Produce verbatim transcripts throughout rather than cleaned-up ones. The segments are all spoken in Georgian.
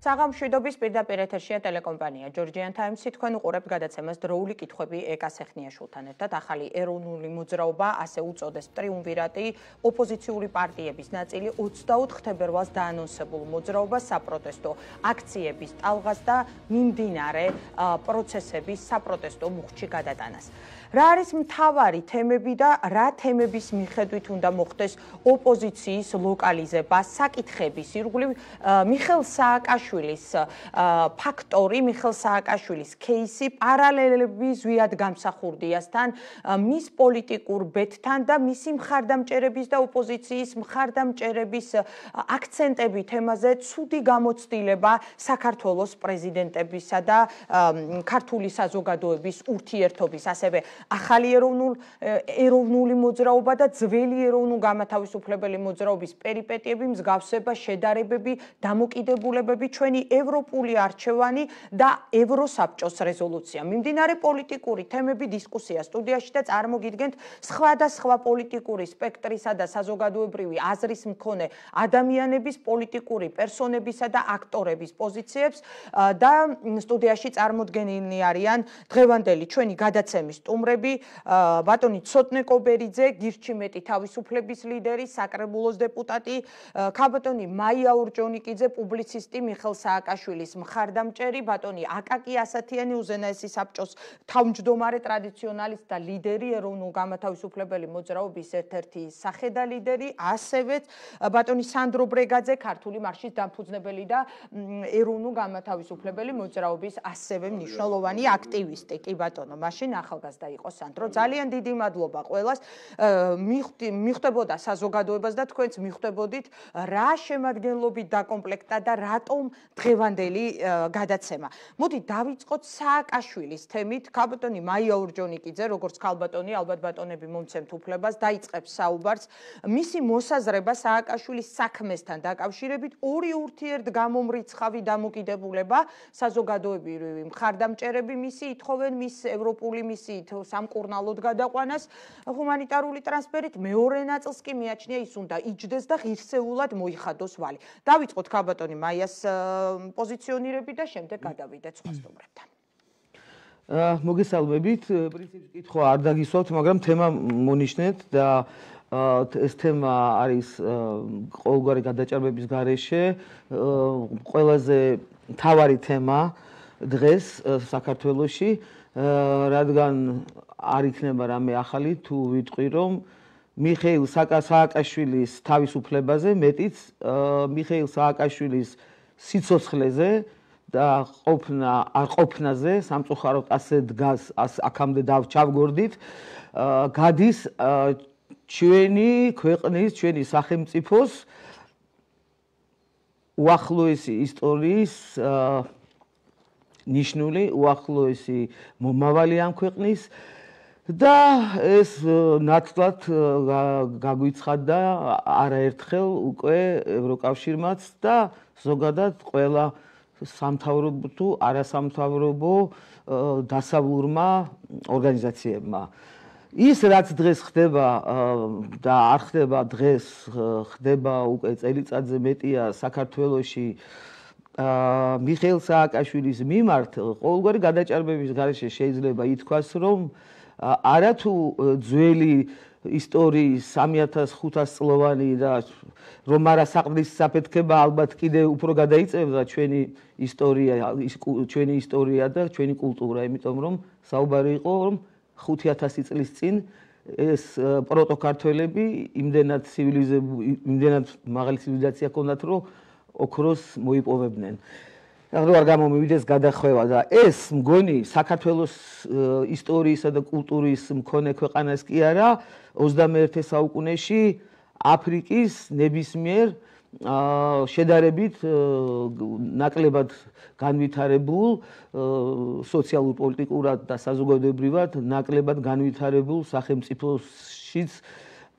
საღამშვიდობის პირდაპირ ეთერშია ტელეკომპანია Georgian Times-ი. თქვენ უყურებთ გადაცემას დროული კითხვები ეკა სეხნიაშვილთან ერთად. ახალი ეროვნული მოძრაობა, ასე უწოდეს ტრიუმვირატი, ოპოზიციური პარტიების ნაწილი ოცდაოთხ თებერვალს დაანონსებულ მოძრაობას საპროტესტო აქციების ტალღას და მიმდინარე პროცესების საპროტესტო მუხტში გადატანას. რა არის მთავარი თემები და რა თემების მიხედვით უნდა მოხდეს ოპოზიციის ლოკალიზება, საკითხების ირგვლივ მიხელ სააკაშვილის ფაქტორი, მიხელ სააკაშვილის кейსი პარალელები ზვიად გამსახურდიასთან, მის პოლიტიკურ ბედთან და მისი მხარდამჭერების და ოპოზიციის მხარდამჭერების აქცენტები თემაზე ცუდი გამოცდილება საქართველოს პრეზიდენტებისა და ქართული საზოგადოების ურთიერთობის, ასევე ახალი ეროვნული მოძრაობა და ძველი ეროვნულ-გამათავისუფლებელი მოძრაობის პერიპეტიები, მსგავსება, შედარებები, დამოკიდებულებები, ჩვენი ევროპული არჩევანი და ევროსაბჭოს რეზოლუცია. მიმდინარე პოლიტიკური თემები დისკუსია სტუდიაში და წარმოგიდგენთ სხვადასხვა პოლიტიკური სპექტრისა და საზოგადოებრივი აზრის მქონე ადამიანების, პოლიტიკური პერსონებისა და აქტორების პოზიციებს და სტუდიაში წარმოდგენილნი არიან დღევანდელი ჩვენი გადაცემის სტუმრები, ბატონი ცოტნე კობერიძე, გირჩიმეტი თავისუფლების ლიდერი, საკრებულოს დეპუტატი, ქალბატონი მაია ურჯონიკიძე, პუბლიცისტი, მიხელ სააკაშვილის მხარდამჭერი, ბატონი აკაკი ასათიანი, უზენაესი საბჭოს თავმჯდომარე, ტრადიციონალისტ და ლიდერი, ეროვნულ-გამათავისუფლებელი მოძრაობის ერთ-ერთი სახე და ლიდერი, ასევე ბატონი სანდრო ბრეგაძე, ქართული მარშის დამფუძნებელი და ეროვნულ-გამათავისუფლებელი მოძრაობის ასევე მნიშვნელოვანი აქტივისტი. კი ბატონო, მაშინ ახალგაზრდა იყო სანდრო. ძალიან დიდი მადლობა ყველას. მიხვდებოდა საზოგადოებას და თქვენც მიხვდებოდით რა შემადგენლობით დაკომპლექტდა და რატომ დღევანდელი გადაცემა. მოდი დავიწყოთ სააკაშვილის თემით. ქალბატონი მაია ურჯონიკიძე, როგორც ქალბატონი, ალბათ ბატონები მომცემთ უფლებას, დაიწყებს საუბარს. მისი მოსაზრება სააკაშვილის საქმესთან დაკავშირებით ორი ურთიერთგამომრიცხავი დამოკიდებულება, საზოგადოებრივი მხარდამჭერები მისი ითხოვენ მის ევროპული მისიით სამკურნალოდ გადაყვანას ჰუმანიტარული ტრანსფერით, მეორე ნაწილს კი მიაჩნია ის უნდა იჯდეს და ღირსეულად მოიხადოს ვალი. დავიწყოთ ქალბატონი მაიას პოზიციონირებით და შემდეგ გადავიდეთ სხვა სტუმრებთან. მოგესალმებით, პრინციპში კითხვა არ დაგისვათ, მაგრამ თემა მონიშნეთ და ეს თემა არის ყოველგვარი გადაჭარბების გარეშე ყველაზე მთავარი თემა დღეს საქართველოში, რადგან არ იქნება რამე ახალი თუ ვიტყვი რომ მიხეილ სააკაშვილის თავისუფლებაზე, მეტიც მიხეილ სააკაშვილის სიცოცხლეზე და ყოფნა არ ყოფნაზე, სამწუხაროდ ასე დგას, აქამდე დავჩავგორდით, გადის ჩვენი ქვეყნის, ჩვენი სახელმწიფოს უახლოესი ისტორიის ნიშნული, უახლოესი მომავალი ამ ქვეყნის და ეს ნათლად გაგვიცხადა არაერთხელ უკვე ევროკავშირმაც და ზოგადად ყველა სამთავრობო თუ არასამთავრობო დასავლურმა ორგანიზაციებმა. ის რაც დღეს ხდება და არ ხდება დღეს, ხდება უკვე წელიწადზე მეტია საქართველოში მიხეილ სააკაშვილის მიმართ ყოველგვარი გადაჭარბების გარეშე შეიძლება ითქვას, რომ არათუ ძველი ისტორიის სამი ათას ხუთას წლოვანი და რომ არა საყდრის საფეთქება ალბათ კიდე უფრო გადაიწევდა ჩვენი ისტორია, ჩვენი ისტორია და ჩვენი კულტურა, იმიტომ რომ საუბარი იყო რომ ხუთი ათასი წლის წინ ეს პროტოკართელები იმდენად ცივილიზებული, იმდენად მაღალი ცივილიზაცია ჰქონდათ, რომ ოქროს მოიპოვებდნენ. რა არ გამომივიდეს გადახვევა და ეს მგონი საქართველოს ისტორიისა და კულტურის მქონე ქვეყანას კი არა, ოცდამეერთე საუკუნეში აფრიკის ნებისმიერ შედარებით ნაკლებად განვითარებულ სოციალურ პოლიტიკურად და საზოგადოებრივად ნაკლებად განვითარებულ სახელმწიფოშიც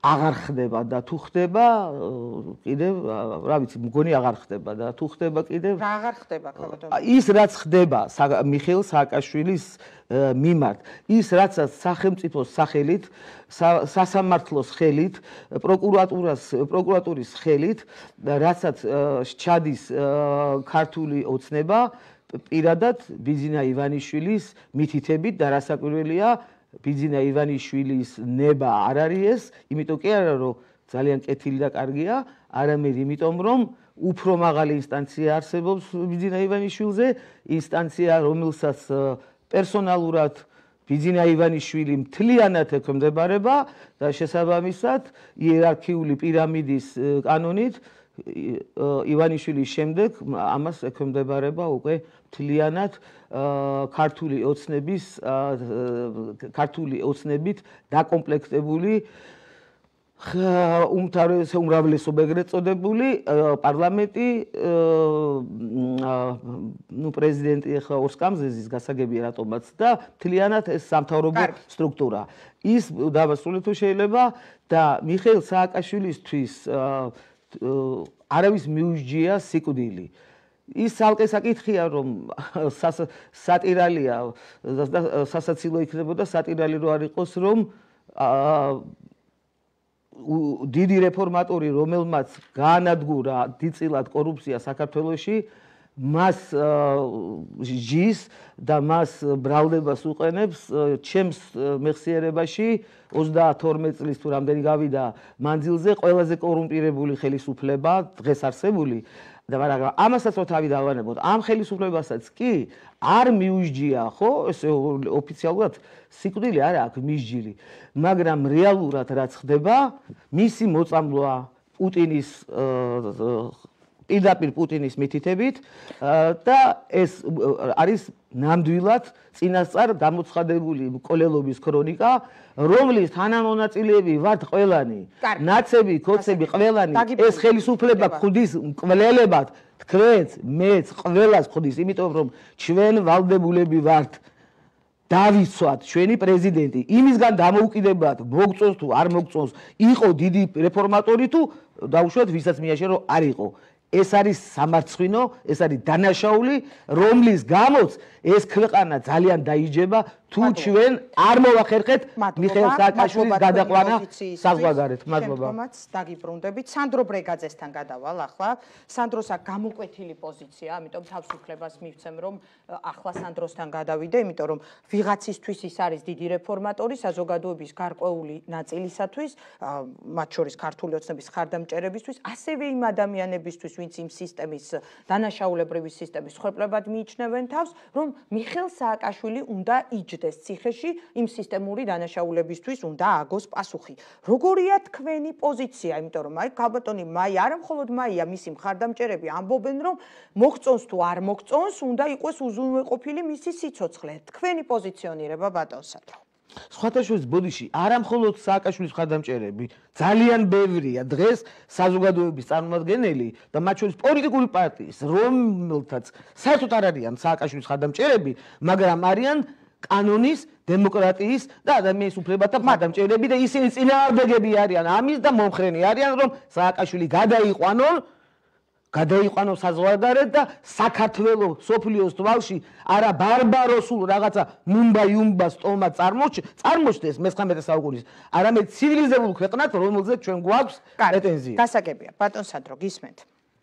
აღარ ხდება და თუ ხდება კიდევ რა ვიცი მგონი აღარ ხდება და თუ ხდება კიდევ რა აღარ ხდება ხაბატონო ის რაც ხდება მიხეილ სააკაშვილის მიმართ ის რაცაც სახელმწიფოს სახელით სასამართლოს ხელით პროკურატურას პროკურატურის ხელით რაცაც ჩადის ქართული ოცნება პირადად ბიძინა ივანიშვილის მითითებით და რასაკვირველია ბიძინა ივანიშვილის ნება არ არის ეს, იმიტომ კი არა რომ ძალიან კეთილი და კარგია, არამედ იმიტომ რომ უფრო მაღალი ინსტანცია არსებობს ბიძინა ივანიშვილზე, ინსტანცია რომელსაც პერსონალურად ბიძინა ივანიშვილი მთლიანად ექვემდებარება და შესაბამისად იერარქიული პირამიდის კანონით ივანიშვილის შემდეგ ამას ექვემდებარება უკვე მთლიანად ქართული ოცნების ქართული ოცნებით დაკომპლექტებული უმთავრესო უმრავლესობა ეგრეთ წოდებული პარლამენტი ნუ პრეზიდენტი ახლა ორსკამზეზის გასაგებია რატომაც და მთლიანად ეს სამთავრობო სტრუქტურა ის დავასრულოთ შეიძლება და მიხეილ სააკაშვილისთვის არავის მიუჯია სიკვდილი ის ალყე საკითხია რომ სატირალია სასაცილო იქნებოდა სატირალი რო არ იყოს რომ დიდი რეფორმატორი რომელმაც გაანადგურა დიდწილად კორუფცია საქართველოში მას ჟის და მას ბრალდებას უყენებს ჩემს მეხსიერებაში ოცდათორმეტ წლის თუ რამდენი გავიდა მანძილზე ყველაზე კორუმპირებული ხელისუფლება დღეს არსებული და მაგრამ ამასაც რო თავი დავანებოთ ამ ხელისუფლებასაც კი არ მიუჯია ხო ესე ოფიციალურად სიკვდილი არა აქვს მისჯილი მაგრამ რეალურად რაც ხდება მისი მოწამვლა პუტინის პირდაპირ პუტინის მითითებით და ეს არის ნამდვილად წინასწარ გამოცხადებული მკვლელობის ქრონიკა რომლის თანამონაწილეები ვართ ყველანი ნაცები ქოცები ყველანი ეს ხელისუფლება ხდის მკვლელებად თქვენს მეც ყველას ხდის იმიტომ რომ ჩვენ ვალდებულები ვართ დავიცვათ ჩვენი პრეზიდენტი იმისგან დამოუკიდებლად მოგწონს თუ არ მოგწონს იყო დიდი რეფორმატორი თუ დაუშვათ ვისაც მიაშერო არ იყო ეს არის სამარცხვინო, ეს არის დანაშაული, რომლის გამოც ეს ქვეყანა ძალიან დაიჯება თუ ჩვენ არ მოვახერხეთ მიხეილ სააკაშვილის გადაყვანა საზღვარგარეთ. მადლობა. შემდგომაც დაგიბრუნდებით. სანდრო ბრეგაძესთან გადავალ ახლა. სანდროს აქ გამოკვეთილი პოზიცია, ამიტომ თავისუფლებას მივცემ რომ ახლა სანდროსთან გადავიდე, იმიტომ რომ ვიღაცისთვის ის არის დიდი რეფორმატორი საზოგადოების გარკვეული ნაწილისათვის, მათ შორის ქართული ოცნების ხარდამჭერებისთვის, ასევე იმ ადამიანებისთვის, ვინც იმ სისტემის დანაშაულებრივი სისტემის ხორპლებად მიიჩნევენ თავს, რომ მიხეილ სააკაშვილი უნდა იჯდეს ციხეში იმ სისტემური დანაშაულებისთვის უნდა აგოს პასუხი. როგორია თქვენი პოზიცია, იმიტომ რომ აი ქალბატონი მაია არა მხოლოდ მაია, მისი მხარდამჭერები ამბობენ, რომ მოგწონს თუ არ მოგწონს, უნდა იყოს უზრუნველყოფილი მისი სიცოცხლე. თქვენი პოზიციონირება ბატონ სანდრო. სხვათა შორის ბოდიში არა მხოლოდ სააკაშვილის მხარდამჭერები, ძალიან ბევრია დღეს საზოგადოების წარმომადგენელი და მათ შორის პოლიტიკური პარტიის, რომელთაც საერთოდ არ არიან სააკაშვილის მხარდამჭერები, მაგრამ არიან კანონის, დემოკრატიის და ადამიანის უფლებათა მხარდამჭერები და ისინი წინააღმდეგები არიან ამის და მომხრენი არიან, რომ სააკაშვილი გადაიყვანონ გადაიყვანოს საზღვარგარეთ და საქართველოს სოფლიოს თვალში არა ბარბაროსულ რაღაცა მუმბა-იუმბა სტომა წარმოჩნდეს მესამედე საუკუნის, არამედ ცივილიზებულ ქვეყნად, რომელზეც ჩვენ გვაქვს პრეტენზია. გასაგებია, ბატონ სანდრო, გისმენთ.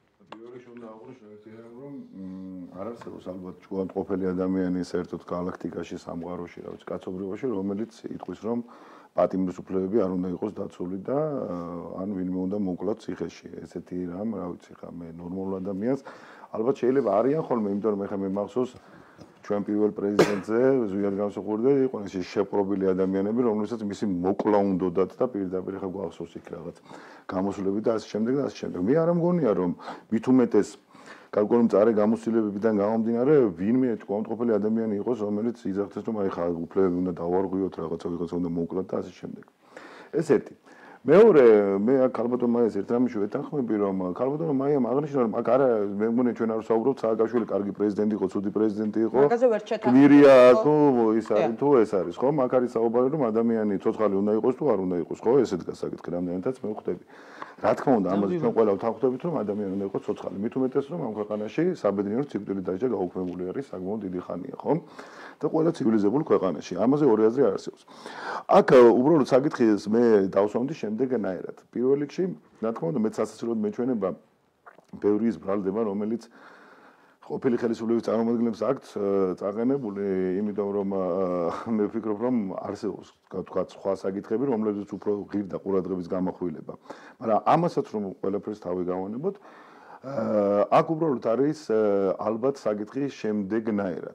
არ არსებობს ალბათ ჯგუფყოფილი ადამიანი საერთოდ გალაქტიკაში, სამყაროში, რა ვიცი, კაცობრიობაში, რომელიც იტყვის, რომ პატიმრის უფლებები არ უნდა იყოს დაცული და ან ვინმე უნდა მოკლათ ციხეში. ესეთი რამ, რა ვიცი, ხა მე ნორმალურ ადამიანს ალბათ შეიძლება არიან ხოლმე, იმიტომ რომ ეხლა მე მახსოვს ჩვენ პირველ პრეზიდენტზე ზვიად გამსახურდა იყო ეს შეპყრობილი ადამიანები, რომლებსაც მისი მოკლა უნდათ და პირდაპირ ხა გვახსოვს იქ რაღაც გამოსვლები და ასე შემდეგ და ასე შემდეგ. მე არ მგონია რომ მით უმეტეს გარკვეული მწარე გამოცდილებებიდან გამომდინარე ვინმე კონტროლყოფილი ადამიანი იყოს, რომელიც იძახდეს, რომ აი ხა უფლებები უნდა დავარღვიოთ, რაღაცა ვიღაცა უნდა მოუკლათ და ასე შემდეგ. ეს ერთი. მეორე მე აქ ქალბატონ მაიას ერთ რამეში ვეთანხმები რომ ქალბატონ მაიამ აღნიშნა რომ აქ არა მე მგონი ჩვენ არ ვსაუბრობთ სააკაშვილი კარგი პრეზიდენტი იყო, ცუდი პრეზიდენტი იყო. გმირია თუ ის არის თუ ეს არის ხო? აქ არის საუბარი რომ ადამიანი ცოცხალი უნდა იყოს თუ არ უნდა იყოს ხო? ესე დგას საკითხი რამდენადაც მე ვხვდები. რა თქმა უნდა ამაზე ჩვენ ყველა ვთანხმდებით რომ ადამიანი უნდა იყოს ცოცხალი. მით უმეტეს რომ ამ ქვეყანაში საბედნიერო სიკვდილით დასჯა გაუქმებული არის საკმაოდ დიდი ხანია ხო? და ყველა ცივილიზებულ ქვეყანაში. ამაზე ორი აზრი არ არსებობს. აქ უბრალოდ საკითხის მე დავსვამდი შემდეგნაირად. პირველ რიგში, რა თქმა უნდა, მეც სასაცილოდ მეჩვენება ბევრი ის ბრალდება, რომელიც ყოფილი ხელისუფლების წარმომადგენლებს აქვთ წაყენებული, იმიტომ რომ მე ვფიქრობ, რომ არსებობს, თქვა, სხვა საკითხები, რომლებზეც უფრო ღირდა ყურადღების გამახვილება. მაგრამ ამასაც რომ ყველაფერს თავი გავანებოთ, აქ უბრალოდ არის ალბათ საკითხი შემდეგნაირად.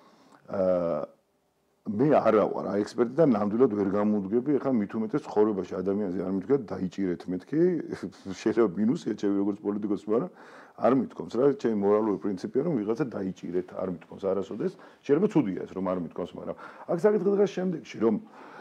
მე არა ვარ აი ექსპერტი და ნამდვილად ვერ გამოვდგები, ეხლა მით უმეტეს ცხოვრებაში ადამიანზე არ მithქვათ დაიჭირეთ მეთქი, შეიძლება მინუსია ჩემი როგორც პოლიტიკოსი, მაგრამ არ მithქვამს რა, ჩემი მორალური პრინციპია რომ ვიღაცა დაიჭირეთ, არ მithქვამს არასოდეს, შეიძლება ცუდია ეს რომ არ მithქვამს, მაგრამ აქ საკითხი დგას შემდეგში, რომ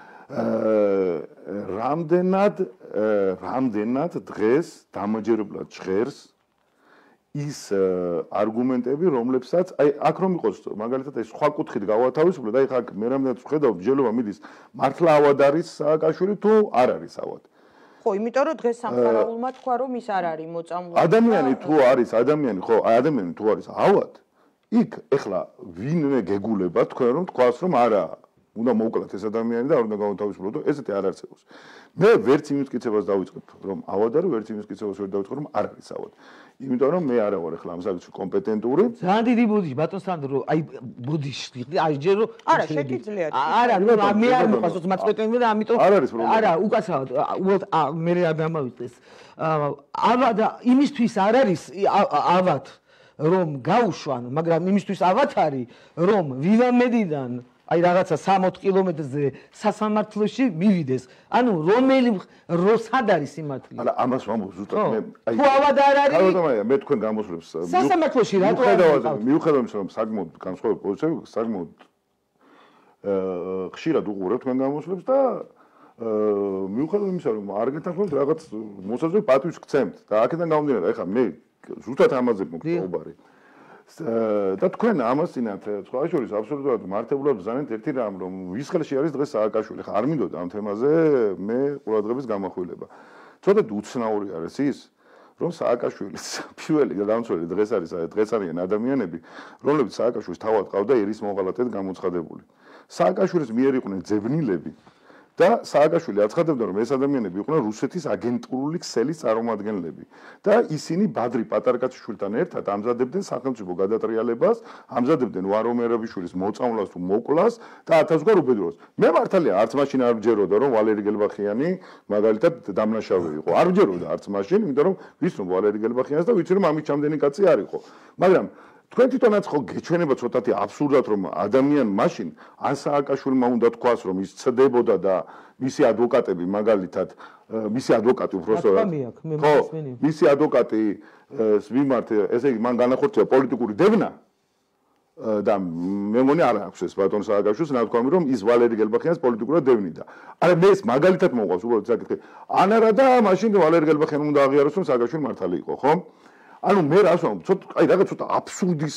რამდენად რამდენად დღეს დამაჯერებლად ჟღერს ის არგუმენტები, რომლებსაც აი აქ რომ იყოს მაგალითად ეს სხვა კუთხით გავათავისუფლოთ, აი ხა მე რამდენად ვხედავ ბჯელობა მიდის მართლა ავად არის სააკაშვილი თუ არ არის ავად. ხო, იმიტომ რომ დღეს სამხარაულმა თქვა რომ ის არ არის მოწამული. ადამიანი თუ არის ადამიანი, ხო, აი ადამიანი თუ არის ავად, იქ ეხლა ვინმე გეგულება თქვენ რომ თქვას რომ არა უნდა მოვკლათ ეს ადამიანი და არ უნდა გავათავისუფლოთ, ესეთი არ არსებობს. მე ვერც იმ მტკიცებას დავიწყებ რომ ავად არის, ვერც იმ მტკიცებას ვერ დავიწყებ რომ არ არის ავად. იმიტომ რომ მე არა ვარ ახლა ამ საკითხში კომპეტენტური. ძალიან დიდი ბოდიში ბატონ სანდრო, აი ბოდიში, აი ჯერ რომ არა, შეგიძლიათ. არა, ნუ მე არ მოხასოს მაწყვეტენ და ამიტომ არ არის პრობლემა. არა, უკაცრავად, უბრალოდ მე არ დამავიწყეს. ავად იმისთვის არ არის ავად რომ გაუშვან, მაგრამ იმისთვის ავად არის რომ ვივამედიდან აი რაღაცა სამოცი კილომეტრზე სასამართლოში მივიდეს. ანუ რომელი როსად არის სიმართლე? არა, ამას ვამბობ ზუსტად მე აი თუ ავად არ არის. ხალხო, მე თქვენ გამოსვლებს სასამართლოში რატო არ არის? მიუხედავად იმისა, რომ საკმაოდ განსხვავებული პოზიციები, საკმაოდ ხშირად უყურებ თქვენ გამოსვლებს და მიუხედავად იმისა, რომ არ გეთანხმებთ რაღაც მოსაზრე პატვის გცემთ და აქედან გამომდინარე, ეხლა მე ზუსტად ამაზე მოგწობარი. და თქვენ ამას წინათ სხვა შორის აბსოლუტურად მართებულად ბრძანეთ ერთი რამ რომ ვის ხელში არის დღეს სააკაშვილი. ხა არ მინდოდა ამ თემაზე მე ყურადღების გამახვილება. ცოტა უცნაური არის ის რომ სააკაშვილის პირველი და დამცველი დღეს არის დღეს არიან ადამიანები რომლებიც სააკაშვილის თავად ყავდა ერის მოღალატედ გამოცხადებული. სააკაშვილის მიერ იყვნენ ძებნილები და სააკაშვილი აცხადებდა რომ ეს ადამიანები იყვნენ რუსეთის აგენტურული ქსელის წარმომადგენლები და ისინი ბადრი პატარკაციშვილთან ერთად ამზადებდნენ სახელმწიფო გადატრიალებას, ამზადებდნენ ვარომერაბიშვილის მოწამვლას თუ მოკვლას და ათასგვარ უბედურებას. მე მართალია არც მაშინ არ ვჯეროდა რომ ვალერი გელბახიანი მაგალითად დამნაშავე იყო. არ ვჯეროდა არც მაშინ, იმიტომ რომ ვიცნობ ვალერი გელბახიანს და ვიცი რომ ამის ჩამდენი კაცი არ იყო. მაგრამ თქვენ თვითონაც ხო გეჩვენება ცოტათი აბსურდად რომ ადამიან მაშინ ან სააკაშვილმა უნდა თქვას რომ ის ცდებოდა და მისი ადვოკატები მაგალითად მისი ადვოკატი უბრალოდ ხო მისი ადვოკატი ვიმართ ესე იგი მან განახორციელა პოლიტიკური დევნა და მე მგონი არ აქვს ეს ბატონ სააკაშვილს ნათქვამი რომ ის ვალერი გელბახიანს პოლიტიკურად დევნიდა. არა მე ეს მაგალითად მოყვავს უბრალოდ საკითხი. ან არა და მაშინ ვალერი გელბახიანი უნდა აღიაროს რომ სააკაშვილი მართალი იყო ხო? ანუ მე რას ვამბობ, ცოტა აი რაღაც ცოტა აბსურდის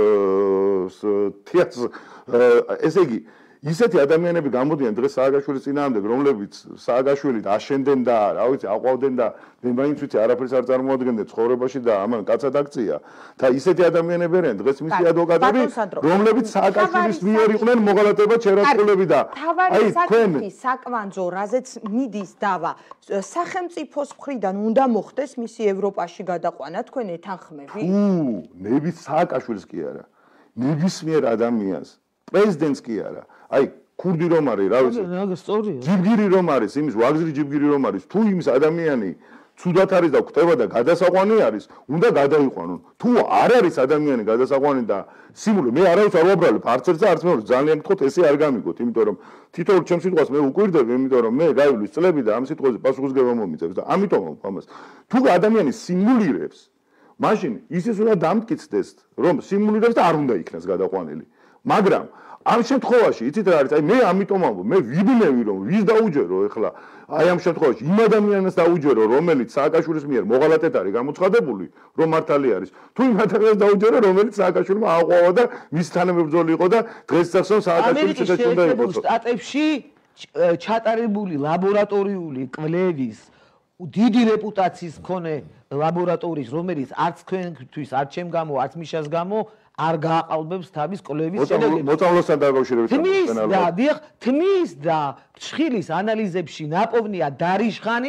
თეატრს ესე იგი ისეთი ადამიანები გამოდიან დღეს სააკაშვილის წინააღმდეგ, რომლებიც სააკაშვილით აშენდნენ და რა ვიცი, აყვავდნენ და მე მაინც ვიცი არაფერს არ წარმოადგენდნენ ცხოვრებაში და ამან კაცად აქცია და ისეთი ადამიანები არიან დღეს მისი ადვოკატები, რომლებიც სააკაშვილის მიერ იყვნენ მოღალატებად შერაცხულები და აი თქვენ საკვანძო, რაზეც მიდის დავა, სახელმწიფოს მხრიდან უნდა მოხდეს მისი ევროპაში გადაყვანა, თქვენ ეთანხმები? უ, ნების სააკაშვილს კი არა. ნებისმიერ ადამიანს, პრეზიდენტს კი არა. აი ქურდი რომ არის, რა ვიცი. სწორია. ჯიბგირი რომ არის, იმის ვაგზრი ჯიბგირი რომ არის, თუ იმის ადამიანი ცუდად არის და კვდება და გადასაყვანი არის, უნდა გადაიყვანონ. თუ არ არის ადამიანი გადასაყვანი და სიმული, მე არავის არ ვაბრალებ, არც ერთს და არც მეორეს, ძალიან გთხოვთ, ესე არ გამიგოთ, იმიტომ რომ თითოეულ ჩემს სიტყვას მე უკვირდები, იმიტომ რომ მე გაივლის წლები და ამ სიტყვაზე პასუხისგება მომიწევს და ამიტომ ვამბობ ამას. თუ ადამიანი სიმულირებს, მაშინ ისიც უნდა დამტკიცდეს, რომ სიმულირებს და არ უნდა იქნას გადაყვანილი. მაგრამ ამ შემთხვევაში იცით რა არის? აი მე ამიტომ ამბობ, მე ვიბნევი რომ ვის დაუჯერო ეხლა. აი ამ შემთხვევაში იმ ადამიანს დაუჯერო, რომელიც სააკაშვილის მიერ მოღალატედ არის გამოცხადებული, რომ მართალი არის. თუ იმ ადამიანს დაუჯერო, რომელიც სააკაშვილმა აყვავა და მის თანამებრძოლი იყო და დღეს წახსოვ სააკაშვილის შედეგი უნდა იყოს. ამერიკის შტატებში ჩატარებული ლაბორატორიული კვლევის დიდი რეპუტაციის მქონე ლაბორატორიის, რომელიც არც თქვენთვის, არც ჩემ გამო, არც მიშას გამო არ გააყალბებს თავის კვლევის შედეგებს. მოწამვლასთან დაკავშირებით. თმის და დიახ, თმის და ფშხილის ანალიზებში ნაპოვნია დარიშხანი,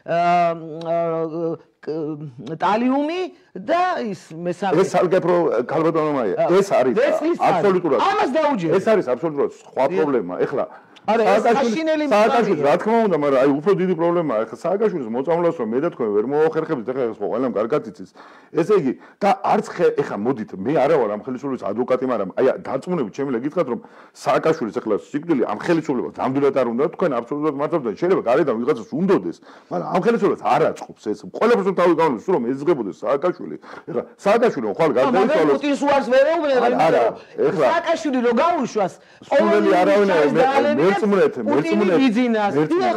ტალიუმი და ის მესამე. ეს სალგეპრო ქალბატონომაა. ეს არის აბსოლუტურად. ამას დაუჯერე. ეს არის აბსოლუტურად სხვა პრობლემა. ეხლა არა, ეს საშინელი სააკაშვილის რა თქმა უნდა, მაგრამ აი უფრო დიდი პრობლემაა. ეხლა სააკაშვილის მოწამვლას რომ მე და თქვენ ვერ მოახერხებთ, ეხლა ეს ყველამ კარგად იცის. ესე იგი, და არც ეხლა მოდით, მე არა ვარ ამ ხელისუფლების ადვოკატი, მაგრამ აი დარწმუნებით შემიძლია გითხრათ, რომ სააკაშვილის ეხლა სიკვდილი ამ ხელისუფლებას ნამდვილად არ უნდა, თქვენ აბსოლუტურად მართლობთ, შეიძლება გარედან ვიღაცას უნდოდეს, მაგრამ ამ ხელისუფლებას არ აწყობს ეს. ყველაფერს უნდა თავი გავნოს, რომ ეძღებოდეს სააკაშვილი. ეხლა სააკაშვილი ხვალ გარდაიცვალოს. პუტინს უარს ვერ ეუბნება, არა, ეხლა სააკაშვილი რო გაუშვას, სულელი არავინ მერწმუნეთ, მერწმუნეთ. ბიზნეს.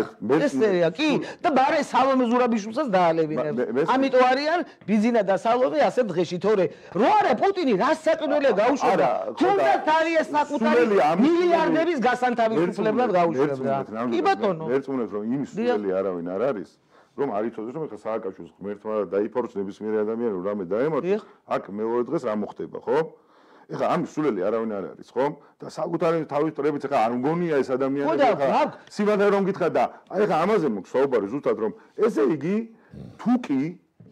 ესეა, კი, და ბარე სალომე ზურაბიშვილსაც დაალევინებს. ამიტომ არიან ბიზინა და სალომე ასე დღეში, თორე რო არა პუტინი რას საკუთრებია გაუშვება. თუნდაც თარიეს საკუთარი მილიარდების გასანთავისუფლებლად გაუშვება. კი ბატონო. მერწმუნეთ რომ იმის სულელი არავინ არ არის. რომ არ იცოდეს რომ ეხლა სააკაშვილის ღმერთმა დაიფოროს ნებისმიერი ადამიანი რომ რამე დაემართოს, აქ მეორე დღეს რა მოხდება, ხო? ეხლა ამის სულელი არავინ არ არის, ხო? და საკუთარი თავის ტრებით ეხლა არ მგონია ეს ადამიანი ეხლა სიმართლე რომ გითხრა და აი ეხლა ამაზე მოქვს საუბარი ზუსტად რომ ესე იგი თუ კი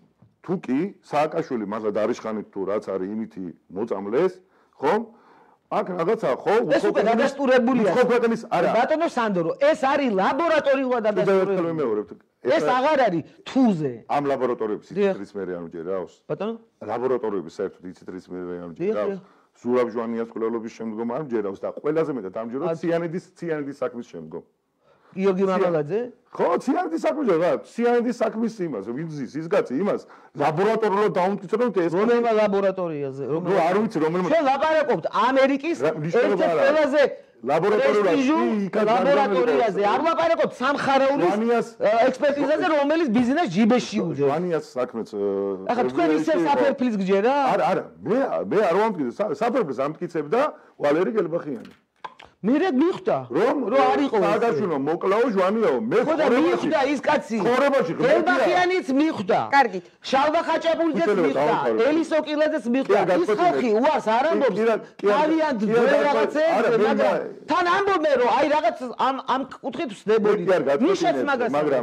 თუ კი სააკაშვილი მართლა დარიშხანით თუ რაც არის იმითი მოწამლეს, ხო? აქ რაღაცა ხო ეს უკვე დადასტურებულია. ხო ქვეყნის არა. ბატონო სანდორო, ეს არის ლაბორატორიულად დადასტურებული. ეს აღარ არის თუზე. ამ ლაბორატორიების იცით მე რა უჯერავს? ბატონო? ლაბორატორიების საერთოდ იცით რის მე რა უჯერავს? ზურაბ ჟვანიას კვლევლობის შემდგომ არ უჯერავს და ყველაზე მეტად ამჯერად ციანიდის ციანიდის საქმის შემდგომ. გიორგი მამალაძე? ხო, ციანიდის საქმის რა? ციანიდის საქმის იმას, ვინძის ის კაცი იმას ლაბორატორიულად დაუმტკიცებენ ეს რომელი ლაბორატორიაზე? რომ არ ვიცი რომელმა ჩვენ ლაპარაკობთ ამერიკის ერთ-ერთ ყველაზე ლაბორატორიაზე ლაბორატორიაზე არ ლაპარაკობთ სამხარაულის ექსპერტიზაზე რომელიც ბიზნეს ჯიბეში უძებს. ვანიას საქმეც ახლა თქვენ ისე საფერფლის გჯერა? არა, არა, მე მე არ ვამტკიცებ, საფერფლის ამტკიცებდა ვალერი გელბახიანი. მე რა მიხვდა რომ რომ არ იყო სააკაშვილი მოკლაო ჟვანიაო მე ხო და მიხვდა ის კაცი ხორებაში გელბახიანიც მიხვდა კარგით შალვა ხაჭაპურიძეც მიხვდა ელისო კილაძეც მიხვდა ის ხალხი უარს არ ამბობს თავიანთ ძველ რაღაცებზე მაგრამ თან ამბობენ რომ აი რაღაც ამ ამ კუთხით ვსდებოდი მიშაც მაგას მაგრამ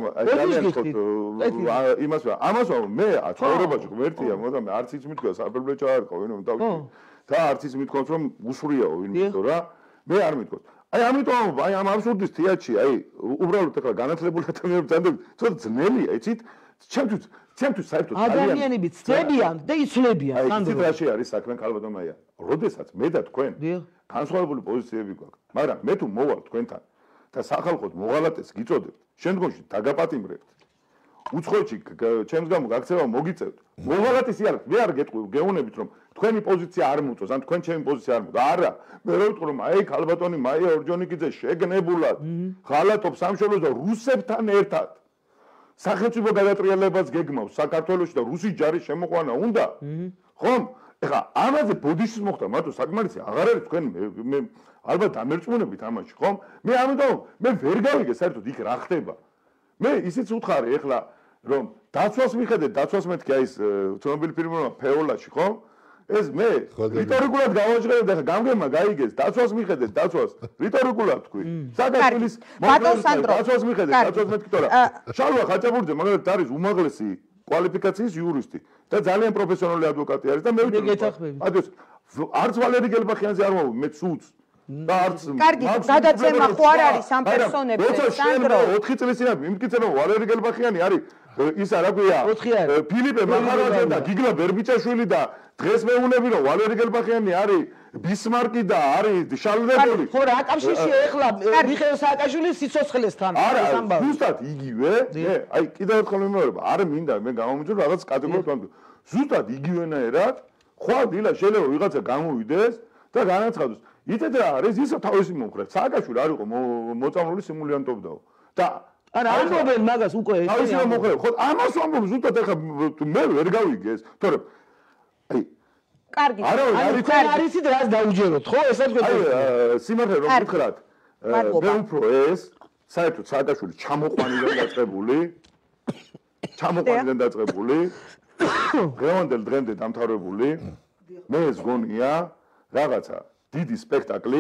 იმას ამას მე ხორებაში ღმერთია მაგრამ არც ის მithქვა საფერბლეჭა არ ყო ვინმე თავი და არც ის მithქავს რომ უსვრიაო ვინმე თორა მე არ მithქოს. აი ამიტომ აი ამ აბსურდის თეატრში, აი უბრალოდ ეხლა განათლებული ადამიანები ძანდები, ცოტა ძნელია, იცით? ჩემთვის, ჩემთვის საერთოდ ადამიანები ცდებიან და იცვლებიან, სანდრო. აი, იცით რა არის საქმე ქალბატონია? როდესაც მე და თქვენ განსხვავებული პოზიციები გვაქვს, მაგრამ მე თუ მოვალ თქვენთან და სახალხოდ მოღალატეს გიწოდებთ, შემდგომში დაგაპატიმრებთ. უცხოეთში ჩემს გამო გაქცევა მოგიწევთ. მოღალატის იარაღ მე არ გეტყვი, გეუბნებით რომ თქვენი პოზიცია არ მოწოს, ან თქვენ ჩემი პოზიცია არ მოწოს. არა, მე რო ვიტყვი რომ აი ქალბატონი მაია ორჯონიკიძე შეგნებულად ღალატობს სამშობლოს და რუსებთან ერთად სახელმწიფო გადატრიალებას გეგმავს საქართველოში და რუსის ჯარის შემოყვანა უნდა. ხომ? ეხლა ამაზე ბოდიშის მოხდა, მარტო საკმარისი აღარ არის თქვენ მე ალბათ დამერწმუნებით ამაში, ხომ? მე ამიტომ მე ვერ გავიგე საერთოდ იქ რა ხდება. მე ისიც უთხარი ეხლა რომ დაცვას მიხედეთ, დაცვას მეთქი აი ეს ცნობილი ფილმმა ფეოლაში, ხო? ეს მე რიტორიკულად გავაჟღერებ და გამგემა გაიგეს, დაცვას მიხედეთ, დაცვას რიტორიკულად თქვი. საკაცის დაცვას მიხედეთ, დაცვას მეთქი თორა. შალვა ხაჭაპურიძე მაგალითად არის უმაღლესი კვალიფიკაციის იურისტი და ძალიან პროფესიონალი ადვოკატი არის და მე ვიტყვი. ადრეს არც ვალერი გელბახიანზე არ მოვი, მე ცუც. და არც კარგი, გადაცემა ხო არ არის ამ პერსონებზე, სანდრო. ოთხი წლის წინ იმკიცე რომ ვალერი გელბახიანი არის ისა რა ქვია? ფილიპე მახარაძე და გიგლა ბერბიჭაშვილი და დღეს მეუნები რომ ვალერი გელბახიანი არის ბისმარკი და არის შალდებული. ხო რა აკავშირში ეხლა მიხეილ სააკაშვილის სიცოცხლესთან ეს ამბავი. ზუსტად იგივე, აი კიდევ ერთხელ მიმეორება, არ მინდა მე გამომიჯო რაღაც კატეგორიულად ვამბობ. ზუსტად იგივენაერად, ხვალ დილა შეიძლება ვიღაცა გამოვიდეს და განაცხადოს იცით რა არის ისა თავისი მომხრე სააკაშვილი არ იყო მოწამლული სიმულიანტობდაო და არა ამბობენ მაგას უკვე ეს თავისი მომხრე ხო ამას ამბობ ზუსტად ახლა მე ვერ გავიგე ეს თორემ აი კარგი ანუ თქვენ არიცით რას დაუჯეროთ ხო ესაც აი სიმართლე რომ ვთხრათ მე უფრო ეს საერთოდ სააკაშვილი ჩამოყვანიდან დაწყებული ჩამოყვანიდან დაწყებული დღევანდელ დღემდე დამთავრებული მე ეს გონია რაღაცა დიდი სპექტაკლი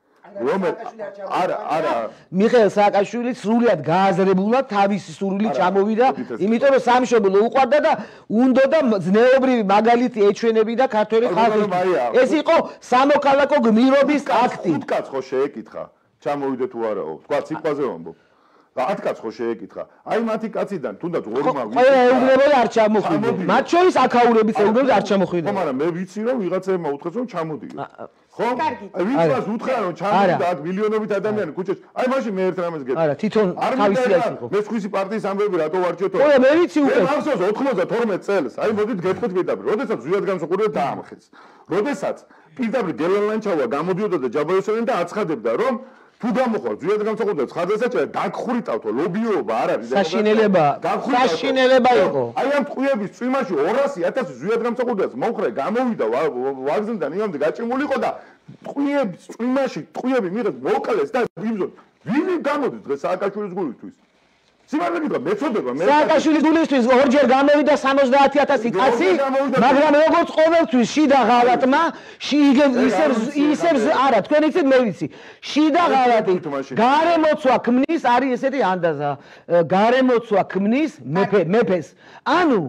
რომელიც არა არა მიხეილ სააკაშვილი სრულად გააზრებულად თავისი სურვილი ჩამოვიდა იმიტომ რომ სამშობლო უყვარდა და უნდოდა ზნეობრივი მაგალითი ეჩვენებიდა ქართველი ხალხის ეს იყო სამოქალაქო გმირობის აქტი ხუთ კაც ხო შეეკითხა ჩამოვიდე თუ არაო თქვა სიყვაზე ვამბობ ათ კაც ხო შეეკითხა აი მათი კაციდან თუნდაც ორმა ყველა ეუბნებოდა არ ჩამოხვიდნენ მათ შორის აქაურების ეუბნებოდა არ ჩამოხვიდნენ ხო მაგრამ მე ვიცი რომ ვიღაცებმა უთხრეს რომ ჩამოდიო ხო აი ვინც უთხრა რომ ჩამოდიო აქ მილიონობით ადამიანი ქუჩაში აი მაშინ მე ერთ რამეს გეტყვი არა თვითონ თავისი ის იყო მე სხვისი პარტიის ამბები რატო ვარჩიოთ ხო მე ვიცი უკვე მე მახსოვს ოთხმოცდათორმეტ წელს აი მოდით გეტყვით პირდაპირ როდესაც ზვიად განსაკუთრებით დაამხეს როდესაც პირდაპირ გელენლანჩავა გამოდიოდა და ჯაბაიოსელი და აცხადებდა რომ თუ გამოხარ ზვიად განსაკუთრებით ხარდასაჭერა დაგხვრიტავთო ლობიოობა არ არის საშინელება საშინელება იყო აი ამ ტყუების წვიმაში ორასი ათასი ზვიად განსაკუთრებით მომხრე გამოვიდა ვაგზელიდან იმამდე გაჭიმულიყო და ტყუების წვიმაში ტყუები მიღეს მოკლეს და იმზოდ ვინი გამოდის დღეს სააკაშვილის გულისთვის სიმართლე გითხრა მეწოდება მე სააკაშვილის გულისთვის ორჯერ გამოვიდა სამოცდაათი ათასი კაცი მაგრამ როგორც ყოველთვის შიდა ღალატმა ისევ ისევ არა თქვენ იცით მე ვიცი შიდა ღალატი გარემოცვა ქმნის არის ესეთი ანდაზა გარემოცვა ქმნის მეფე მეფეს ანუ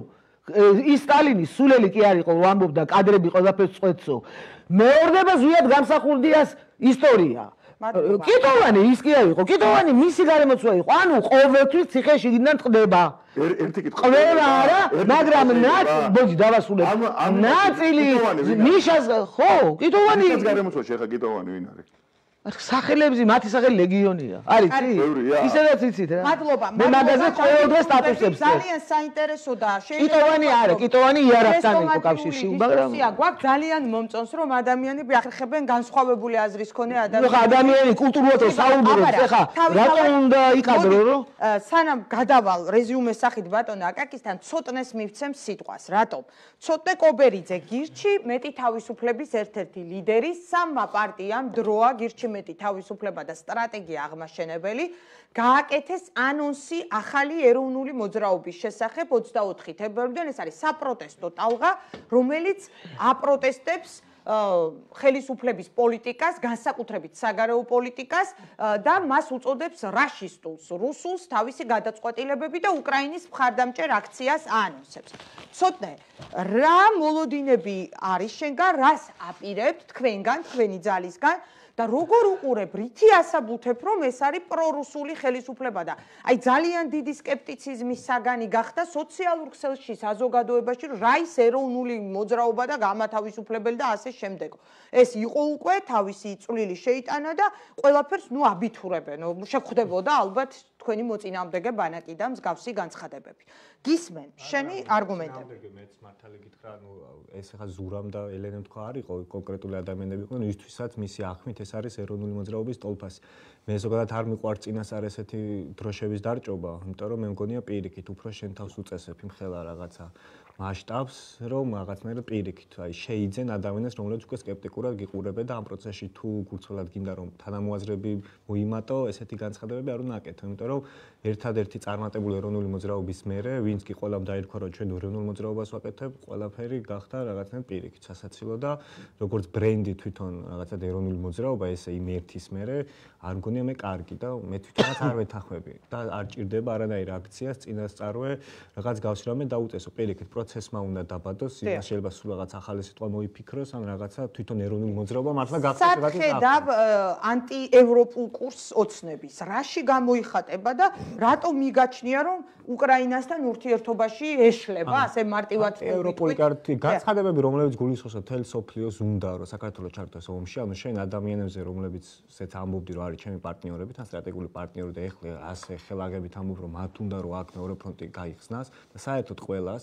ის სტალინის სულელი კი არ იყო ვამბობდა კადრები ყველაფერს წვეთსო მეორდება ზვიად გამსახურდიას ისტორია კიტოვანი ის კი არ იყო კიტოვანი მისი გარემოცვა იყო ანუ ყოველთვის ციხე შიგნიდან ტყდება ერთი კითხვა ყველა არა მაგრამ მოდი დავასრულებ ნაწილი ნიშას ხო კიტოვანი ის გარემოცვა შეხა კიტოვანი ვინ არის სახელებზე მათი სახელი ლეგიონია არის ისედაც იცით რა მადლობა მე მაგაზე ყოველდღე სტატუსებს ძალიან საინტერესო და შეიძლება კიტოვანი არა კიტოვანი იარაღთან იყო კავშირში მაგრამ გვაქვს ძალიან მომწონს რომ ადამიანები ახერხებენ განსხვავებული აზრის მქონე ადამიანებს ხო ადამიანი კულტურულად რომ საუბრობს ეხა რატომ უნდა იყადრო რომ სანამ გადავალ რეზიუმეს სახით ბატონ აკაკისთან ცოტნეს მივცემ სიტყვას რატომ ცოტნე კობერიძე გირჩი მეტი თავისუფლების ერთ-ერთი ლიდერი სამმა პარტიამ დროა გირჩი მეტი თავისუფლება და სტრატეგია აღმაშენებელი გააკეთეს ანონსი ახალი ეროვნული მოძრაობის შესახებ ოცდაოთხი თებერვლიდან ეს არის საპროტესტო ტალღა რომელიც აპროტესტებს ხელისუფლების პოლიტიკას, განსაკუთრებით საგარეო პოლიტიკას და მას უწოდებს რაშისტულს, რუსულს თავისი გადაწყვეტილებები და უკრაინის მხარდამჭერ აქციას აანონსებს. ცოტნე, რა მოლოდინები არის შენგან, რას აპირებთ თქვენგან, თქვენი ძალისგან და როგორ უყურებ, რითი ასაბუთებ, რომ ეს არის პრორუსული ხელისუფლება და აი ძალიან დიდი სკეპტიციზმის საგანი გახდა სოციალურ ქსელში, საზოგადოებაში, რომ რა ის ეროვნული მოძრაობა და გამათავისუფლებელი და ასე შემდეგ. ეს იყო უკვე თავისი წვლილი შეიტანა და ყველაფერს ნუ აბიტურებენ. შეხვდებოდა ალბათ თქვენი მოწინააღმდეგე ბანაკი და მსგავსი განცხადებები. გისმენ შენი არგუმენტები. მეც მართალი გითხრა, ნუ ეს ახლა ზურამ და ელენემ თქვა არ იყო კონკრეტული ადამიანები იყვნენ, ვისთვისაც მისი ახმით ეს არის ეროვნული მოძრაობის ტოლფასი. მე ზოგადად არ მიყვარს წინასწარ ესეთი დროშების დარჭობა, იმიტომ რომ მე მგონია პირიქით უფრო შენ თავს უწესებ იმ ხელა რაღაცა მასშტაბს, რომ რაღაცნაირად პირიქით, აი შეიძენ ადამიანებს, რომლებიც უკვე სკეპტიკურად გიყურებენ და ამ პროცესში თუ გულწრფელად გინდა რომ თანამოაზრები მოიმატო, ესეთი განცხადებები არ უნდა აკეთო, იმიტომ რომ ერთადერთი წარმატებული ეროვნული მოძრაობის მერე, ვინც კი ყველამ დაირქვა, რომ ჩვენ ეროვნულ მოძრაობას ვაკეთებ, ყველაფერი გახდა რაღაცნაირად პირიქით, სასაცილო და როგორც ბრენდი თვითონ რაღაცა ეროვნული მოძრაობა, ესე იმ ერთის მერე არ მგონია მე კარგი და მე თვითონაც არ ვეთანხმები და არ ჭირდება არანაირი აქციას წინასწარვე რაღაც გავსი რამე დაუწესო პირიქით პროცესმა უნდა დაბადოს, იმას შეიძლება სულ რაღაც ახალი სიტყვა მოიფიქროს, ან რაღაცა თვითონ ეროვნული მოძრაობა მართლა გახდეს რაღაც სახედავ ანტიევროპულ კურსს ოცნების, რაში გამოიხატება და რატომ მიგაჩნია რომ უკრაინასთან ურთიერთობაში ეშლება, ასე მარტივად ევროპული კარტი განცხადებები, რომლებიც გულისხმობს თელ სოფლიოს უნდა რომ საქართველოს ჩართოს ომში, ანუ შენ ადამიანებზე, რომლებიც ესეც ამბობდი რომ არის ჩემი პარტნიორები, თან სტრატეგიული პარტნიორი და ეხლა ასე ხელაგებით ამბობ რომ მათ უნდა რომ აქ მეორე ფრონტი გაიხსნას და საერთოდ ყველას და მე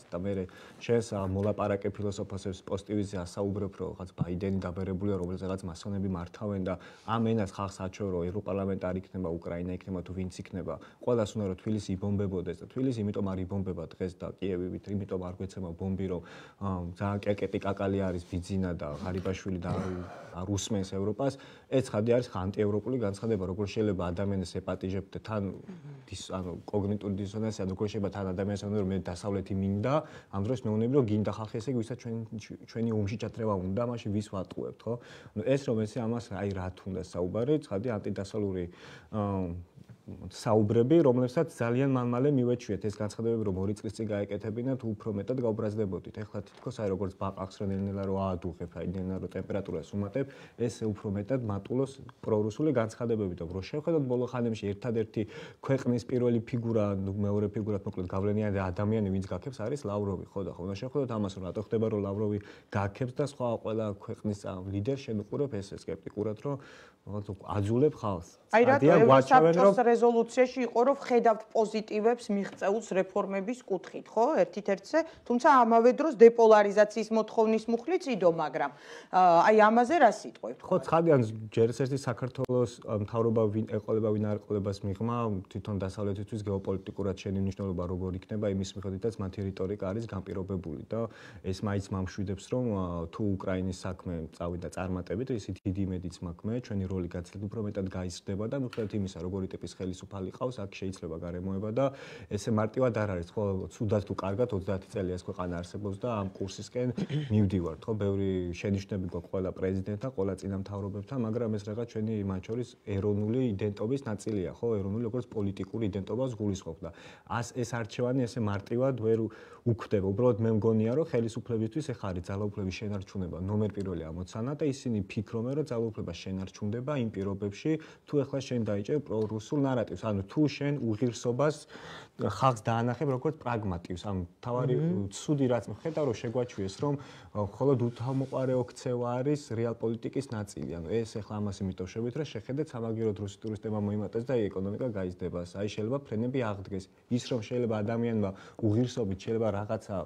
შენს მოლაპარაკე ფილოსოფოსებს პოსტივიზე ასაუბრებ, რომ რაღაც ბაიდენი დაბერებულია, რომელზეც მასონები მართავენ და ამ ენას ხალხს აჩვევ, რომ ევროპარლამენტარი იქნება, უკრაინა იქნება თუ ვინც იქნება, ყველას უნდა რომ თბილისი იბომბებოდეს და თბილისი იმიტომ არ იბომბება დღეს და კიევი, იმიტომ არ გვეცემა ბომბი, რომ ძალიან კეკეტი კაკალი არის ბიძინა და ღარიბაშვილი და არ უსმენს ევროპას. ეს ხადი არის ანტიევროპული განცხადება, როგორ შეიძლება ადამიანს ეპატიჟებ და თან ანუ კოგნიტური დისონანსი, ანუ როგორ შეიძლება თან ადამიანს ამბობ, რომ მე დასავლეთი მინდა, ამ დროს მეუბნები, რომ გინდა ხალხი ესე იგი, ვისაც ჩვენ ჩვენი ომში ჩათრევა უნდა, მაშინ ვის ვატყუებთ, ხო? ანუ ეს რომ ესე ამას აი რა თუნდა საუბარი, ცხადი ანტიდასავლური საუბრები, რომლებსაც ძალიან მალმალე მივეჩვიეთ ეს განცხადებები, რომ ორი წლის წინ გაეკეთებინათ, უფრო მეტად გავბრაზდებოდით. ეხლა თითქოს აი როგორც ბაყაყს რომ ნელ-ნელა რო აადუღებ, აი ნელ-ნელა რო ტემპერატურას უმატებ, ეს უფრო მეტად მატულოს პრორუსული განცხადებები და რო შევხედოთ ბოლო ხანებში ერთადერთი ქვეყნის პირველი ფიგურა, მეორე ფიგურად მოკლედ გავლენიანი ადამიანი, ვინც გაქებს, არის ლავროვი, ხო და ხო უნდა შევხედოთ ამას, რომ რატო ხდება, რომ ლავროვი გაქებს და სხვა ყველა ქვეყნის ლიდერს შემოყურებ ეს სკეპტიკურად, რომ აძულებ ხალხს. აი რატო ევროსაბჭოს რეზოლუციაში იყო რომ ხედავთ პოზიტივებს მიღწეულს რეფორმების კუთხით, ხო? ერთით-ერთზე, თუმცა ამავე დროს დეპოლარიზაციის მოთხოვნის მუხლიც იდო, მაგრამ აი ამაზე რა სიტყვებთ? ხო, ცხადიან ჯერ ერთი საქართველოს მთავრობა ვინ ეყოლება, ვინ არ ეყოლებას მიღმა, თვითონ დასავლეთისთვის გეოპოლიტიკურად შენი მნიშვნელობა როგორ იქნება, იმის მიხედვითაც მათი რიტორიკა არის განპირობებული და ეს მაინც მამშვიდებს, რომ თუ უკრაინის საქმე წავიდა წარმატებით, ისე დიდი იმედიც მაქვს მე, ჩვენი როლი გაცილებით უფრო მეტად გაიზრდება და მიუხედავად იმისა, როგორი ტიპის ხელისუფალი ყავს, აქ შეიძლება გარემოება და ესე მარტივად არ არის, ხო, ცუდად თუ კარგად ოცდაათი წელი ეს ქვეყანა არსებობს და ამ კურსისკენ მივდივართ, ხო, ბევრი შენიშვნები გვაქვს ყველა პრეზიდენტთან, ყველა წინამთავრობებთან, მაგრამ ეს რაღაც ჩვენი მათ შორის ეროვნული იდენტობის ნაწილია, ხო, ეროვნული როგორც პოლიტიკური იდენტობას გულისხმობს და ას ეს არჩევანი ესე მარტივად ვერ უქმდება. უბრალოდ მე მგონია, რომ ხელისუფლებისთვის ეხა არის ძალაუფლების შენარჩუნება ნომერ პირველი ამოცანა და ისინი ფიქრობენ, რომ ძალაუფლება შენარჩუნდება იმ პირობებში, თუ ეხლა შენ დაიჭერ პრორუსულ ნარატივს, ანუ თუ შენ უღირსობას ხალხს დაანახებ როგორც პრაგმატივს, ანუ თავარი ცუდი რაც ხედავ, რომ შეგვაჩვიეს, რომ მხოლოდ უთამოყარე ოქცევა არის რეალ პოლიტიკის ნაწილი. ანუ ეს ეხლა ამას იმიტომ შევით, რომ შეხედეთ სამაგიეროდ რუსი ტურისტებმა მოიმატეს და ეკონომიკა გაიზრდება. აი შეიძლება ფრენები აღდგეს. ის რომ შეიძლება ადამიანმა უღირსობით შეიძლება რაღაცა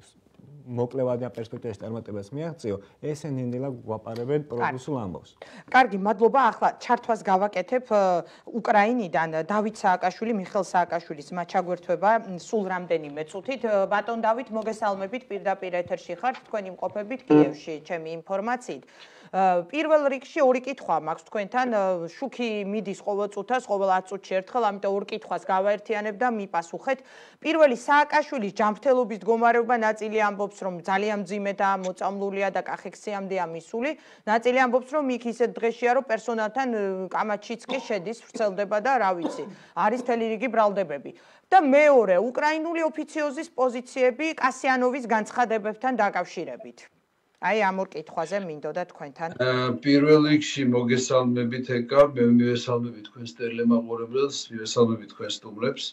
მოკლევადიან პერსპექტივაში წარმატებას მიაღწიო, ესე ნენელა გვაპარებენ პრორუსულ ამბავს. კარგი, მადლობა. ახლა ჩართვას გავაკეთებ უკრაინიდან დავით სააკაშვილი, მიხელ სააკაშვილის მაჩაგვერთვება სულ რამდენიმე წუთით. ბატონ დავით, მოგესალმებით, პირდაპირ ეთერში ხართ, თქვენი მყოფებით კიევში, ჩემი ინფორმაციით. პირველ რიგში ორი კითხვა მაქვს თქვენთან. შუქი მიდის ყოველ წუთას, ყოველ ათი წუთში ერთხელ, ამიტომ ორ კითხვას გავაერთიანებ და მიპასუხეთ. პირველი, სააკაშვილის ჯანმრთელობის მდგომარეობა ნაწილი ამბობს, რომ ძალიან მძიმედაა, მოწამლულია და კახექსიამდეა მისული. ნაწილი ამბობს, რომ იქ ისეთ დღეშია, რომ პერსონალთან კამაჩიც კი შედის, ვრცელდება და რა ვიცი, არის თელი რიგი ბრალდებები. და მეორე, უკრაინული ოფიციოზის პოზიციები კასიანოვის განცხადებებთან დაკავშირებით. აი ამ ორ კითხვაზე მინდოდა თქვენთან. პირველ რიგში მოგესალმებით ეკა, მე მივესალმებით თქვენს ტელემაყურებელს, მივესალმებით თქვენს სტუმრებს.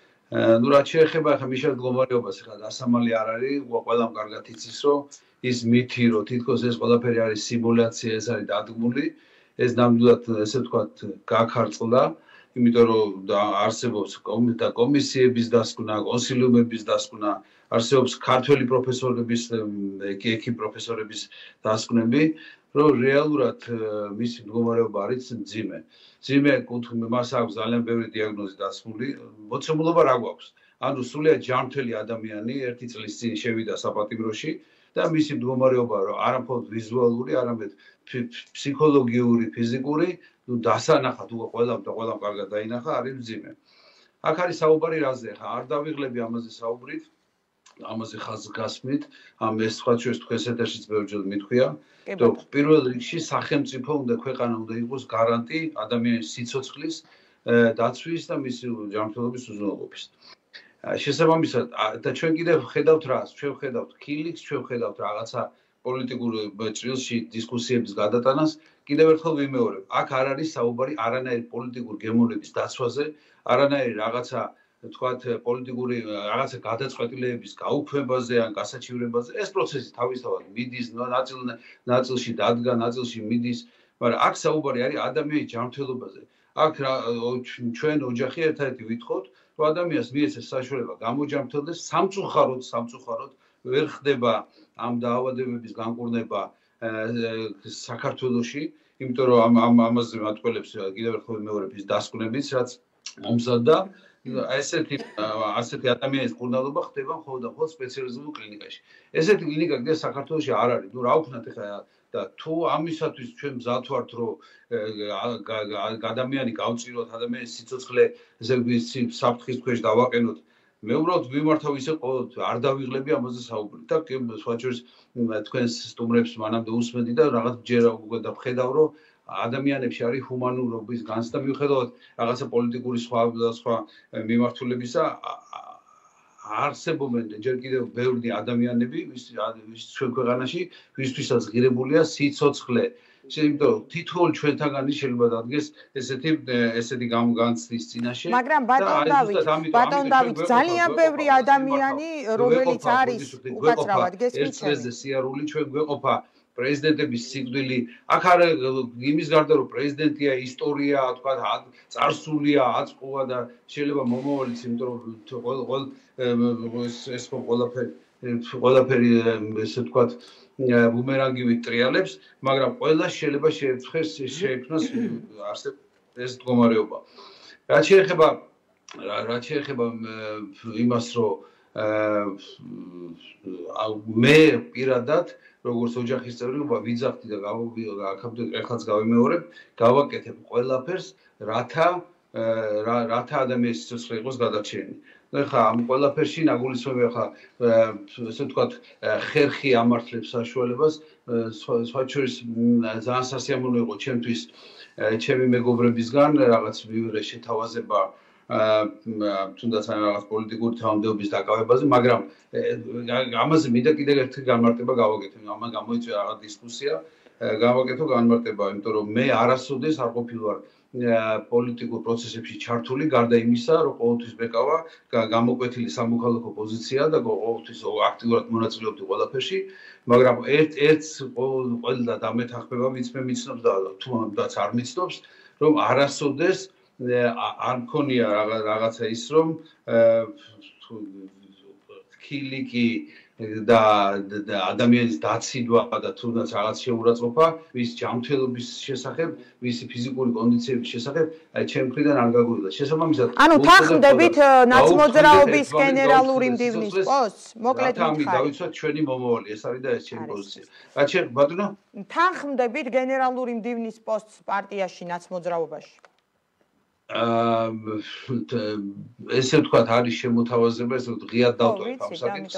ნუ რაც შეეხება ახლა მიშელ მდგომარეობას, ახლა დასამალი არ არის, ყველამ კარგად იცის, რომ ის მითი, რომ თითქოს ეს ყველაფერი არის სიმულაცია, ეს არის დადგმული, ეს ნამდვილად ესე ვთქვათ, გაქარწყლდა, იმიტომ რომ არსებობს კომისიების დასკვნა, კონსილიუმების დასკვნა, არსებობს ქართველი პროფესორების, ეკი პროფესორების დასკვნები, რომ რეალურად მისი მდგომარეობა არის მძიმე. მძიმე კუთხე მას აქვს ძალიან ბევრი დიაგნოზი დასმული, მოცემულობა რა გვაქვს? ანუ სულიად ჯანმრთელი ადამიანი ერთი წლის წინ შევიდა საპატიმროში და მისი მდგომარეობა რომ არა მხოლოდ ვიზუალური, არამედ ფსიქოლოგიური, ფიზიკური, ნუ დასანახად უკვე ყველამ და ყველამ კარგად დაინახა, არის მძიმე. აქ არის საუბარი რაზე ხა? არ დავიღლები ამაზე საუბრით. ამაზე ხაზს გასმით, ამ ეს სხვა ჩვენს თქვენს ეთერშიც ბევრჯერ მithქვია, რომ პირველ რიგში სახელმწიფო უნდა ქვეყანა უნდა იყოს გარანტი ადამიანის სიცოცხლის დაცვის და მისი ჯანმრთელობის უზრუნველყოფის. შესაბამისად და ჩვენ კიდევ ხედავთ რას? ჩვენ ხედავთ ქილიქს, ჩვენ ხედავთ რაღაცა პოლიტიკურ ჭრილში დისკუსიების გადატანას, კიდევ ერთხელ ვიმეორებ, აქ არ არის საუბარი არანაირი პოლიტიკურ გემოვნების დაცვაზე, არანაირი რაღაცა თქვათ პოლიტიკური რაღაცა გადაწყვეტილებების გაუქმებაზე ან გასაჩივრებაზე. ეს პროცესი თავისთავად მიდის, ნაწილ ნაწილში დადგა, ნაწილში მიდის, მაგრამ აქ საუბარი არის ადამიანის ჯანმრთელობაზე. აქ ჩვენ ოჯახი ერთადერთი ვითხოვთ, რომ ადამიანს მიეცეს საშუალება გამოჯანმრთელდეს სამწუხაროდ, სამწუხაროდ ვერ ხდება ამ დაავადებების განკურნება საქართველოში, იმიტომ რომ ამ ამ ამაზე მათყველებს კიდევ ერთხელ მეორების დასკვნებიც, რაც მომზადდა ესეთი ასეთი ადამიანის კურნალობა ხდება მხოლოდ და მხოლოდ სპეციალიზებულ კლინიკაში. ესეთი კლინიკა კიდევ საქართველოში არ არის. ნუ რა ვქნათ ახლა და თუ ამისათვის ჩვენ მზად ვართ, რომ ადამიანი გავწიროთ, ადამიანის სიცოცხლე საფრთხის ქვეშ დავაყენოთ, მე უბრალოდ ვიმართავ ისე ყოველთვის არ დავიღლები ამაზე საუბარი და სხვა შორის თქვენს სტუმრებს მანამდე უსმენდი და რაღაც ჯერა უკვე დავხედავ, რომ ადამიანებში არის ჰუმანურობის განცდა მიუხედავად რაღაცა პოლიტიკური სხვა და სხვა მიმართულებისა არსებობენ ჯერ კიდევ ბევრი ადამიანები ვის ჩვენ ქვეყანაში ვისთვისაც ღირებულია სიცოცხლე. იმიტომ თითოეულ ჩვენთაგანი შეიძლება დადგეს ესეთი ესეთი განცდის წინაშე. მაგრამ ბატონ დავით, ბატონ დავით, ძალიან ბევრი ადამიანი, რომელიც არის უკაცრავად გესმით ეს სიარული ჩვენ გვეყოფა პრეზიდენტების სიკვდილი. აქ არ იმის გარდა რომ პრეზიდენტია, ისტორია, თქვა წარსულია, აწყობა და შეიძლება მომავალიც, იმიტომ რომ ყოველ ეს ყველაფერი ყველაფერი ესე ვთქვათ ბუმერანგივი ტრიალებს, მაგრამ ყველა შეიძლება შეეცხვეს შეექმნას ეს მდგომარეობა. რაც შეეხება რაც შეეხება იმას, რომ მე პირადად როგორც ოჯახის წევრი ვიძახდი და აქამდე ეხლაც გავიმეორებ, გავაკეთებ ყველაფერს, რათა რათა ადამიანის სიცოცხლე იყოს გადარჩენილი. ეხლა ამ ყველაფერში ნაგულისხმები ახლა ესე ვთქვათ ხერხი ამართლებს საშუალებას, სხვა შორის ძალიან სასიამოვნო იყო ჩემთვის ჩემი მეგობრებისგან რაღაც მივიღე შეთავაზება თუნდაც რაღაც პოლიტიკური თანამდებობის დაკავებაზე, მაგრამ ამაზე მინდა კიდევ ერთი განმარტება გავაკეთო. ამან გამოიწვია რაღაც დისკუსია, გავაკეთო განმარტება, იმიტომ რომ მე არასოდეს არ ყოფილვარ პოლიტიკურ პროცესებში ჩართული, გარდა იმისა, რომ ყოველთვის მეკავა გამოკვეთილი სამოქალაქო პოზიცია და ყოველთვის აქტიურად მონაწილეობდი ყველაფერში, მაგრამ ერთ ერთს ყველა დამეთანხმება მიცმე მიცნობს და თუნდაც არ მიცნობს, რომ არასოდეს არ მქონია რაღაცა ის, რომ ხილიკი და ადამიანის დაციდვა და თუნდაც რაღაც შეურაცხყოფა ვის ჯანმრთელობის შესახებ, ვის ფიზიკური კონდიციების შესახებ, აი ჩემ მხრიდან არ გაგუდა. შესაბამისად, ანუ თანხმდებით ნაცმოძრაობის გენერალური მდივნის პოსტს? მოკლედ მითხარი. დავიცვათ ჩვენი მომავალი, ეს არის და ეს ჩემი პოზიცია. რაც შეეხება ბატონო? თანხმდებით გენერალური მდივნის პოსტს პარტიაში ნაცმოძრაობაში? აა ესე ვთქვათ, არის შემოთავაზება, ესე ვთქვათ, ღიად დავტოვებ ამ საკითხს.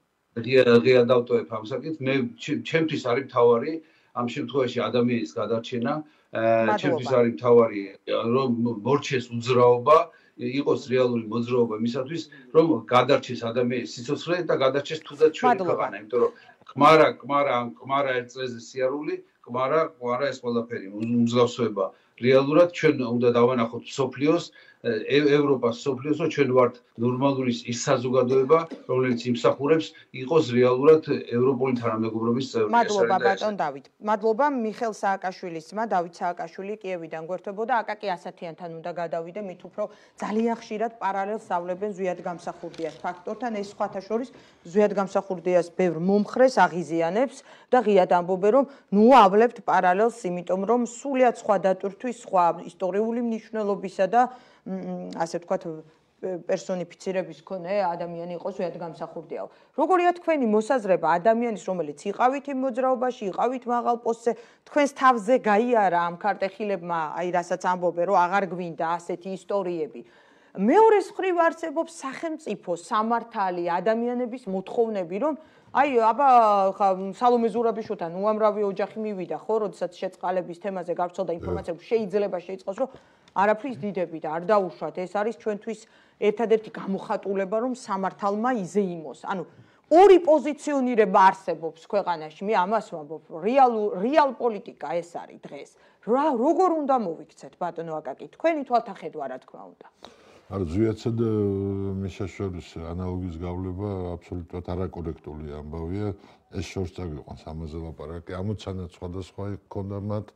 ღია დავტოვებ ამ საკითხს. მე ჩემთვის არის მთავარი ამ შემთხვევაში ადამიანის გადარჩენა, ჩემთვის არის მთავარი რომ მორჩეს უძრაობა, იყოს რეალური მოძრაობა იმისათვის, რომ გადარჩეს ადამიანის სიცოცხლე და გადარჩეს თუნდაც ჩვენი ქვეყანა, იმიტომ რომ კმარა, კმარა, კმარა ერთ წელზე სიარული, კმარა, კმარა ეს ყველაფერი უმსგავსება. რეალურად ჩვენ უნდა დავანახოთ სოფლიოს, ევროპას სოფლიოს, რომ ჩვენ ვართ ნორმალური ის საზოგადოება, რომელიც იმსახურებს იყოს რეალურად ევროპული თანამეგობრობის წევრი. მადლობა ბატონ დავით. მადლობა მიხელ სააკაშვილის ძმა დავით სააკაშვილი კიევიდან გვერდებოდა. აკაკი ასათიანთან უნდა გადავიდე, მით უფრო ძალიან ხშირად პარალელს ავლებენ ზვიად გამსახურდიას ფაქტორთან. ეს სხვათა შორის ზვიად გამსახურდიას ბევრ მომხრეს აღიზიანებს და ღიად ამბობენ, რომ ნუ ავლებთ პარალელს, იმიტომ რომ სულიად სხვა დატვირთვის, სხვა ისტორიული მნიშვნელობისა და ასე ვთქვათ პერსონიფიცირების მქონე ადამიანი იყოს ზვიად გამსახურდიაო. როგორია თქვენი მოსაზრება ადამიანის, რომელიც იყავით იმ მოძრაობაში, იყავით მაღალ პოსტზე, თქვენს თავზე გაიარა ამ ქარტეხილებმა, აი რასაც ამბობენ, რომ აღარ გვინდა ასეთი ისტორიები. მეორეს მხრივ არსებობს სახელმწიფო, სამართალი, ადამიანების მოთხოვნები, რომ აი აბა ხა სალომე ზურაბიშვილთან უამრავი ოჯახი მივიდა, ხო, როდესაც შეწყალების თემაზე გავრცელდა ინფორმაცია, შეიძლება შეიწყოს, რომ არაფრის დიდები და არ დაუშვათ. ეს არის ჩვენთვის ერთადერთი გამოხატულება, რომ სამართალმა იზეიმოს. ანუ ორი პოზიციონირება არსებობს ქვეყანაში. მე ამას ვამბობ, რეალ რეალ პოლიტიკა ეს არის დღეს. რა როგორ უნდა მოვიქცეთ ბატონო აკაკი? თქვენი თვალთახედვა რა თქმა უნდა. არ ზვიადსა და მიშას შორის ანალოგიის გავლება აბსოლუტურად არაკორექტული ამბავია. ეს შორს წაგვიყვანს ამაზე ლაპარაკი. ამოცანაც სხვადასხვა ჰქონდა მათ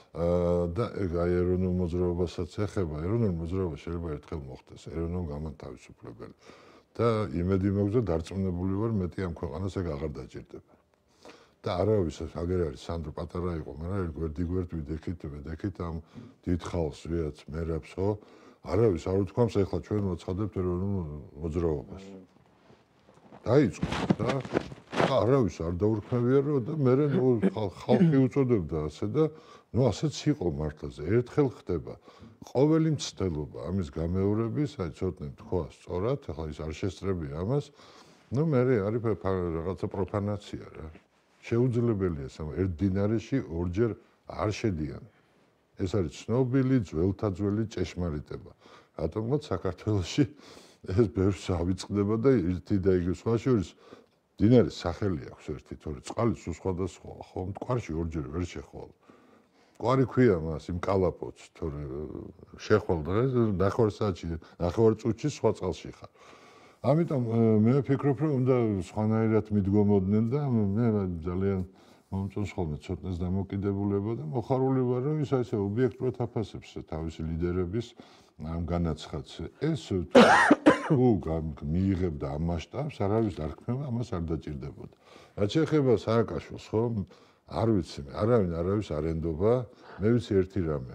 და აი ეროვნულ მოძრაობასაც ეხება. ეროვნულ მოძრაობა შეიძლება ერთხელ მოხდეს, ეროვნულ გამანთავისუფლებელი. და იმედი მაქვს, რომ დარწმუნებული ვარ, მეტი ამ ქვეყანას ეგ აღარ დაჭირდება. და არავის აგერ არის სანდრო პატარა იყო, მაგრამ გვერდიგვერდ ვიდექით, ვიდექით ამ დიდ ხალხს, ვიაც მერაბს, ხო? არავის არ უთქვამს, ეხლა ჩვენ მოცხადებთ ეროვნულ მოძრაობას. დაიწყო და არავის არ დაურქმევიარო და მე ხალხი უწოდებდა ასე და ნუ ასეც იყო მართლაზე. ერთხელ ხდება ყოველი მცდელობა ამის გამეორების, აი ცოტნე თქვა სწორად, ახლა ის არ შესწრებია ამას. ნუ მე არის რაღაცა პროფანაცია რა. შეუძლებელია სამ ერთ დინარეში ორჯერ არ შედიან. ეს არის ცნობილი ძველთაძველი ჭეშმარიტება. რატომღაც საქართველოში ეს ბევრს ავიწყდება და ერთი და იგივე სხვა შორის დინარის სახელი აქვს ერთი, თორე წყალი სულ სხვადასხვა, ხო, მტკვარში ორჯერ ვერ შეხვალ. მტკვარი ქვია მას იმ კალაპოts, თორე შეხვალ დღეს ნახევარ საათში, ნახევარ წუთში სხვა წყალში ხარ. ამიტომ მე ვფიქრობ, რომ უნდა სხვანაირად მიდგომოდნენ და მე ძალიან მომწონს ხოლმე ცოტნეს დამოკიდებულება და მოხარული ვარ, რომ ის ასე ობიექტურად აფასებს თავისი ლიდერების ამ განაცხადს. ეს თუ მიიღებდა ამ მასშტაბს, არავის დარქმევა ამას არ დაჭირდებოდა. რაც შეეხება სააკაშვილს, ხო, არ ვიცი, არავინ არავის არ ენდობა, მე ვიცი ერთი რამე.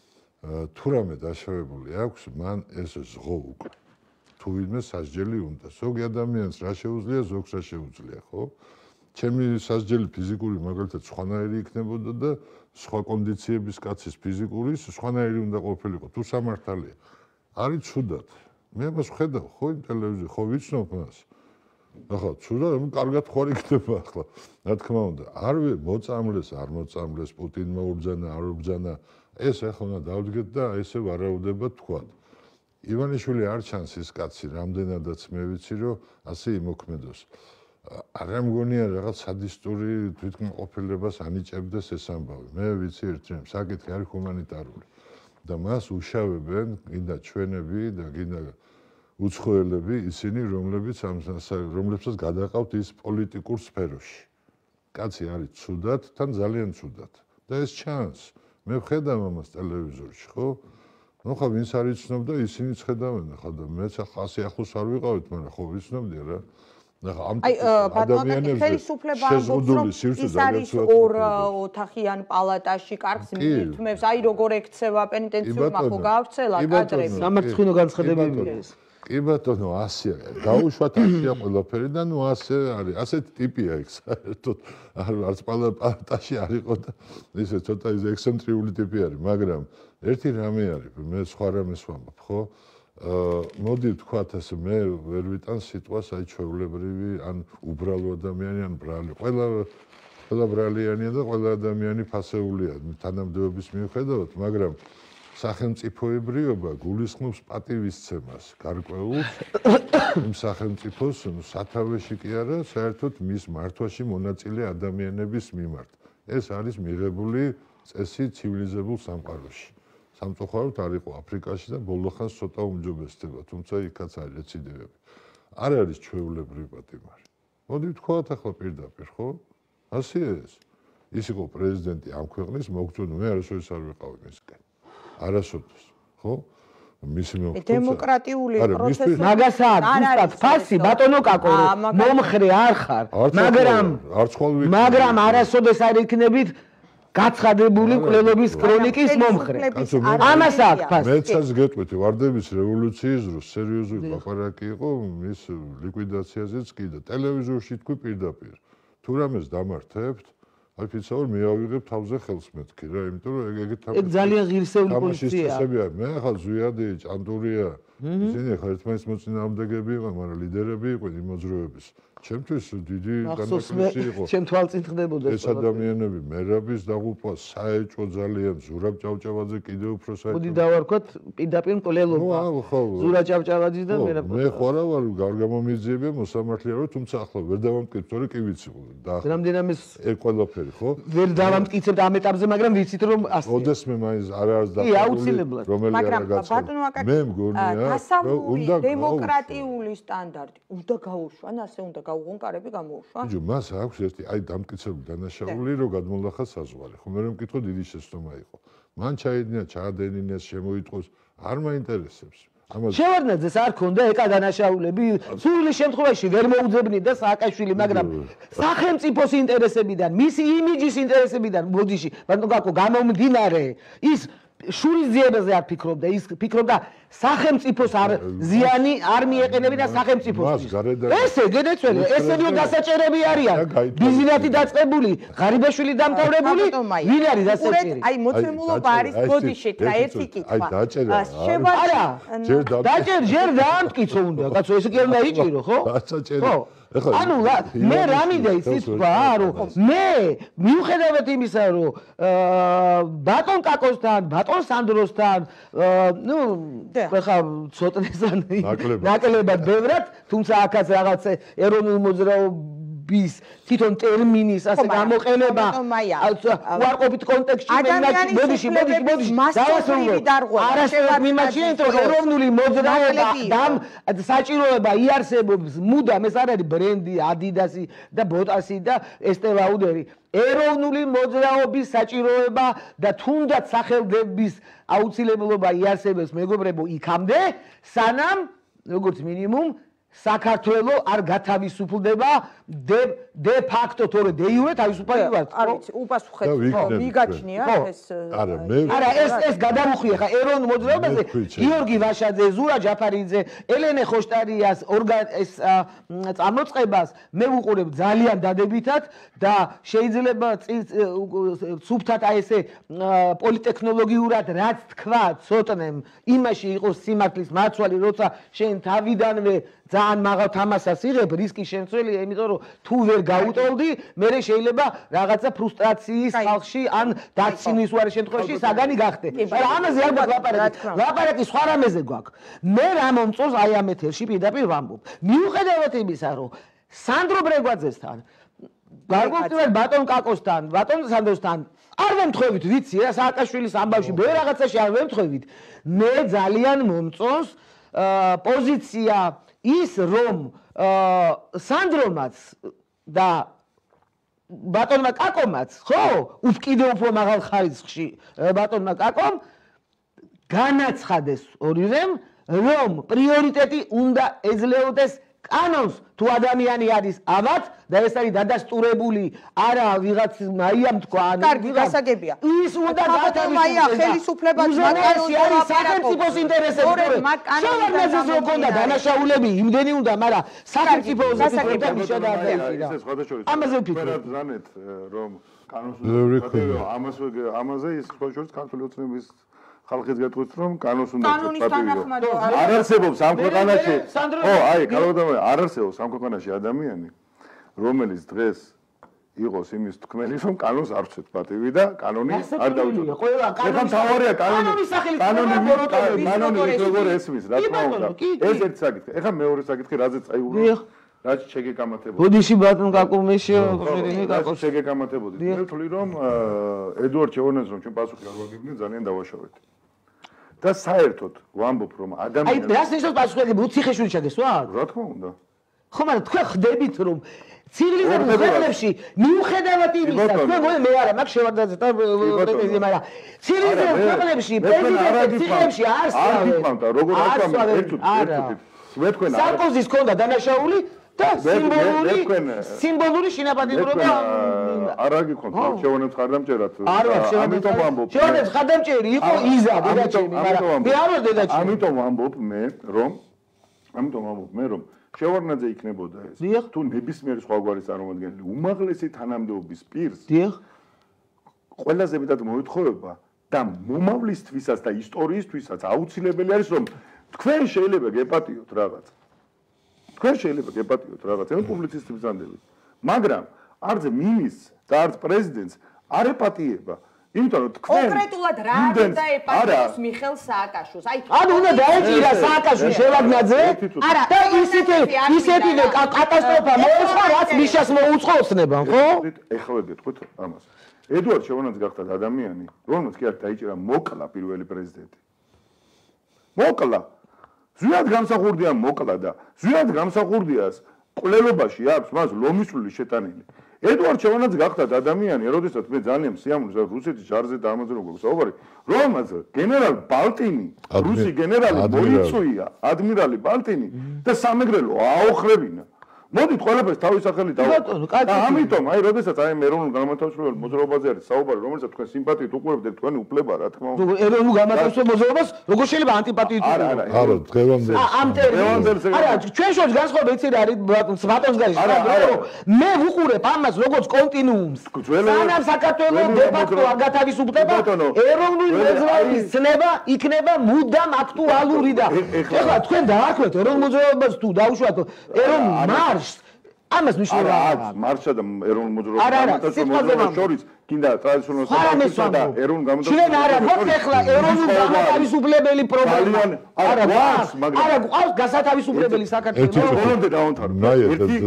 თუ რამე დაშავებული აქვს, მან ეს ზღო უკვე. თუ ვინმე სასჯელი უნდა. ზოგი ადამიანს რა შეუძლია, ზოგს რა შეუძლია, ხო? ჩემი სასჯელი ფიზიკური მაგალითად სხვანაირი იქნებოდა და სხვა კონდიციების კაცის ფიზიკური სხვანაირი უნდა ყოფილიყო. თუ სამართალია, არის ცუდად. მე მას ხედავ, ხო, იმ ტელევიზიაში, ხო ვიცნობ მას. ახლა ცუდად, ნუ კარგად ხوار იქნება ახლა. რა თქმა უნდა, არ მოწამლეს, არ მოწამლეს, პუტინმა უბრძანა, არ უბრძანა, ეს ახლა უნდა დავდგეთ და ესე ვარაუდება თქვა. ივანიშვილი არ ჩანს ის კაცი, რამდენადაც მე ვიცი, რომ ასე იმოქმედოს. არ მგონია რაღაც სადისტური თვითმყოფილებას ანიჭებდეს ეს ამბავი. მე ვიცი ერთ რამ, საკითხი არის ჰუმანიტარული. და მას უშავებენ გინდა ჩვენები და გინდა უცხოელები, ისინი, რომლებიც რომლებსაც გადაყავთ ის პოლიტიკურ სფეროში. კაცი არის ცუდად, თან ძალიან ცუდად. და ეს ჩანს. მე ვხედავ ამას ტელევიზორში, ხო? ნუ ხა ვინც არ იცნობდა, ისინიც ხედავენ ხა და მეც ახლა ასე ახლოს არ ვიყავით, მაგრამ ხო ვიცნობდი რა. აი ბატონო ხელისუფლება ამბობს რომ ის არის ორ ოთახიან პალატაში კარგს მითმევს აი როგორ ექცევა პენიტენციურმა ხო გაავრცელა კადრები სამართლინო განცხადებები ეს კი ბატონო ასეა დაუშვათ ასეა ყველაფერი და ნუ ასე არის ასეთი ტიპია ეგ საერთოდ არც პალატაში არ იყო და ისე ცოტა ის ექსცენტრიული ტიპი არის მაგრამ ერთი რამე არის მე სხვა რამეს ვამბობ ხო მოდი ვთქვათ ასე მე ვერ ვიტან სიტყვას აი ჩვეულებრივი ან უბრალო ადამიანი ან ბრალი ყველა ყველა ბრალიანია და ყველა ადამიანი ფასეულია თანამდებობის მიუხედავად მაგრამ სახელმწიფოებრიობა გულისხმობს პატივისცემას გარკვეულს იმ სახელმწიფოს სათავეში კი არა საერთოდ მის მართვაში მონაწილე ადამიანების მიმართ ეს არის მიღებული წესი ცივილიზებულ სამყაროში სამწუხაროდ არ იყო აფრიკაში და ბოლო ხანს ცოტა უმჯობესდება, თუმცა იქაც არის რეციდივები. არ არის ჩვეულებრივი პატიმარი. მოდი ვთქვათ ახლა პირდაპირ, ხო? ასეა ეს. ის იყო პრეზიდენტი ამ ქვეყნის, მოგწონი, მე არასოდეს არ ვიყავი მისგან. არასოდეს, ხო? მისი მოგწონი. დემოკრატიული პროცესი მაგასაა, ზუსტად ფასი ბატონო კაკო, მომხრე არ ხარ, მაგრამ არც ხვალ ვიქნები. მაგრამ არასოდეს არ იქნებით გაცხადებული კვლევების ქრონიკის მომხრე. ამას აქვს ფასი. მეცაც გეტყვით, ვარდების რევოლუციის დროს სერიოზული ლაპარაკი იყო მის ლიკვიდაციაზეც კი და ტელევიზორში თქვი პირდაპირ. თუ რამეს დამართებთ, აი ფიცაურ მიავიღებ თავზე ხელს მეთქი რა, იმიტომ რომ ეგ ეგეთ ეგ ძალიან ღირსეული პოლიციაა. მე ახლა ზვიადი, ჭანტურია, ისინი ახლა ერთმანეთის მოწინააღმდეგეები იყვნენ, მაგრამ ლიდერები იყვნენ იმ მოძრაობის. ჩემთვის დიდი განაკლისი იყო. ჩემ თვალწინ ხდებოდა ეს ადამიანები მერაბის დაღუპვა საეჭვო ძალიან ზურაბ ჭავჭავაძე კიდევ უფრო საეჭვო. მოდი დავარქვათ პირდაპირ მკვლელობა. ზურაბ ჭავჭავაძის და მერაბ. მე ხوارა ვარ გარგამომიძიებია მოსამართლეა რომ თუმცა ახლა ვერ დავამტკიცებ თორე კი ვიცი და რამდენამეს ეგ ყველაფერი ხო? ვერ დავამტკიცებ ამ ეტაპზე მაგრამ ვიცით რომ ასე. ოდესმე მაინც არ არის და აუცილებლად. მაგრამ ბატონო აკაკი მე მგონია რომ უნდა დემოკრატიული სტანდარტი უნდა გაუშვან ასე უნდა უღონკარები გამოუშვა? იჯო, მას აქვს ერთი აი დამტკიცებული დანაშაული, რომ გადმოლახა საზღვარი. ხო, მე რომ მკითხო დიდი შეცდომა იყო. მან ჩაედინა, ჩაადენინეს, შემოიტყოს, არ მაინტერესებს. შევარდნაძეს არ ქონდა ეკა დანაშაულები, სრული შემთხვევაში ვერ მოუძებნიდა სააკაშვილი, მაგრამ სახელმწიფოს ინტერესებიდან, მისი იმიჯის ინტერესებიდან ბოდიში, ბატონო გაკო გამომდინარე, ის შურის ძიებაზე არ ფიქრობდა, ის ფიქრობდა სახელმწიფოს არ ზიანი არ მიეყენებინა სახელმწიფოსთვის. ესე გენეცველი, ესენიო დასაჭერები არიან. ბიზნესი დაწყებული, ღარიბაშვილი დამთავრებული, ვინ არის დასაჭერი? აი მოცემულობა არის ბოდიშით რა ერთი კითხვა. არა, დაჭერ ჯერ დაამტკიცო უნდა, კაცო, ესე კი არ დაიჭირო, ხო? დასაჭერი. ანუ მე რამიდა იცით რა, რომ მე მიუხედავად იმისა, რომ ბატონ კაკოსთან, ბატონ სანდროსთან, ნუ ხა ცოტნესან ნაკლებად ბევრად, თუმცა აქაც რაღაც ეროვნულ მოძრაობის თვითონ ტერმინის ასე გამოყენება უარყოფით კონტექსტში მოდიში მოდიში მოდიში მასწავლებელი დარღვევა არასდროს მიმაჩნიეთ რომ ეროვნული მოძრაობა და საჭიროება იარსებობს მუდამ ეს არ არის ბრენდი ადიდასი და ბოტასი და ესტე ლაუდერი ეროვნული მოძრაობის საჭიროება და თუნდაც სახელდების აუცილებლობა იარსებებს მეგობრებო იქამდე სანამ როგორც მინიმუმ საქართველოს არ გათავისუფლდება დე ფაქტო თორე დე იურე თავისუფალი ვართ. არ ვიცი, უპასუხეთ, ხო, მიგაჩნია ეს არა, მე არა, ეს ეს გადამუხვია ხა ეროვნულ მოძრაობაზე გიორგი ვაშაძე, ზურა ჯაფარიძე, ელენე ხოშტარიას ეს წამოწყებას მე ვუყურებ ძალიან დადებითად და შეიძლება სუფთად აი ესე პოლიტექნოლოგიურად რაც თქვა ცოტნემ იმაში იყოს სიმართლის მაცვალი, როცა შენ თავიდანვე ძალიან მაღალ თამასას იღებ, რისკი შემცველია, იმიტომ რომ თუ ვერ გაუტოლდი, მე შეიძლება რაღაცა ფრუსტრაციის ხალხში ან დაცინვის უარი შემთხვევაში საგანი გახდე. მაგრამ ამაზე არ გვაქვს ლაპარაკი. ლაპარაკი სხვა რამეზე გვაქვს. მე რა მომწონს აი ამ ეთერში პირდაპირ ვამბობ. მიუხედავად იმისა, რომ სანდრო ბრეგვაძესთან, გარკვეულწილად ბატონ კაკოსთან, ბატონ სანდროსთან არ ვემთხვევით, ვიცი რა, სააკაშვილის ამბავში ბევრ რაღაცაში არ ვემთხვევით. მე ძალიან მომწონს პოზიცია ის რომ სანდრომაც და ბატონმა კაკომაც, ხო, უკიდე უფრო მაღალ ხარისხში ბატონმა კაკომ განაცხადეს ორივემ, რომ პრიორიტეტი უნდა ეძლეოდეს კანონს, თუ ადამიანი არის ავად და ეს არის დადასტურებული არა ვიღაც მაიამ თქვა ან კარგი გასაგებია. ის უნდა გათავისუფლება ხელისუფლებას მაგალითად არის სახელმწიფოს ინტერესები. შევარდნაძეს რო ქონდა დანაშაულები იმდენი უნდა, მაგრამ სახელმწიფოს ინტერესები შედაარდა. ამაზე ვფიქრობ. ზანეთ რომ კანონს უნდა ამას ამაზე ის სხვა შორის ქართული ოცნების ხალხის გეტყვით რომ კანონს უნდა პატივიო. არ არსებობს ამ ქვეყანაში. ო, აი, კალოდამე, არ არსებობს ამ ქვეყანაში ადამიანი, რომელიც დღეს იყოს იმის თქმელი, რომ კანონს არ ვცეთ პატივი და კანონი არ დავიწყოთ. ეხლა თავარია კანონი. კანონი კანონი როგორ ესმის, რა თქმა უნდა. ეს ერთი საკითხი. ეხლა მეორე საკითხი, რაზე წაიურო? რაც შეგეკამათებოდი. ბოდიში ბატონ კაკუმის შირინი კაკოს შეგეკამათებოდი. მე ვთვლი რომ ედუარდ ჩევანაძე რომ ჩვენ პასუხი არ ვაგებინე ძალიან დავაშავეთ. და საერთოდ ვამბობ რომ ადამიანს აი რას ნიშნავს პასუხი უციხეშვილი ჩაგესვა? რა თქმა უნდა. ხო მაგრამ თქვენ ხდებით რომ ცივილიზებულ ქვეყნებში მიუხედავად იმისა, თქვენ მე არა მაგ შევარდნაძე და პრეტენზია, მაგრამ ცივილიზებულ ქვეყნებში პრეზიდენტის ციხეებში არ სწავლენ. როგორ აკვამენ ერთუთ ერთუთ. მე თქვენ სარკოზის ქონდა დანაშაული და სიმბოლური სიმბოლური შინაპატიმრობა არა გიქონდა შევონებს ხარდამჭერად ამიტომ ვამბობ შევონებს ხარდამჭერი იყო იზა დედაჩემი მაგრამ მე არ ვარ დედაჩემი ამიტომ ვამბობ მე რომ ამიტომ ვამბობ მე რომ შევარდნაძე იქნებოდა ეს თუ ნებისმიერი სხვაგვარი წარმომადგენელი უმაღლესი თანამდებობის პირს დიახ ყველაზე მეტად მოეთხოვება და მომავლისთვისაც და ისტორიისთვისაც აუცილებელი არის რომ თქვენ შეიძლება გეპატიოთ რაღაც თქვენ შეიძლება გეპატიოთ რაღაც ემ პუბლიცისტების ანდებით მაგრამ არც მინის და არც პრეზიდენტს არ ეპატიება იმიტომ რომ თქვენ კონკრეტულად რა უნდა ეპატიოს მიხელ სააკაშვილს აი ანუ უნდა დაეჭირა სააკაშვილი შევარდნაძე არა და ისეთი ისეთი კატასტროფა მოეწყო რაც მიშას მოუწყოსნებან ხო ეხლა გეტყვით ამას ედუარდ შევარდნაძე გახდა ადამიანი რომელსაც კი არ დაიჭირა მოკლა პირველი პრეზიდენტი მოკლა ზუსტად გამსახურდია მოკლა და ზუსტად გამსახურდიას ყლელობაში აქვს მას ლომისული შეტანილი ედუარდ შევანაძე გახდა ადამიანი, როდესაც მე ძალიან სიამოვნებდა რუსეთის ჯარზე და ამაზე როგორ საუბარი, რომაც გენერალ ბალტინი, რუსი გენერალი მოიწვია, ადმირალი ბალტინი და სამეგრელო აოხრებინა. მოდით ყველაფერს თავის სახელი დავუყოთ. და ამიტომ აი როდესაც აი ეროვნულ განმათავისუფლებელ მოძრაობაზე არის საუბარი, რომელსაც თქვენ სიმპათიით უყურებთ თქვენი უფლება რა თქმა უნდა. ეროვნულ განმათავისუფლებელ მოძრაობას როგორ შეიძლება ანტიპათიით არა, არა, არა, დღევანდელ. ამ ტერმინს. არა, ჩვენ შორის განსხვავება იცი რა არის ბატონს გაიშ. მე ვუყურებ ამას როგორც კონტინუუმს. სანამ საქართველოს დე-ფაქტო არ გათავისუფლდება, ეროვნული მოძრაობის ცნება იქნება მუდამ აქტუალური და ეხლა თქვენ დააქვეთ ეროვნულ მოძრაობას თუ დაუშვათ ეროვნულ მარშს ამას მნიშვნელობა აქვს მარშსა და ეროვნულ მოძრაობას შორის კიდე ტრადიციონულ საფრთხესა და ეროვნულ გამოძიებას ჩვენ არა გვაქვს ეხლა ეროვნულ გამოთავისუფლებელი პრობლემა არა გვაქვს არა გვაქვს გასათავისუფლებელი საქართველოს ბოლომდე დავამთავრებ ერთი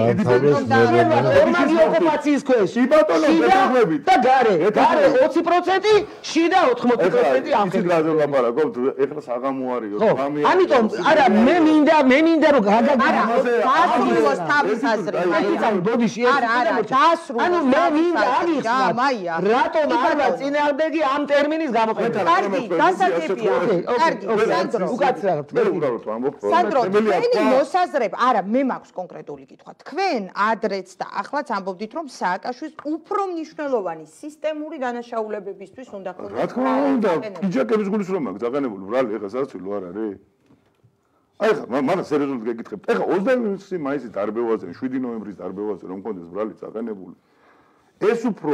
ორმაგი ოკუპაციის ქვეშ ბატონო და გარე გარე ოცი პროცენტი შიდა ოთხმოცი პროცენტი ამ ხელ გაზრ ლაპარაკობთ ეხლა საღამო არისო ამიტომ არა მე მინდა მე მინდა რომ გაგაგებინოს დაასრულოს თავის აზრი ბოდიში არა არა დაასრულოს ანუ მე მინდა აღიხსნა მაია რატომ არ ვაწინააღმდეგი ამ ტერმინის გამოყენება კარგი გასაგებია კარგი სანდრო უკაცრავად მე უბრალოდ ვამბობ სანდრო თქვენი მოსაზრება არა მე მაქვს კონკრეტული კითხვა თქვენ ადრეც და ახლაც ამბობდით რომ სააკაშვილის უფრო მნიშვნელოვანი სისტემური დანაშაულებებისთვის უნდა ქონდეს რა თქმა უნდა პიჯაკების გულისხმობა გაგანებული ბრალი ეხა სასწავლო არ არის აი ხა მაგრამ სერიოზულად გეკითხებთ ეხა ოცდაექვსი მაისის დარბევაზე შვიდი ნოემბრის დარბევაზე რომ ქონდეს ბრალი წაგანებული ეს უფრო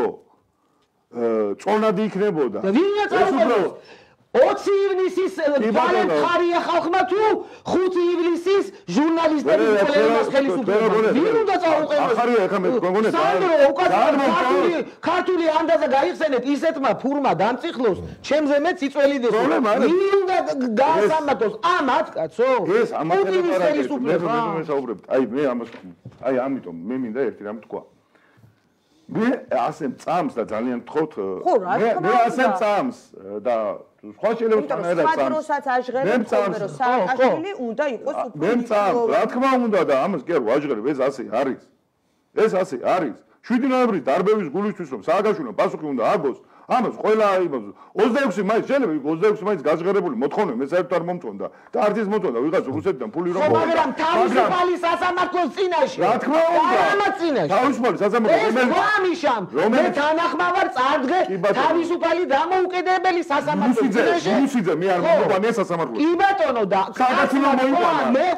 წონადი იქნებოდა. და ვინ აწარმოებს? ოცი ივნისის თვალებხარია ხალხმა თუ ხუთი ივლისის ჟურნალისტების კოლეგას ხელისუფლება. ვინ უნდა წაუყენოს? ახარია ეხა მე გონგონე. სანდრო უკაცრავად ქართული ანდაზა გაიხსენეთ ისეთმა ფურმა დამწიხლოს, ჩემზე მეც იწველიდეს. ვინ უნდა გაასამართლოს ამათ კაცო? ეს ამათ ხელისუფლება. მე საუბრობთ. აი მე ამას აი ამიტომ მე მინდა ერთი რამ თქვა. მე ასე წამს და ძალიან გთხოვთ მე ასე წამს და სხვა შეიძლება თანაერად წამს. სხვა დროსაც აჟღერებ ხოლმე რომ სააკაშვილი უნდა იყოს უფრო მე წამს რა თქმა უნდა და ამას კი არ ვაჟღერებ ეს ასე არის. ეს ასე არის. შვიდი ნოემბრის დარბევის გულისთვის რომ სააკაშვილმა პასუხი უნდა აგოს ამას ყველა ოცდაექვსი მაისს შეიძლება ოცდაექვსი მაისს გაჟღერებული მოთხოვნა მე საერთოდ არ მომწონდა და არც ის მოწონდა ვიღაც რუსეთიდან ფული რომ მოვა მაგრამ თავისუფალი სასამართლოს წინაშე რა თქმა უნდა ამას წინაშე თავისუფალი სასამართლოს მე ვამიშამ მე თანახმავარ წარდგე თავისუფალი დამოუკიდებელი სასამართლოს წინაშე რუსიძე მე არ მომყვანია სასამართლოს კი ბატონო და საქართველოს მოიყვანა მე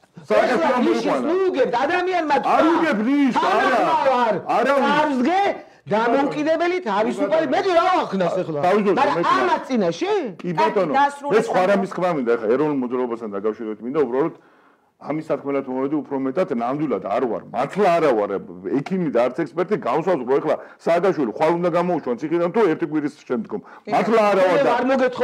საერთოდ ნუგებ ადამიანმა არ უგებ ნის არა არა წარდგე დამოუკიდებელი თავისუფალი მეტი რა ვახნას ახლა მაგრამ ამათ წინაშე კი ბატონო ეს სხვა რამის ხმა მინდა ახლა ეროვნულ მოძრაობასთან დაკავშირებით მინდა უბრალოდ ამის სათქმელად მომედი უფრო მეტად ნამდვილად არ ვარ მართლა არა ვარ ექიმი და არც ექსპერტი გავსაზღვრო ახლა სააკაშვილი ხვალ უნდა გამოუშვან ციხიდან თუ ერთი კვირის შემდგომ მართლა არა ვარ და არ მოგეთხო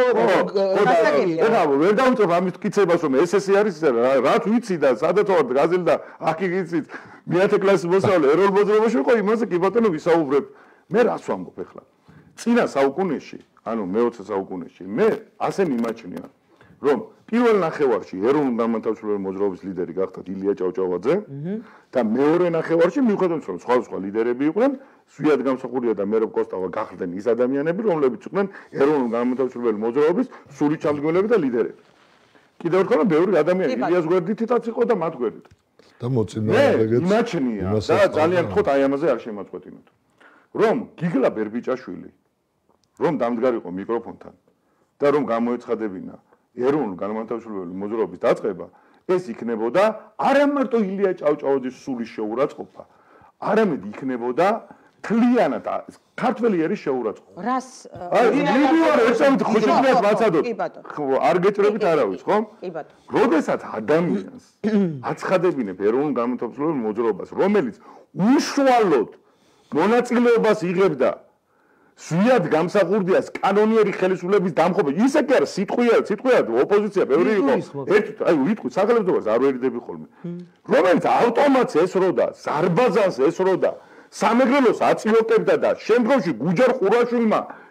ეხლა ვერ დავუწევ ამის კიცებას რომ ეს ესე არის რაც ვიცი და სადაც ვარ გაზელი და აქ იცით მეათე კლასის მოსწავლე ეროვნულ მოძრაობაში ვიყო იმაზე კი ბატონო ვისაუბრებ მე რას ვამბობ ახლა წინა საუკუნეში ანუ მეოცე საუკუნეში მე ასე მიმაჩნია რომ პირველ ნახევარში ეროვნულ განმათავისუფლებელ მოძრაობის ლიდერი გახდა ილია ჭავჭავაძე და მეორე ნახევარში მიუხედავად რომ სხვა სხვა ლიდერები იყვნენ სვიად გამსახურია და მერაბ კოსტავა გახდნენ ის ადამიანები რომლებიც იყვნენ ეროვნულ განმათავისუფლებელ მოძრაობის სრული ჩამდგმელები და ლიდერები კიდევ ერთხელ ბევრი ადამიანი ილიას გვერდითაც იყო და მათ გვერდით და მოწინააღმდეგეც იმაჩნია და ძალიან გთხოვთ აი ამაზე არ შემაწყვეტინოთ რომ გიგლა ბერბიჭაშვილი რომ დამდგარიყო მიკროფონთან და რომ გამოეცხადებინა ეროვნულ განმათავისუფლებელი მოძრაობის დაწყება ეს იქნებოდა არა მარტო ილია ჭავჭავაძის სული შეურაცხყოფა არამედ იქნებოდა თლიანად ქართველი ერის შეურაცხყოფა რას ვიდეო ესავით ხოშებიათ ვაცადოთ არ გეჭრებით არავის ხო კი ბატონო როდესაც ადამიანს აცხადებინებ ეროვნულ განმათავისუფლებელ მოძრაობას რომელიც უშუალოდ მონაწილეობას იღებდა სვიად გამსახურდიას კანონიერი ხელისუფლების დამხობა ისე კი არა სიტყვიერ სიტყვიერ ოპოზიცია ბევრი იყო ერთ აი ვიტყვი სახელმწიფოებს არ ვერიდები ხოლმე რომელიც ავტომატს ესროდა ზარბაზანს ესროდა სამეგრელოს აწილოკებდა და შემდგომში გუჯარ ყურაშვილმა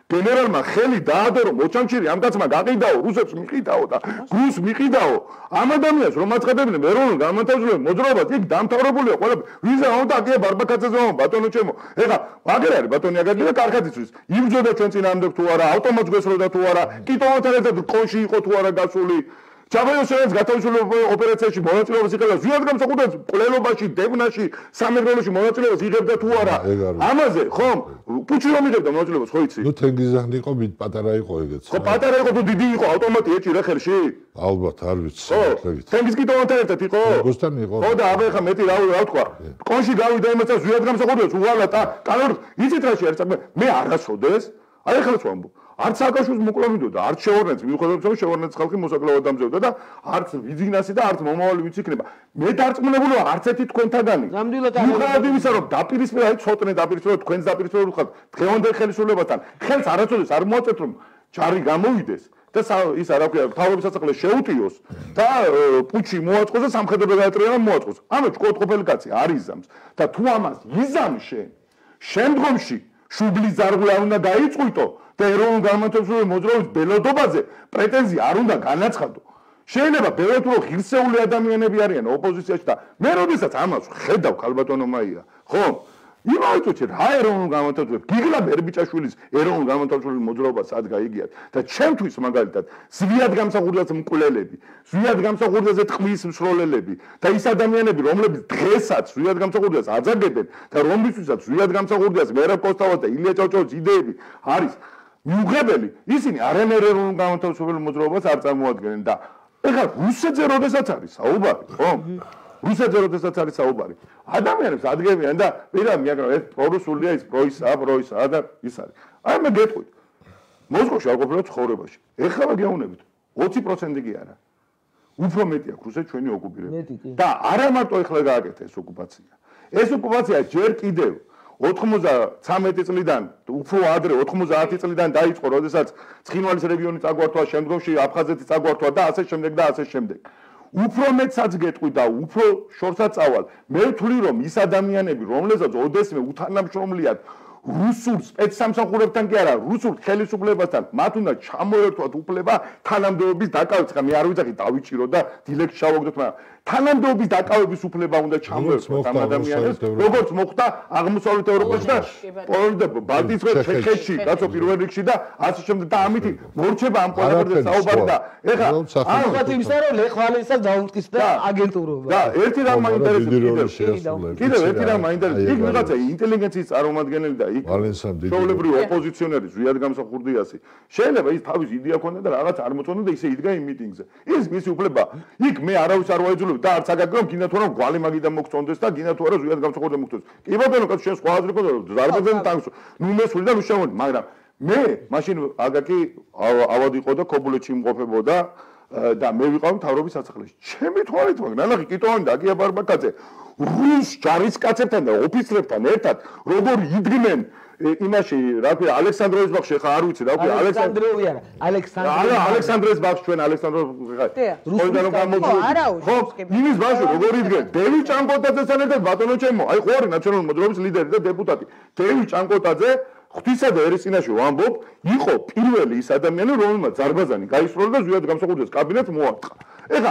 გენერალმა ხელი დაადო რომ მოჩამჩირი ამ კაცმა გაყიდაო, რუსებს მიყიდაო და გულს მიყიდაო. ამ ადამიანს რომ აწყდებდნენ ეროვნულ განმათავისუფლების მოძრაობას, იქ დამთავრებულია ყველა. ვიზა უნდა აკია ბარბაკაძეზე ბატონო ჩემო. ეხლა ვაგერ არის ბატონი აგადი და კარგად იცის. იბრძოდა ჩვენ წინააღმდეგ თუ არა, ავტომატს გვესროდა თუ არა, კიტოვანთან ერთად კონში იყო თუ არა გასული. ჩაბაიოსელს გათავისუფლების ოპერაციაში მონაწილეობას იღებდა ზვიად გამსახურდას ყლელობაში, დებნაში, სამეგრელოში მონაწილეობას იღებდა თუ არა. ამაზე ხომ პუჩი რომ იღებდა მონაწილეობას ხო იცი? ნუ თენგიზახნი იყო, მით პატარა იყო ეგეც. ხო პატარა იყო თუ დიდი იყო, ავტომატი ეჭირა ხელში? ალბათ არ ვიცი. ხო, თენგიზ კიტოვანთან ერთად იყო? გოსთან იყო. ხო და აბა ხა მეტი რა რა თქვა? კონში გავიდა იმაცა ზვიად გამსახურდას უღალა და კანორ იცით რაში არის? მე არასოდეს აი ხალხს ვამბობ. არც აკაშუს მოკლავიდოდა, არც შევარნეც, მიუხედავად რომ შევარნეც ხალხი მოსაკლავად დამზევდა და არც ვიძინასი და არც მომავალი ვიც იქნება. მე დარწმუნებული ვარ, არც ერთი თქვენთაგანი. მიუხედავად იმისა, რომ დაპირისპირე, აი ცოტნე დაპირისპირე, თქვენს დაპირისპირებული ხართ, დღევანდელ ხელისუფლებასთან, ხელს არასოდეს არ მოაწევთ რომ ჯარი გამოვიდეს და ის არა ქვია, თავრობის სასახლე შეუტიოს და პუჩი მოაწყოს და სამხედრო გაეტრიალა მოაწყოს. ანუ ჭკუატყოფელი კაცი არ იზამს და თუ ამას იზამშე, შემდგომში შუბლის ზარღვი არ უნდა გაიწყვიტო და ეროვნულ განმათავისუფლების მოძრაობის ბელოდობაზე პრეტენზია არ უნდა განაცხადო. შეიძლება ბევრად უფრო ღირსეული ადამიანები არიან ოპოზიციაში და მე როდესაც ამას ხედავ ქალბატონო მაია, ხო? იმავე წუთში რა ეროვნულ განმათავისუფლებას გიგლა ბერბიჭაშვილის ეროვნულ განმათავისუფლების მოძრაობა სად გაიგიათ და ჩემთვის მაგალითად ზვიად გამსახურდაზე მკვლელები, ზვიად გამსახურდაზე ტყვის მსროლელები და ის ადამიანები რომლებიც დღესაც ზვიად გამსახურდას აძაგებენ და რომლისთვისაც ზვიად გამსახურდას მერაბ კოსტავას და ილია ჭავჭავაძის იდეები არის მიუღებელი, ისინი არანაირ ეროვნულ განმათავისუფლების მოძრაობას არ წარმოადგენენ და ეხლა რუსეთზე როდესაც არის საუბარი, ხო? რუსეთზე როდესაც არის საუბარი. ადამიანებს ადგენენ და ვირა მიაგრა ეს პრორუსულია, ის პროისაა, პროისაა და ის არის. აი მე გეტყვით. მოსკოვში არ ყოფილა ცხოვრებაში. ეხლა გეუბნებით, ოცი პროცენტი კი არა. უფრო მეტი აქვს რუსეთს ჩვენი ოკუპირება. და არა მარტო ეხლა გააკეთა ეს ოკუპაცია. ეს ოკუპაცია ჯერ კიდევ ოთხმოცდამეტი წლიდან, უფრო ადრე ოთხმოცდაათი წლიდან დაიწყო, როდესაც ცხინვალის რეგიონი წაგვართვა, შემდგომში აფხაზეთი წაგვართვა და ასე შემდეგ და ასე შემდეგ. უფრო მეტსაც გეტყვი და უფრო შორსაც წავალ. მე ვთვლი რომ ის ადამიანები, რომლებსაც ოდესმე უთანამშრომლიათ რუსულ სპეცსამსახურებთან კი არა, რუსულ ხელისუფლებასთან, მათ უნდა ჩამოერთვათ უფლება თანამდებობის დაკავების. ხა მე არ ვიცი დავიჭირო და დილექს ჩავაგდოთ, მაგრამ თანამდებობის დაკავების უფლება უნდა ჩამოერთვათ ამ ადამიანებს, როგორც მოხდა აღმოსავლეთ ევროპაში და ბალტიის ზღვის ჩეხეთში, კაცო პირველ რიგში და ასე შემდეგ და ამით მორჩება ამ ყველაფერზე საუბარი და ეხლა ამათ იმისა რომ ლეხვალისას დაუმტკის და აგენტურობა. და ერთი რამ მაინტერესებს კიდევ ერთი რამ მაინტერესებს, იქ ვიღაცა ინტელიგენციის წარმომადგენელი და იქ ჩვეულებრივი ოპოზიციონერი ზვიად გამსახურდიასი შეიძლება ის თავის იდეა ქონდა და რაღაც არ მოწონდა და ისე იდგა იმ მიტინგზე. ის მისი უფლება. იქ მე არავის არ ვაიძულებ და არც აკაკრო გინდა თუ რა გვალი მაგიდან მოგწონდეს და გინდა თუ არა ზვიად გამსახურდა მოგწონდეს. კი ბატონო, კაცო შენ სხვა აზრი ქონდა რომ ზარბაზენ ტანკს. ნუ მესვრი და მიშამოდი, მაგრამ მე მაშინ აკაკი ავად იყო და ქობულეთში იმყოფებოდა და მე ვიყავ მთავრობის სასახლეში. ჩემი თვალით მაგ ნანახი კიტოვანი და აკია ბარბაკაძე რუს ჯარისკაცებთან და ოფიცრებთან ერთად როგორ იდგნენ იმაში, რა ქვია, ალექსანდროვის ბაღში, ხა არ ვიცი, რა ქვია, ალექსანდროვი არა, ალექსანდროვი. არა, ალექსანდრეს ბაღში ჩვენ ალექსანდროვის ხა. რუსიდან გამოწვევი. ხო, იმის ბაღში როგორ იდგნენ? დევი ჭანკოტაძესთან ერთად ბატონო ჩემო, აი ხო არის ნაციონალური მოძრაობის ლიდერი და დეპუტატი. დევი ჭანკოტაძე ღვთისა და ერის წინაშე ვამბობ, იყო პირველი ის ადამიანი, რომელმაც ზარბაზანი გაისროლა და ზვიად გამსახურდას კაბინეტს მოარტყა. ეხლა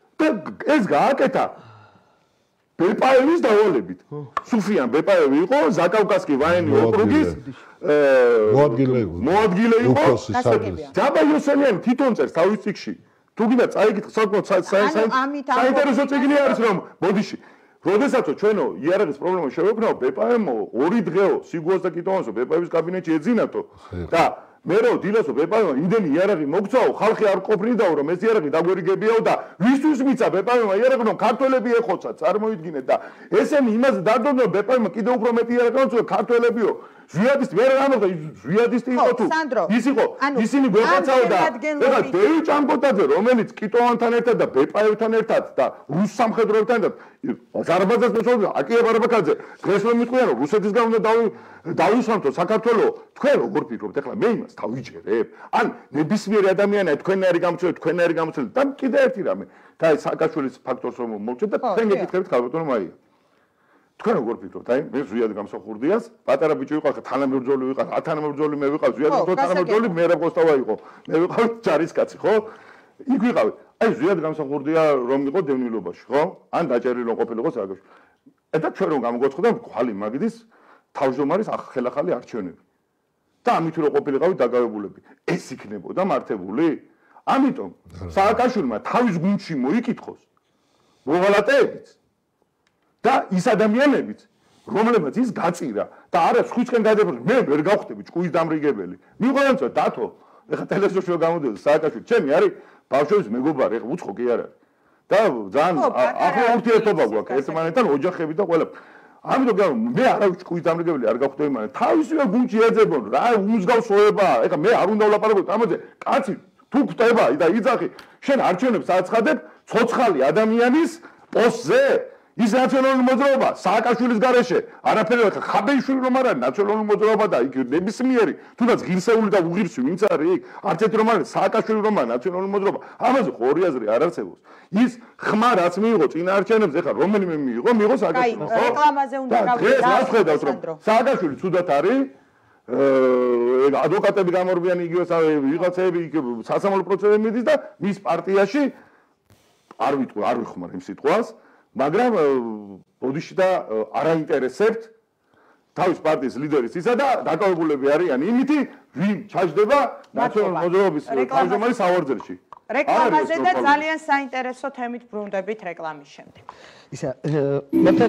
ეს გააკეთა ბეპაევის დავალებით. სუფიან ბეპაევი იყო ზაკავკასკი ვაენი ოკრუგის მოადგილე იყო. მოადგილე იყო. ჯაბა იოსელიანი თვითონ წერს თავის წიგნში. თუ გინდა წაიგეთ საკმაოდ საინტერესო წიგნი არის რომ მოდიში. როდესაც ჩვენო იარაღის პრობლემა შევექმნაო, ბეპაემო ორი დღეო სიგუას და კიტოვანსო ბეპაევის კაბინეტში ეძინათო და მე რო დილასო ბეპაემო იმდენი იარაღი მოგცაო, ხალხი არ ყოფნიდაო რომ ეს იარაღი დაგვერიგებიაო და ვისთვის მიცა ბეპაემო იარაღი რომ ქართველები ეხოცა, წარმოიდგინეთ და ესენი იმაზე დარდოდნენ ბეპაემო კიდევ უფრო მეტი იარაღი მოწვა ქართველებიო. ზვიადის მე რა ამბობ, ზვიადისტი იყო თუ ის იყო, ისინი გვეყაცაო და ეხლა დევი ჭანკოტაძე, რომელიც კიტოვანთან ერთად და ბეპაევთან ერთად და რუს სამხედროებთან ერთად ზარბაზას მოსწონდა, აკია ბარბაკაძე, დღეს რომ მიტყვიან რომ რუსეთისგან უნდა დავისვამთო საქართველო, თქვენ როგორ ფიქრობთ? ეხლა მე იმას თავიჯერებ. ან ნებისმიერი ადამიანია თქვენნაირი გამოცდილი, თქვენნაირი გამოცდილი და კიდე ერთი რამე. და ეს სააკაშვილის ფაქტორს რომ მოვჭერთ და თქვენ გეკითხებით ქალბატონო მაია. თქვენ როგორ ფიქრობთ? აი, მე ზვიად გამსახურდიას, პატარა ბიჭი ვიყავ, თანამებრძოლი ვიყავ, ათანამებრძოლი მე ვიყავ, ზვიად ვიყავ, თანამებრძოლი მე რა გოსტავა იყო. მე ვიყავ ჯარისკაცი, ხო? იქ ვიყავ. აი, ზვიად გამსახურდია რომ იყო დევნილობაში, ხო? ან დაჭერილი რომ ყოფილიყო სააგებში. და ჩვენ რომ გამოგოცხდა ხალი მაგიდის თავმჯდომარის ხელახალი არჩევნები. და ამით რომ ყოფილიყავი დაგავებულები. ეს იქნებოდა მართებული? ამიტომ სააკაშვილმა თავის გუნდში მოიკითხოს მოღალატეებიც და ის ადამიანებიც, რომლებიც ის გაწირა და არა სხვისკენ გადაბრუნდა, მე ვერ გავხდები ჭკუის დამრიგებელი. მიყვანაცა დათო, ეხა ტელევიზორში რომ გამოდიოდა სააკაშვილი, ჩემი არის ბავშვების მეგობარი, ეხა უცხო კი არა. და ძალიან ახლა ურთიერთობა გვაქვს ერთმანეთთან, ოჯახები და ყველა. ამიტომ მე არავის ჭკუის დამრიგებელი არ გავხდები, მაგრამ თავისივე გუნდში ეძებონ რა უმსგავსოება, ეხა მე არ უნდა ვლაპარაკო ამაზე, კაცი თუ ხტება და იძახი, შენ არჩევნებს აცხადებ ცოცხალი ადამიანის პოსტზე, ის ნაციონალური მოძრაობა სააკაშვილის გარეშე, არაფერი ხა ხაბეიშვილი რომ არ არის ნაციონალური მოძრაობა და იქ ნებისმიერი, თუნდაც ღირსეული და უღირსი ვინც არის იქ, არც ერთი რომ არის სააკაშვილი რომ არის ნაციონალური მოძრაობა, ამაზე ხორი აზრი არ არსებობს. ის ხმა რაც მიიღო წინა არჩევნებზე, ხა რომელიმე მიიღო, მიიღო სააკაშვილი, ხო? რეკლამაზე უნდა გავიდეთ. დღეს ხედავთ რომ სააკაშვილი თუდად არის ადვოკატები გამორბიანი იგივე ვიღაცები იქ სასამართლო პროცესებში მიდის და მის პარტიაში არ ვიტყვი, არ ვიხმარ იმ სიტყვას, მაგრამ ბოდიში და არაინტერესებთ თავის პარტიის ლიდერის ისა და დაკავებულები არიან იმითი, ვინ ჩაჯდება ნაციონალური მოძრაობის თავმჯდომარის სავარძელში. რეკლამაზე და ძალიან საინტერესო თემით ბრუნდებით რეკლამის შემდეგ. ისა მეტად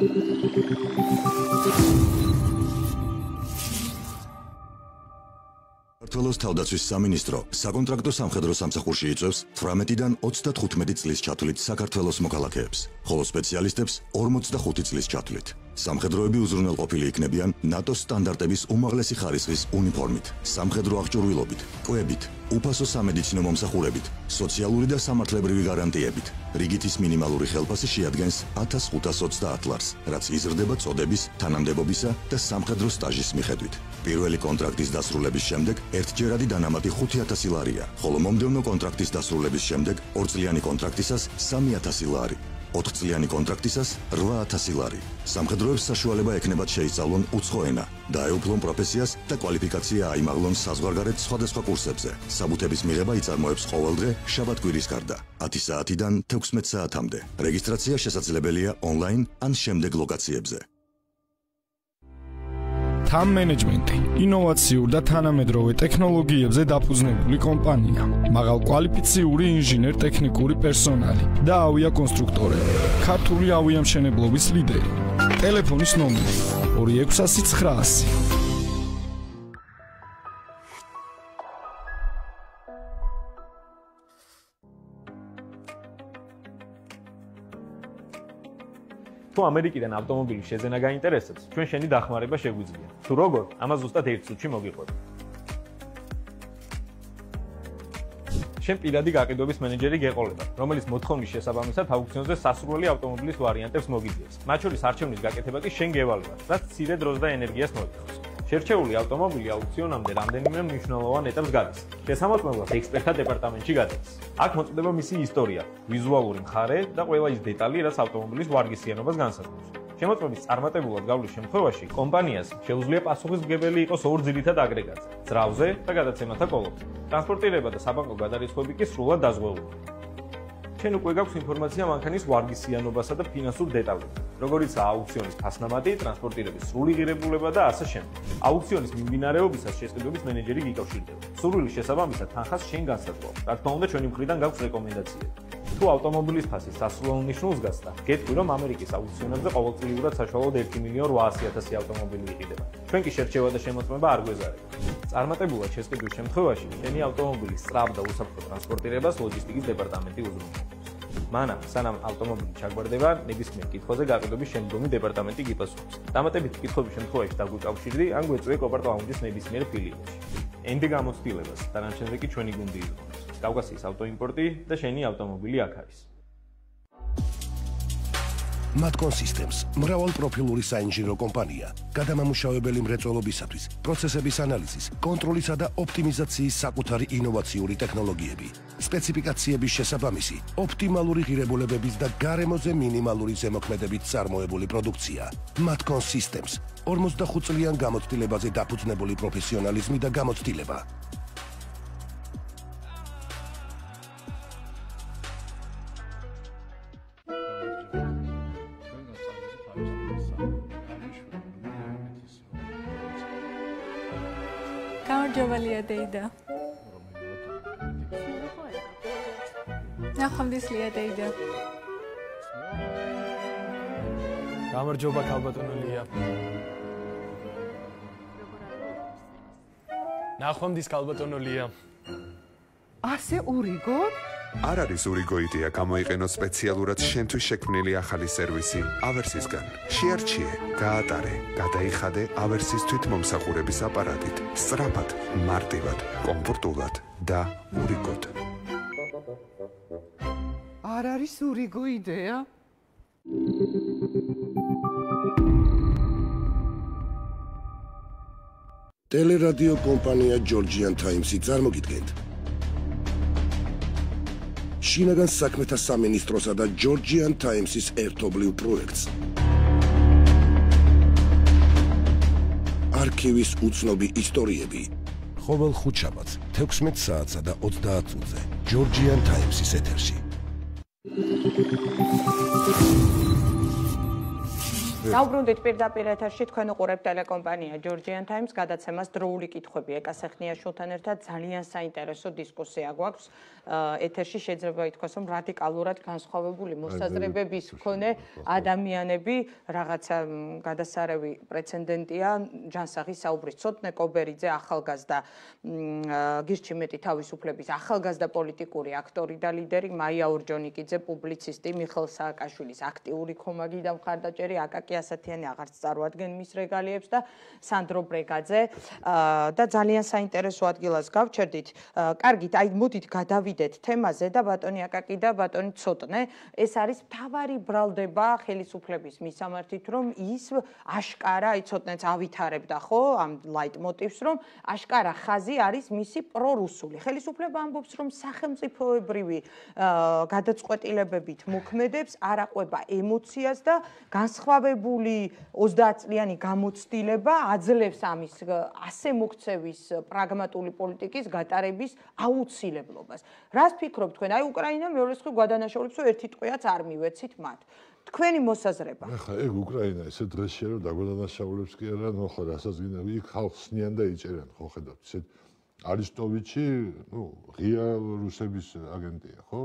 საქართველოს თავდაცვის სამინისტრო საკონტრაქტო სამხედრო სამსახურში იწვევს თვრამეტიდან ოცდათხუთმეტი წლის ჩათვლით საქართველოს მოქალაქეებს, ხოლო სპეციალისტებს ორმოცდახუთი წლის ჩათვლით. სამხედროები უზრუნველყოფილი იქნებიან ნატოს სტანდარტების უმაღლესი ხარისხის უნიფორმით, სამხედრო აღჭურვილობით, კვებით, უფასო სამედიცინო მომსახურებით, სოციალური და სამართლებრივი გარანტიებით. რიგითის მინიმალური ხელფასი შეადგენს ათას ხუთას ოცდაათ ლარს, რაც იზრდება წოდების, თანამდებობისა და სამხედრო სტაჟის მიხედვით. პირველი კონტრაქტის დასრულების შემდეგ ერთჯერადი დანამატი ხუთი ათასი ლარია, ხოლო მომდევნო კონტრაქტის დასრულების შემდეგ ორწლიანი კონტრაქტისას სამი ათასი ლარი. ოთხწლიანი კონტრაქტისას რვა ათასი ლარი. სამხედროებს საშუალება ექნებათ შეისწავლონ უცხო ენა, დაეუფლონ პროფესიას და კვალიფიკაცია აიმაღლონ საზღვარგარეთ სხვადასხვა კურსებზე. საბუთების მიღება იწარმოებს ყოველდღე შაბათ-კვირის გარდა, ათი საათიდან თექვსმეტ საათამდე. რეგისტრაცია შესაძლებელია ონლაინ ან შემდეგ ლოკაციებზე. Time Management ინოვაციურ და თანამედროვე ტექნოლოგიებზე დაფუძნებული კომპანია. მაღალკვალიფიციური ინჟინერ-ტექნიკური პერსონალი და ავიაკონსტრუქტორები. ქართული ავიამშენებლობის ლიდერი. ტელეფონის ნომერი ორი ექვსასი ცხრაასი. თუ ამერიკიდან ავტომობილის შეძენა გაინტერესებს, ჩვენ შენი დახმარება შეგვიძლია. თუ როგორ, ამას ზუსტად ერთ წუთში მოგიყვება. შენ პირადი გაყიდვების მენეჯერი გეყოლება, რომელიც მოთხოვნის შესაბამისად აუქციონზე სასურველი ავტომობილის ვარიანტებს მოგიძიებს. მათ შორის არჩევნის გაკეთება კი შენ გევალებად, რაც მცირე დროს და ენერგიას მოითხოვს. შერჩეული ავტომობილი აუქციონამდე რამდენიმე მნიშვნელოვან ეტაპს გადის. შესამოწმებლად ექსპერტთა დეპარტამენტში გადის. აქ მოწდება მისი ისტორია, ვიზუალური მხარე და ყველა ის დეტალი, რაც ავტომობილის ვარგისიანობას განსაზღვრავს. შემოწმების წარმატებულად გავლის შემთხვევაში კომპანიას შეუძლია პასუხისმგებელი იყოს ორ ძირითად აგრეგატზე: ძრავზე და გადაცემათა კოლოფზე. ტრანსპორტირება და საბანკო გადარიცხვები კი სრულად დაზღვეულია. ჩვენ უკვე გაქვს ინფორმაცია მანქანის ვარგისიანობასა და ფინანსურ დეტალებზე, როგორიცაა აუქციონის ფასნამატი, ტრანსპორტირების სრული ღირებულება და ასე შემდეგ. აუქციონის მიმდინარეობისას შესყიდვების მენეჯერი გიკავშირდება. სურვილის შესაბამისად თანხას შენ განსაზღვრავს. რა თქმა უნდა, ჩვენი მხრიდან გაქვს რეკომენდაციები. თუ ავტომობილის ფასი სასურველ ნიშნულს გასცდა, გეტყვი, რომ ამერიკის აუქციონებზე ყოველწლიურად საშუალოდ ერთი მილიონ რვაასი ათასი ავტომობილი იყიდება. ჩვენ კი შერჩევა და შემოწმება არ გვეზარება. წარმატებულად შესყიდვის შემთხვევაში შენი ავტომობილის სწრაფ და უსაფრთხო ტრანსპორტირებას ლოჯისტიკის დეპარტამენტი უზრუნველყოფს. მანამ, სანამ ავტომობილი ჩაგვარდება, ნებისმიერ კითხვაზე გაყიდვების შემდგომი დეპარტამენტი გიპასუხებს. დამატებითი კითხვების შემთხვევაში დაგვიკავშირდი ან გვეწვიე კოპარტ-ლაუნჯის ნებისმიერ ფილიალში. ენდი გამოცდილებას, დანარჩენზე კი ჩვენი გუნდი იზრუნებს. კავკასიის ავტოიმპორტი და შენი ავტომობილი აქ არის. Matcon Systems, მრავალპროფილური საინჟინრო კომპანია, გადამამუშავებელი მრეწველობისათვის, პროცესების ანალიზის, კონტროლისა და ოპტიმიზაციის საკუთარი ინოვაციური ტექნოლოგიები, სპეციფიკაციების შესაბამისი, ოპტიმალური ღირებულებების და გარემოზე მინიმალური ზემოქმედებით წარმოებული პროდუქცია. Matcon Systems, ორმოცდახუთ წლიან გამოცდილებაზე დაფუძნებული პროფესიონალიზმი და გამოცდილება. გამარჯობელია დეიდა. ნახვამდისლია დეიდა. გამარჯობა ქალბატონო ლია. ნახვამდის ქალბატონო ლია. ასე ურიგო? არ არის ურიგო იდეა გამოიყენო სპეციალურად შენთვის შექმნილი ახალი სერვისი ავერსისგან. შეარჩიე, გაატარე, გადაიხადე ავერსის თვითმომსახურების აპარატით. სწრაფად, მარტივად, კომფორტულად და ურიგოდ. არ არის ურიგო იდეა? ტელერადიო კომპანია Georgian Times-ი წარმოგიდგენთ. შინაგან საქმეთა სამინისტროსა და Georgian Times-ის ერთობლივ პროექტს. არქივის უცნობი ისტორიები. ყოველ ხუთშაბათს, თექვსმეტ საათსა და ოცდაათ წუთზე Georgian Times-ის ეთერში. დავბრუნდით პირდაპირ ეთერში, თქვენ უყურებთ ტელეკომპანია Georgian Times გადაცემას დროული კითხვები ეკასეხნიაშვილთან ერთად. ძალიან საინტერესო დისკუსია გვაქვს ეთერში. შეიძლება ითქვას, რომ რადიკალურად განსხვავებული მოსაზრებების მქონე ადამიანები, რაღაცა გადასარევი პრეცედენტია, ჯანსაღი საუბრის ცოტნე კობერიძე, ახალგაზრდა გირჩიმეტი თავისუფლების ახალგაზრდა პოლიტიკური აქტორი და ლიდერი, მაია ორჯონიკიძე, პუბლიცისტი, მიხეილ სააკაშვილის აქტიური ხომაგი და მხარდაჭერი, აკაკი ასათიანი აღარც წარმოადგენ მის რეგალიებს და სანდრო ბრეგაძე და ძალიან საინტერესო ადგილას გავჩერდით. კარგით, აი მოდით გადავიდეთ თემაზე და ბატონი აკაკი და ბატონი ცოტნე. ეს არის მთავარი ბრალდება ხელისუფლების მისამართით, რომ ის აშკარა, აი ცოტნეც ავითარებდა ხო ამ ლაიტმოტივს, რომ აშკარა ხაზი არის მისი პრორუსული. ხელისუფლება ამბობს, რომ სახელმწიფოებრივი გადაწყვეტილებებით მოქმედებს, არ აყვება ემოციას და განსხვავებული ოცდაათ წლიანი გამოცდილება აძლევს ამის ასე მოქცევის პრაგმატული პოლიტიკის გატარების აუცილებლობას. რას ფიქრობთ თქვენ? აი უკრაინა მეორე მხრივ გვადანაშაულებს, რომ ერთი ტყვიაც არ მივეცით მათ. თქვენი მოსაზრება. ახლა ეგ უკრაინა ესე დღეს შეერო დაგვადანაშაულებს კი არა, ნუ ხო რასაც გინდა, იქ ხალხს ნიან და იჭერენ, ხო ხედავთ, ისეთ არისტოვიჩი, ნუ ღია რუსების აგენტია, ხო?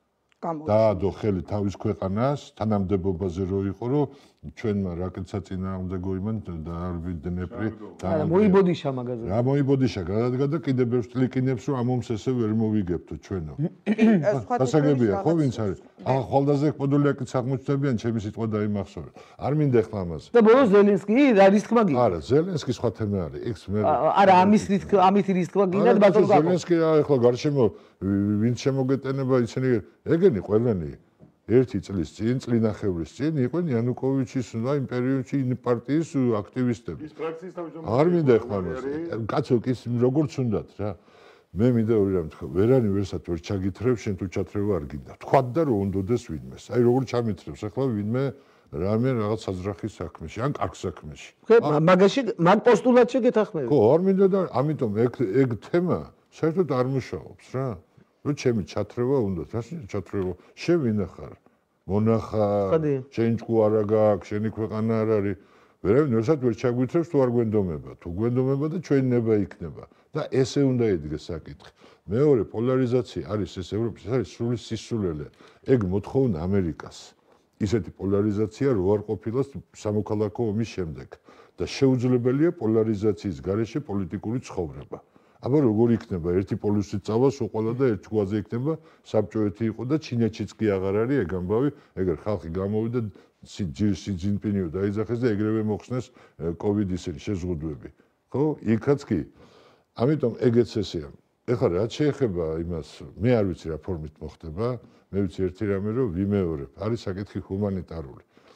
დაადო ხელი თავის ქვეყანას, თანამდებობაზე რო იყო, რომ ჩვენმა რაკეტსა წინააღმდეგო იმან და არბი დნეპრი და მოიბოდიშა მაგაზე. რა მოიბოდიშა, გადადგა და კიდე ბევრს ტლიკინებს, რომ ამ ომს ესე ვერ მოვიგებთო ჩვენო. გასაგებია, ხო ვინც არის? ახლა ხვალდაზე პოდოლიაკიც აღმოჩნდებიან, ჩემი სიტყვა დაიმახსოვრე. არ მინდა ახლა ამაზე. და ბოლოს ზელენსკი არის თქმა გინდა? არა, ზელენსკი სხვა თემა არის. იქ მე არა, ამის ამით ის თქმა გინდა და ბატონო გაკო. ზელენსკი ახლა გარშემო ვინც შემოგეტენება ისინი ეგენი ყველანი ერთი წლის წინ, წლინახევრის წინ იყვნენ იანუკოვიჩის და იმ პერიოდში იმ პარტიის აქტივისტები. ის ფრაქციის თავმჯდომარე. არ მინდა ახლა მას. კაცო, ის როგორც უნდათ რა. მე მინდა ორი რამ თქვა, ვერანი ვერსად ვერ ჩაგითრევ, შენ თუ ჩათრევა არ გინდა. თქვათ და რომ უნდოდეს ვინმეს. აი როგორ ჩამითრევს ახლა ვინმე რამე რაღაც საძრახის საქმეში, ან კარგ საქმეში. მაგაში მაგ პოსტულატში გეთახმები. ხო, არ მინდა და ამიტომ ეგ ეგ თემა საერთოდ არ მუშაობს რა. რო ჩემი ჩათრევა უნდა, რასი ჩათრევა? შენ ვინა ხარ? მონახარ, შენ ჭკუ არა გაქვს, შენი ქვეყანა არ არის. ვერავინ ვერსად ვერ ჩაგვითრევს თუ არ გვენდომება. თუ გვენდომება და ჩვენი ნება იქნება. და ესე უნდა ედგეს საკითხი. მეორე პოლარიზაცია არის ეს ევროპის, ეს არის სრული სისულელე. ეგ მოთხოვნა ამერიკას. ისეთი პოლარიზაცია რო არ ყოფილა სამოქალაქო ომის შემდეგ და შეუძლებელია პოლარიზაციის გარეშე პოლიტიკური ცხოვრება. აბა როგორ იქნება ერთი პოლუსი წავა სოყვალა და ერთ ჯგუფზე იქნება საბჭოეთი იყო და ჩინეთშიც კი აღარ არის ეგ ამბავი, ეგრე ხალხი გამოვიდა სი ძინპინიო დაიძახეს და ეგრევე მოხსნეს კოვიდის შეზღუდვები. ხო, იქაც კი. ამიტომ ეგეც ესეა. ეხლა რაც შეეხება იმას, მე არ ვიცი რა ფორმით მოხდება, მე ვიცი ერთი რამე რომ ვიმეორებ, არის საკითხი ჰუმანიტარული.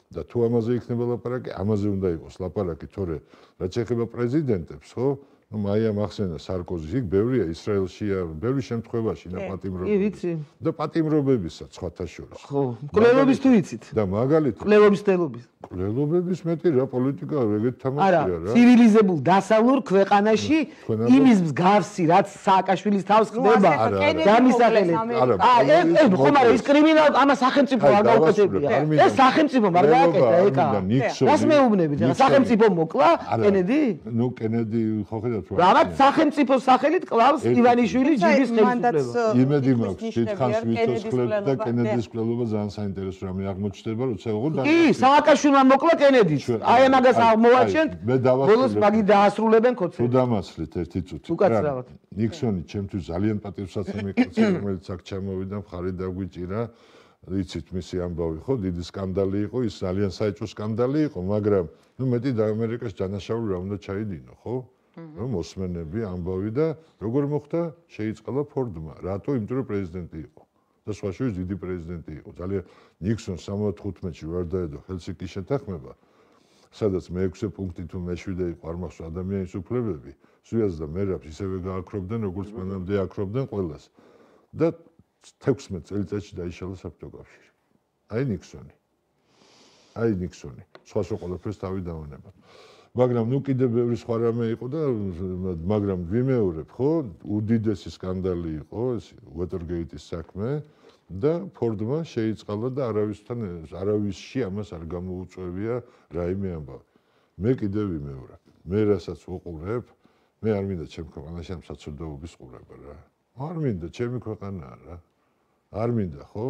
და თუ ამაზე იქნება ლაპარაკი, ამაზე უნდა იყოს ლაპარაკი, თორე რაც ეხება პრეზიდენტებს, ხო? ну მაია მახსენა სარკოზის იქ ბევრია ისრაელშია ბევრი შემთხვევაში და პატიმრობები და პატიმრობებისაც სხვათა შორის ხო კვლევების თუ იცით და მაგალითად კვლევების დელობის კვლევების მეტი რა პოლიტიკა ეგეთ თამაშია რა არა ცივილიზებულ დასავლურ ქვეყანაში იმის მსგავსი რაც სააკაშვილის თავს ხდება დამისახელეთ არა ეს ხომ არა ის კრიმინალ ამას სახელმწიფო არ გაუკეთებია ეს სახელმწიფო არ გააკეთა ეკა რას მეუბნებით რა სახელმწიფო მოკლა კენედი ну კენედი ხო რამაც სახელმწიფო სახელით კლავს ივანიშვილი ჯიბის ხელისუფლება. იმედი მაქვს, თითქოს ვიცოცხლებ და კენედის კვლევა ძალიან საინტერესო რამე აღმოჩნდება, როცა ოღონდ კი, სააკაშვილმა მოკლა კენედიც. აი ამაგას აღმოვაჩენთ. ბოლოს მაგი დაასრულებენ ქოცე. თუ დამასლით ერთი წუთი. უკაცრავად. ნიქსონი ჩემთვის ძალიან პატივსაცემი კაცი, რომელიც აქ ჩამოვიდა, მხარი დაგვიჭირა. იცით მისი ამბავი ხო, დიდი სკანდალი იყო, ის ძალიან საეჭვო სკანდალი იყო, მაგრამ ნუ მეტი და ამერიკას ჯანაშაული რა უნდა ჩაიდინო, ხო? რომ მოსმენები ამბავი და როგორ მოხდა შეიწყალა ფორდმა რატო იმიტომ რომ პრეზიდენტი იყო და სხვა შორის დიდი პრეზიდენტი იყო ძალიან ნიქსონს სამოცდათხუთმეტში ვარ დაედო ჰელსინკის შეთანხმება სადაც მეექვსე პუნქტი თუ მეშვიდე იყო არ მახსოვს ადამიანის უფლებები სუიას და მერაბს ისევე გააქრობდნენ როგორც მანამდე აქრობდნენ ყველას და თექვსმეტ წელიწადში დაიშალა საბჭოთა კავშირი აი ნიქსონი აი ნიქსონი სხვა სხვა ყველაფერს თავი დავანება მაგრამ ნუ კიდევ ბევრი სხვა რამე იყო და მაგრამ ვიმეორებ ხო უდიდესი სკანდალი იყო ეს უოტერგეიტის საქმე და ფორდმა შეიწყალა და არავისთან არავისში ამას არ გამოუწვევია რაიმე ამბავი მე კიდევ ვიმეორებ მე რასაც უყურებ მე არ მინდა ჩემ ქვეყანაში ამ საცოდაობის ყურება რა არ მინდა ჩემი ქვეყანაა რა არ მინდა ხო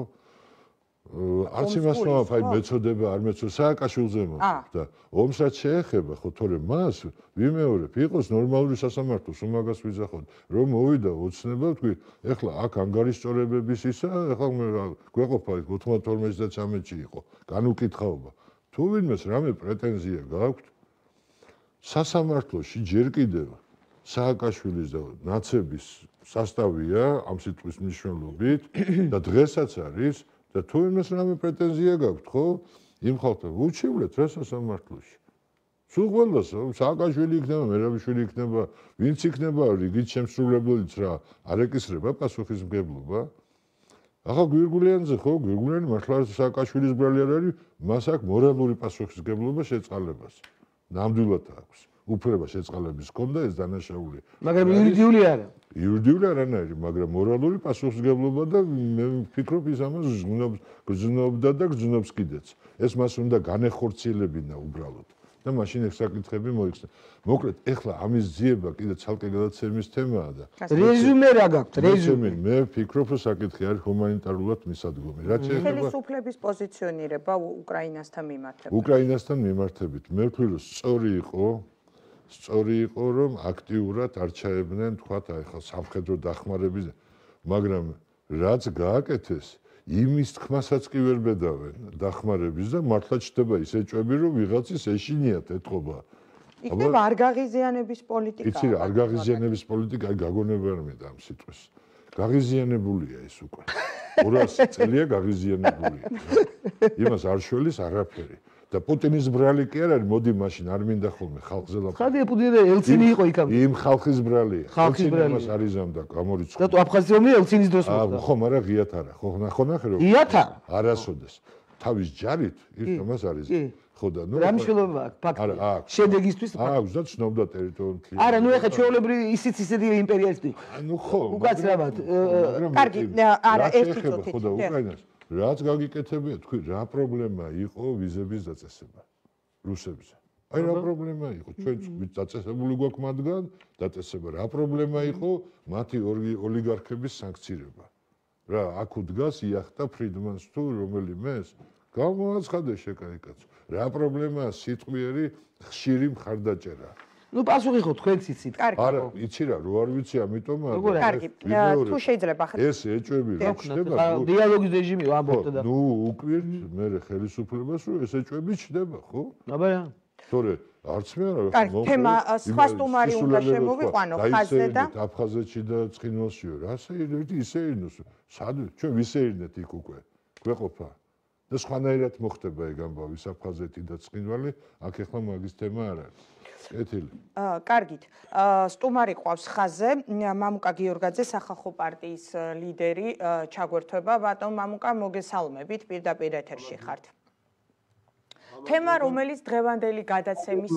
არც იმას მომაფაი მეწოდება არ მეწო სააკაშვილზე მომხდ და ომს რაც შეეხება ხო თორე მას ვიმეორებ იყოს ნორმალური სასამართლო უმაგას ვიძახოთ რომ მოვიდა ოცნება თქვი ეხლა აქ ანგარიშწორებების ისა ეხლა გვეყოფა ოთხმოცდათორმეტში და ცამეტში იყო განუკითხაობა თუ ვინმეს რამე პრეტენზია გააქვთ სასამართლოში ჯერ კიდევ სააკაშვილის და ნაცების სასტავია ამ სიტყვის მნიშვნელობით და დღესაც არის და თუ იმას რამე პრეტენზია გაქვთ, ხო? იმ ხალხთან უჩივლეთ რა სასამართლოში. სულ ყველას სააკაშვილი იქნება, მერაბიშვილი იქნება, ვინც იქნება რიგით შემსრულებელიც რა, არ ეკისრება პასუხისმგებლობა. ახლა გვირგულიანზე ხო, გვირგულიანი მართლა სააკაშვილის ბრალი არ არის, მას აქვს მორალური პასუხისმგებლობა შეწყალებას. ნამდვილად აქვს. უფლება შეწყალების ჰქონდა ეს დანაშაული. მაგრამ იურიდიული არა. იურიდიული არანაირი, მაგრამ მორალური პასუხისმგებლობა და მე ვფიქრობ ის ამას გზნობს, გზნობდა და გზნობს კიდეც. ეს მას უნდა განეხორციელებინა უბრალოდ. და მაშინ ეს საკითხები მოიხსნა. მოკლედ, ეხლა ამის ძიება კიდე ცალკე გადაცემის თემაა და რეზუმე რა გაქვთ? რეზუმე. მე ვფიქრობ, რომ საკითხი არის ჰუმანიტარულად მისადგომი. რაც შეეხება ხელისუფლების პოზიციონირება უკრაინასთან მიმართებით. უკრაინასთან მიმართებით. მე ვფიქრობ, რომ სწორი იყო სწორი იყო რომ აქტიურად არჩევდნენ თქვათ აი ხა სამხედრო დახმარების მაგრამ რაც გააკეთეს იმის თქმასაც კი ვერ ბედავენ დახმარების და მართლა ჩდება ის ეჭვები რომ ვიღაცის ეშინიათ ეთყობა იქნება არ გაღიზიანების პოლიტიკა იცი რა არ გაღიზიანების პოლიტიკა აი გაგონება არ მედა ამ სიტყვის გაღიზიანებულია ეს უკვე ორასი წელია გაღიზიანებულია იმას არ შველის არაფერი და პუტინის ბრალი კი არ არის, მოდი მაშინ არ მინდა ხოლმე ხალხზე ლაპარაკი. ხადია პუტინი ელცინი იყო იქ ამ. იმ ხალხის ბრალია. ხალხის ბრალი. მას არიზამდა გამორიცხული. და თუ აფხაზი ომი ელცინის დროს მოხდა. ხო, მაგრამ ღიათ არა. ხო, ნახო ნახე რომ. ღიათ არა. არასოდეს. თავის ჯარით ის მას არის. ხო და ნუ რა მნიშვნელობა აქვს ფაქტი? არა, აქვს. შედეგისთვის აქვს და ცნობდა ტერიტორიულ. არა, ნუ ეხლა ჩვეულებრივი ისიც ისეთი იმპერიალისტი. ნუ ხო. უკაცრავად. კარგი, არა, ერთი წუთი. ხო და უკრაინას რაც გაგიკეთებია, თქვი რა პრობლემა იყო ვიზების დაწესება რუსებზე? აი რა პრობლემა იყო? ჩვენ დაწესებული გვაქვს მათგან, დაწესება. რა პრობლემა იყო? მათი ოლიგარქების სანქცირება. რა, აქ უდგას იახტა ფრიდმანს თუ რომელიმეს? გამოაცხადე შეკაიკაცო. რა პრობლემაა სიტყვიერი ხშირი მხარდაჭერა? ну პასუხი ხო თქვენც იცით. არა, იცი რა, რო არ ვიცი, ამიტომაა. კარგი, თუ შეიძლება ახლა ეს ეჭვები რა ხდება? დიალოგის რეჟიმი ვამბობთ და ნუ უკვირთ მე ხელისუფლებას რომ ეს ეჭვები ჩდება, ხო? აბა თორე არც მე არა. კარგი, თემა სხვა სტუმარი უნდა შემოვიყვანო ხაზზე და აფხაზეთში და ცხინვალშიო. რა შეიძლება ისე ირნოს? სად ჩვენ ვისეირნეთ იქ უკვე? გვეყოფა. და სხვანაირად მოხდება ეგ ამბავი საფხაზეთი და ცხინვალი, აქ ახლა მაგის თემა არ არის. კეთილი. კარგით. სტუმარი ყავს ხაზზე, მამუკა გიორგაძე, სახალხო პარტიის ლიდერი ჩაგვერთვება. ბატონ მამუკა, მოგესალმებით, პირდაპირ ეთერში ხართ. თემა, რომელიც დღევანდელი გადაცემის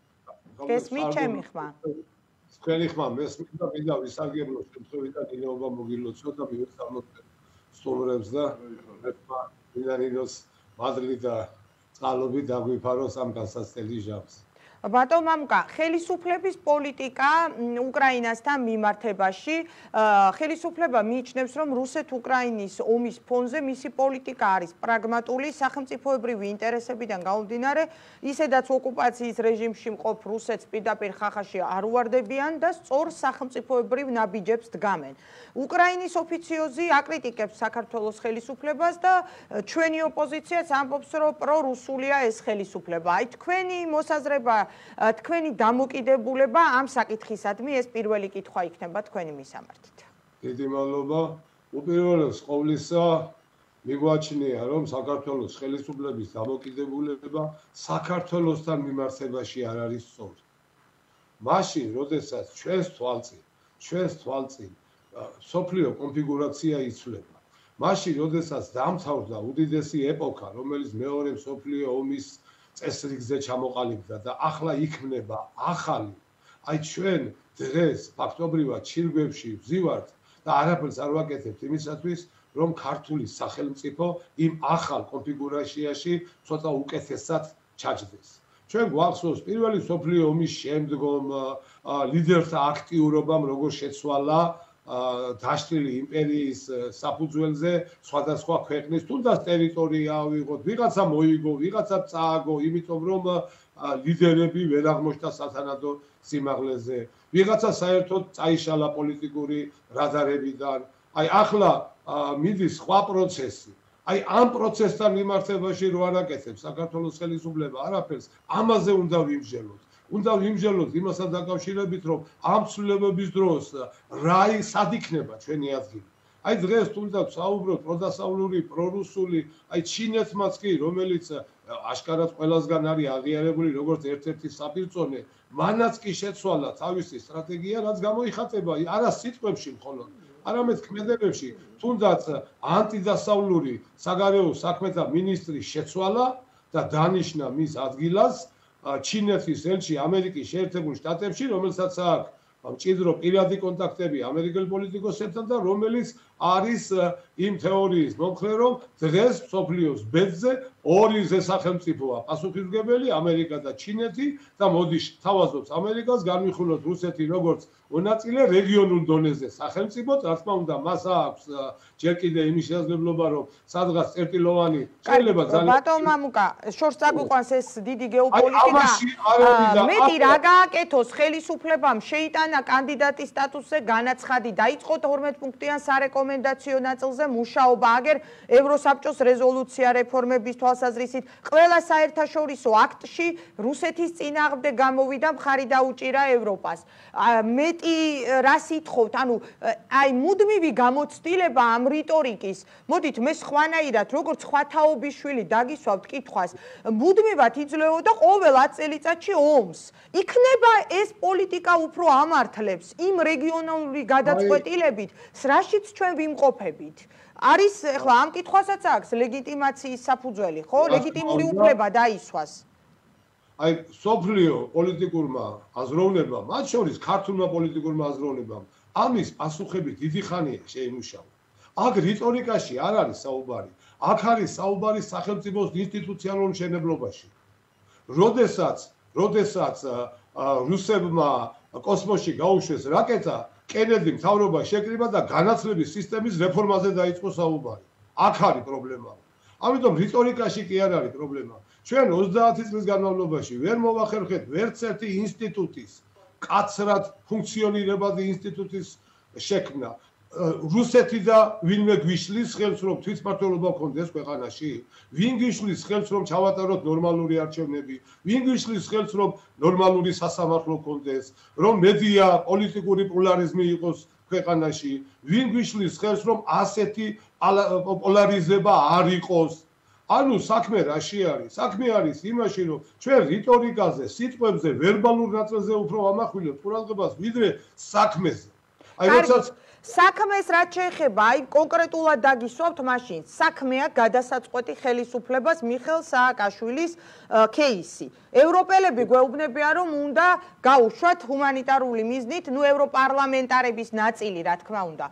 გესმით ჩემი ხმა? თქვენი ხმა მესმით და მინდა ვისარგებლო შემთხვევიდან ინეობა მოგილოცოთ და მივესალმოთ სტუმრებს და ეხლა მინდა ნინოს მადლი და წყალობით დაგვიფაროს ამ განსაცდელი ჟამს. ბატონ მამუკა, ხელისუფლების პოლიტიკა უკრაინასთან მიმართებაში, ხელისუფლება მიიჩნევს, რომ რუსეთ-უკრაინის ომის ფონზე მისი პოლიტიკა არის პრაგმატული, სახელმწიფოებრივი ინტერესებიდან გამომდინარე, ისედაც ოკუპაციის რეჟიმში მყოფ რუსეთს პირდაპირ ხახაში არ უვარდებიან და სწორ სახელმწიფოებრივ ნაბიჯებს დგამენ. უკრაინის ოფიციოზი აკრიტიკებს საქართველოს ხელისუფლებას და ჩვენი ოპოზიციაც ამბობს, რომ პრორუსულია ეს ხელისუფლება. აი თქვენი მოსაზრება, თქვენი დამოკიდებულება ამ საკითხისადმი ეს პირველი კითხვა იქნება თქვენი მისამართით. დიდი მადლობა. უპირველეს ყოვლისა მიგვაჩნია, რომ საქართველოს ხელისუფლების დამოკიდებულება საქართველოსთან მიმართებაში არ არის სწორი. მაშინ, როდესაც ჩვენს თვალწინ, ჩვენს თვალწინ სოფლიო კონფიგურაცია იცვლება. მაშინ, როდესაც დამთავრდა უდიდესი ეპოქა, რომელიც მეორე მსოფლიო ომის წესრიგზე ჩამოყალიბდა და ახლა იქმნება ახალი. აი ჩვენ დღეს ფაქტობრივად ჩირგვებში ვზივართ და არაფერს არ ვაკეთებთ იმისათვის, რომ ქართული სახელმწიფო იმ ახალ კონფიგურაციაში ცოტა უკეთესად ჩაჯდეს. ჩვენ გვახსოვს პირველი მსოფლიო ომის შემდგომ ლიდერთა აქტიურობამ როგორ შეცვალა დაშლილი იმპერიის საფუძველზე სხვადასხვა ქვეყნის თუნდაც ტერიტორია ავიღოთ, ვიღაცა მოიგო, ვიღაცა წააგო, იმიტომ რომ ლიდერები ვერ აღმოჩნდა სათანადო სიმაღლეზე, ვიღაცა საერთოდ წაიშალა პოლიტიკური რადარებიდან. აი ახლა მიდის სხვა პროცესი. აი ამ პროცესთან მიმართებაში რო არ აკეთებს საქართველოს ხელისუფლება არაფერს, ამაზე უნდა ვიმსჯელოთ. უნდა ვიმსჯელოთ იმასთან დაკავშირებით, რომ ამ ცვლილებების დროს რა სად იქნება ჩვენი ადგილი. აი დღეს თუნდაც საუბრობთ პროდასავლური, პრორუსული, აი ჩინეთმაც კი, რომელიც აშკარად ყველასგან არის აღიარებული როგორც ერთ-ერთი საპირწონე, მანაც კი შეცვალა თავისი სტრატეგია, რაც გამოიხატება არა სიტყვებში მხოლოდ, არამედ ქმედებებში, თუნდაც ანტიდასავლური საგარეო საქმეთა მინისტრი შეცვალა და დანიშნა მის ადგილას ჩინეთის ელჩი ამერიკის შეერთებულ შტატებში, რომელსაც აქვს მჭიდრო პირადი კონტაქტები ამერიკელ პოლიტიკოსებთან და რომელიც არის იმ თეორიის მომხრე, რომ დღეს მსოფლიოს ბედზე ორი სახელმწიფოა პასუხისმგებელი, ამერიკა და ჩინეთი და მოდის თავაზობს ამერიკას განვიხილოთ რუსეთი როგორც მონაწილე რეგიონულ დონეზე სახელმწიფოდ, რა თქმა უნდა, მას აქვს ჯერ კიდე იმის შესაძლებლობა, რომ სადღაც წერტილოვანი შეიძლება ძალიან ბატონ მამუკა, შორს წაგვიყვანს ეს დიდი გეოპოლიტიკა. მეტი რა გააკეთოს ხელისუფლებამ შეიტანა კანდიდატის სტატუსზე განაცხადი, დაიწყო თორმეტ პუნქტიან სარეკომენდაციო ნაწილზე მუშაობა, აგერ ევროსაბჭოს რეზოლუცია რეფორმების თვალსაზრისით, ყველა საერთაშორისო აქტში რუსეთის წინააღმდეგ გამოვიდა მხარი დაუჭირა ევროპას. მეტი რას ითხოვთ, ანუ აი მუდმივი გამოცდილება ამ რიტორიკის. მოდით მე სხვანაირად, როგორც ხვათაობიშვილი დაგისვავთ კითხვას, მუდმივად იძლეოდა ყოველ ათ წელიწადში ომს. იქნება ეს პოლიტიკა უფრო ამართლებს იმ რეგიონალური გადაწყვეტილებით, რაშიც ჩვენ ვიმყოფებით. არის ახლა ამ კითხვასაც აქვს ლეგიტიმაციის საფუძველი, ხო? ლეგიტიმური უფლება დაისვას. აი სოფლიო პოლიტიკურმა აზროვნებამ, მათ შორის ქართულმა პოლიტიკურმა აზროვნებამ, ამის პასუხები დიდი ხანია შეიმუშავა. აქ რიტორიკაში არ არის საუბარი, აქ არის საუბარი სახელმწიფოს ინსტიტუციონალურ მშენებლობაში. როდესაც, როდესაც რუსებმა კოსმოსში გაუშვეს რაკეტა, კენედი მთავრობა შეკრიბა და განათლების სისტემის რეფორმაზე დაიწყო საუბარი. აქ არის პრობლემა. ამიტომ რიტორიკაში კი არ არის პრობლემა. ჩვენ ოცდაათი წლის განმავლობაში ვერ მოვახერხეთ ვერც ერთი ინსტიტუტის, კაცრად ფუნქციონირებადი ინსტიტუტის შექმნა. რუსეთი და ვინმე გვიშლის ხელს, რომ თვითმმართველობა გქონდეს ქვეყანაში? ვინ გვიშლის ხელს, რომ ჩავატაროთ ნორმალური არჩევნები? ვინ გვიშლის ხელს, რომ ნორმალური სასამართლო გქონდეს, რომ მედია პოლიტიკური პლურალიზმი იყოს ქვეყანაში? ვინ გვიშლის ხელს, რომ ასეთი პოლარიზება არ იყოს? ანუ საქმე რაში არის? საქმე არის იმაში, რომ ჩვენ რიტორიკაზე, სიტყვებზე, ვერბალურ ნაწილზე უფრო ამახვილებთ ყურადღებას, ვიდრე საქმეზე. აი როდესაც საქმეს რაც შეეხება, აი კონკრეტულად დაგისვამთ მაშინ. საქმეა გადასაწყვეტი ხელისუფლებას მიხეილ სააკაშვილის кейსი. ევროპელები გვეუბნებიან, რომ უნდა გაუშვათ ჰუმანიტარული მიზნით, ნუ ევროპარლამენტარების ნაწილი, რა თქმა უნდა.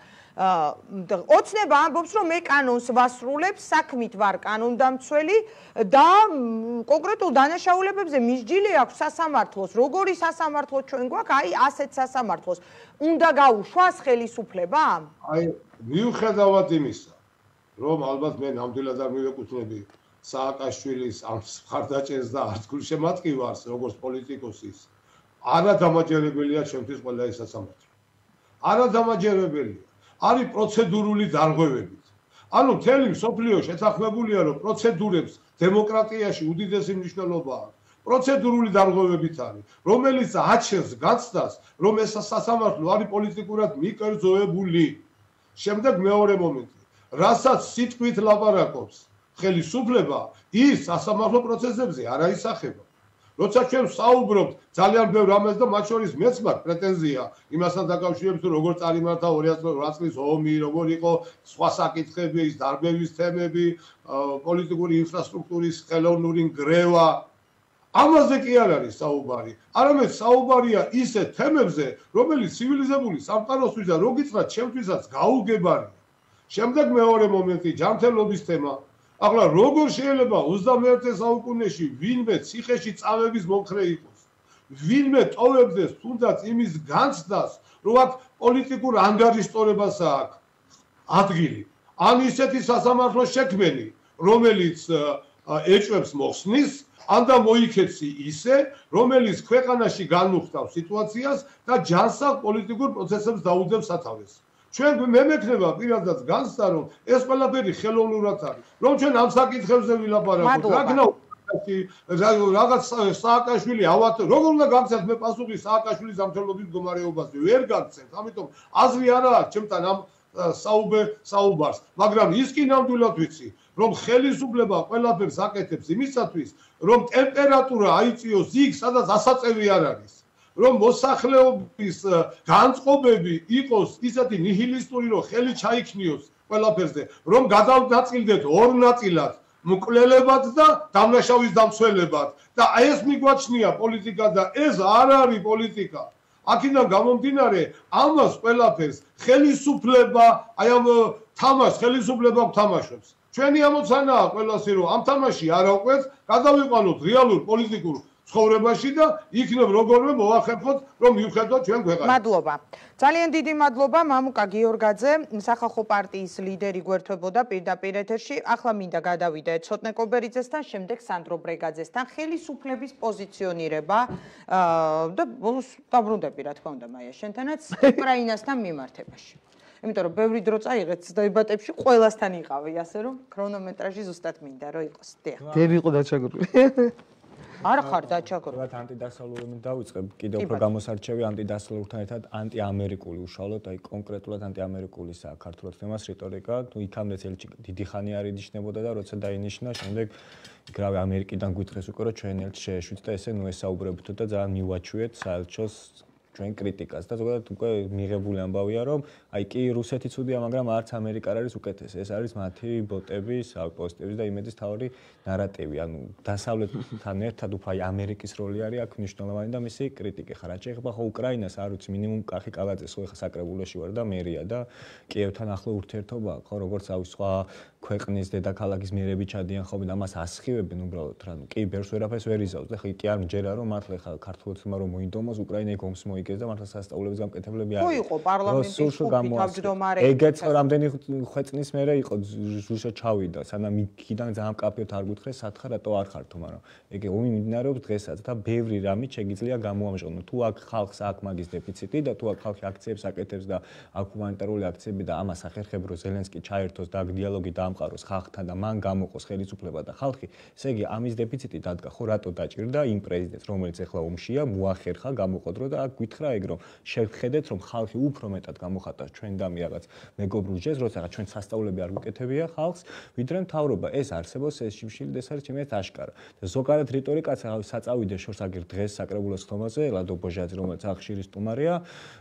ოცნება ამბობს, რომ მე კანონს ვასრულებ, საქმით ვარ კანონდამცველი და კონკრეტულ დანაშაულებებზე მისჯილი აქვს სასამართლოს. როგორი სასამართლო ჩვენ გვაქვს? აი ასეთ სასამართლოს. უნდა გაუშვას ხელისუფლება? აი მიუხედავად იმისა, რომ ალბათ მე ნამდვილად არ მივეკუთვნები სააკაშვილის ამ მხარდაჭერას და არც გულშემატკივარს, როგორც პოლიტიკოსის, არადამაჯერებელია ჩემთვის ყველა ეს სასამართლო. არადამაჯერებელია. არის პროცედურული დარღვევებით. ანუ მთელი მსოფლიო შეთანხმებულია, რომ პროცედურებს დემოკრატიაში უდიდესი მნიშვნელობა აქვს. პროცედურული დარღვევებით არის, რომელიც აჩენს გაცდას, რომ ეს სასამართლო არის პოლიტიკურად მიკერძოებული. შემდეგ მეორე მომენტი, რასაც სიტყვით ლაპარაკობს ხელისუფლება, ის სასამართლო პროცესებზე არ აისახება. როცა ჩვენ საუბრობთ ძალიან ბევრ რამეს და მათ შორის მეც მაქვს პრეტენზია იმასთან დაკავშირებით, რომ როგორ წარიმართა ორი ათას ორი წლის ომი, როგორ იყო სხვა საკითხები, ის დარბევის თემები, პოლიტიკური ინფრასტრუქტურის ხელოვნური ნგრევა. ამაზე კი არ არის საუბარი. არამედ საუბარია ისეთ თემებზე, რომელიც ცივილიზებული სამყაროსთვის და რო გითხრათ, ჩემთვისაც გაუგებარია. შემდეგ მეორე მომენტი, ჯანმრთელობის თემა. ახლა როგორ შეიძლება ოცდამეერთე საუკუნეში ვინმე ციხეში წავების მომხრე იყოს? ვინმე ტოვებდეს თუნდაც იმის განცდას, რომ აქ პოლიტიკურ ანგარიშტორებას აქვს ადგილი. ან ისეთი სასამართლო შექმენი, რომელიც ეჭვებს მოხსნის, ან და მოიქეცი ისე, რომელიც ქვეყანაში განუხტავს სიტუაციას და ჯანსაღ პოლიტიკურ პროცესებს დაუდევს სათავეს. ჩვენ მე მექნება პირადად განცდა, რომ ეს ყველაფერი ხელოვნურად არის. რომ ჩვენ ამ საკითხებზე ვილაპარაკოთ, რა გნაუ რაღაც სააკაშვილი ავატო, როგორ უნდა გაგცეთ მე პასუხი სააკაშვილის ზამთრობის მდგომარეობაზე? ვერ გაგცეთ, ამიტომ აზრი არა აქვს ჩემთან ამ საუბარს, მაგრამ ის კი ნამდვილად ვიცი, რომ ხელისუფლება ყველაფერს აკეთებს იმისათვის, რომ ტემპერატურა აიწიოს იქ, სადაც ასაწევი არ არის. რომ მოსახლეობის განწყობები იყოს ისეთი ნიჰილისტური, რომ ხელი ჩაიქნიოს ყველაფერზე, რომ გადავდაწილდეთ ორ ნაწილად, მკვლელებად და დამნაშავის დამცველებად და ეს მიგვაჩნია პოლიტიკა და ეს არ არის პოლიტიკა. აქედან გამომდინარე, ამას ყველაფერს ხელისუფლება, აი ამ თამაშს ხელისუფლება გთამაშობს. ჩვენი ამოცანაა ყველასი, რომ ამ თამაში არ ავყვეთ, გადავიყვანოთ რეალურ პოლიტიკურ ცხოვრებაში და იქნებ როგორმე მოახერხოთ, რომ მივხედოთ ჩვენ ქვეყანას. მადლობა. ძალიან დიდი მადლობა მამუკა გიორგაძე, სახალხო პარტიის ლიდერი გვერდებოდა პირდაპირ ეთერში. ახლა მინდა გადავიდე ცოტნე კობერიძესთან, შემდეგ სანდრო ბრეგაძესთან ხელისუფლების პოზიციონირება და ბოლოს დაბრუნდები, რა თქმა უნდა, მაია შენთანაც უკრაინასთან მიმართებაში. იმიტომ რომ ბევრი დრო წაიღეთ დებატებში ყველასთან იყავი, ასე რომ ქრონომეტრაჟი ზუსტად მინდა რომ იყოს. დიახ. დები იყო დაჩაგრული. არ ხარ დაჩაგრული. რა ანტიდასავლურით დავიწყებ, კიდევ უფრო გამოსარჩევი ანტიდასავლურთან ერთად ანტიამერიკული უშუალოდ, აი კონკრეტულად ანტიამერიკული საქართველოს თემას რიტორიკა, ну იქამდეც ელჩი დიდი ხანი არ ინიშნებოდა და როცა დაინიშნა, შემდეგ გრავი ამერიკიდან გვითხრეს უკვე რომ ჩვენ ელჩი შეეშვით და ესე ნუ ესაუბრებთო და ძალიან მივაჩვიეთ საელჩოს ჩვენ კრიტიკას და ზოგადად უკვე მიღებული ამბავია რომ აი კი რუსეთი ცუდია, მაგრამ არც ამერიკა არის უკეთესი. ეს არის მათი ბოტების, პოსტების და იმედის თავი ნარატივი. ანუ დასავლეთთან ერთად უფრო აი ამერიკის როლი არის აქ მნიშვნელოვანი და მისი კრიტიკი ხარ. რაც შეეხება ხო უკრაინას, არ ვიცი, მინიმუმ კახი კალაძეს ხო ეხა საკრებულოში ვარ და მერია და კიევთან ახლო ურთიერთობა ხო როგორც ავი სხვა ქვეყნის დედაქალაქის მიერები ჩადიან ხოლმე და ამას ასხივებენ უბრალოდ რა. კი ბერს ვერაფერს ვერ იზავს და ხი კი არ მჯერა რომ მართლა ხა ქართულმა რომ მოინდომოს უკრაინა იქ ომს მოიგეს და მართლა სასწავლებლების გამკეთებლები არის. ხო იყო პარლამენტის თავმჯდომარე. ეგეც რამდენი ხვეწნის მერე იყო ჟუშა ჩავიდა, სანამ იქიდან ძალიან კაფეოთ არ გუთხრეს, სათხარ რატო არ ხართო, მაგრამ ეგე ომი მიმდინარეობს დღესაც და ბევრი რამით შეგიძლია გამოამჟღავნო. თუ აქ ხალხს აქ მაგის დეფიციტი და თუ აქ ხალხი აქციებს აკეთებს და აქ ჰუმანიტარული აქციები და ამას ახერხებს რომ ზელენსკი ჩაერთოს და აქ დიალოგი დაამყაროს სამყაროს ხალხთან და მან გამოყოს ხელისუფლება და ხალხი, ესე იგი ამის დეფიციტი დადგა, ხო რატო დაჭირდა იმ პრეზიდენტს, რომელიც ეხლა ომშია, მოახერხა, გამოყოდრო და აქ გითხრა ეგ რომ შევხედეთ რომ ხალხი უფრო მეტად გამოხატავს ჩვენ და მე რაღაც მეგობრულ ჯეს, როცა რაღაც ჩვენ სასწაულები არ გვიკეთებია ხალხს, ვიდრე მთავრობა ეს არსებობს, ეს შიმშილი და ეს არის ჩემი აშკარა. და ზოგადად რიტორიკაც საწავიდე შორს აგერ დღეს საკრებულოს ხმაზე, ლადო ბოჟაძე, რომელიც ახშირის სტუმარია,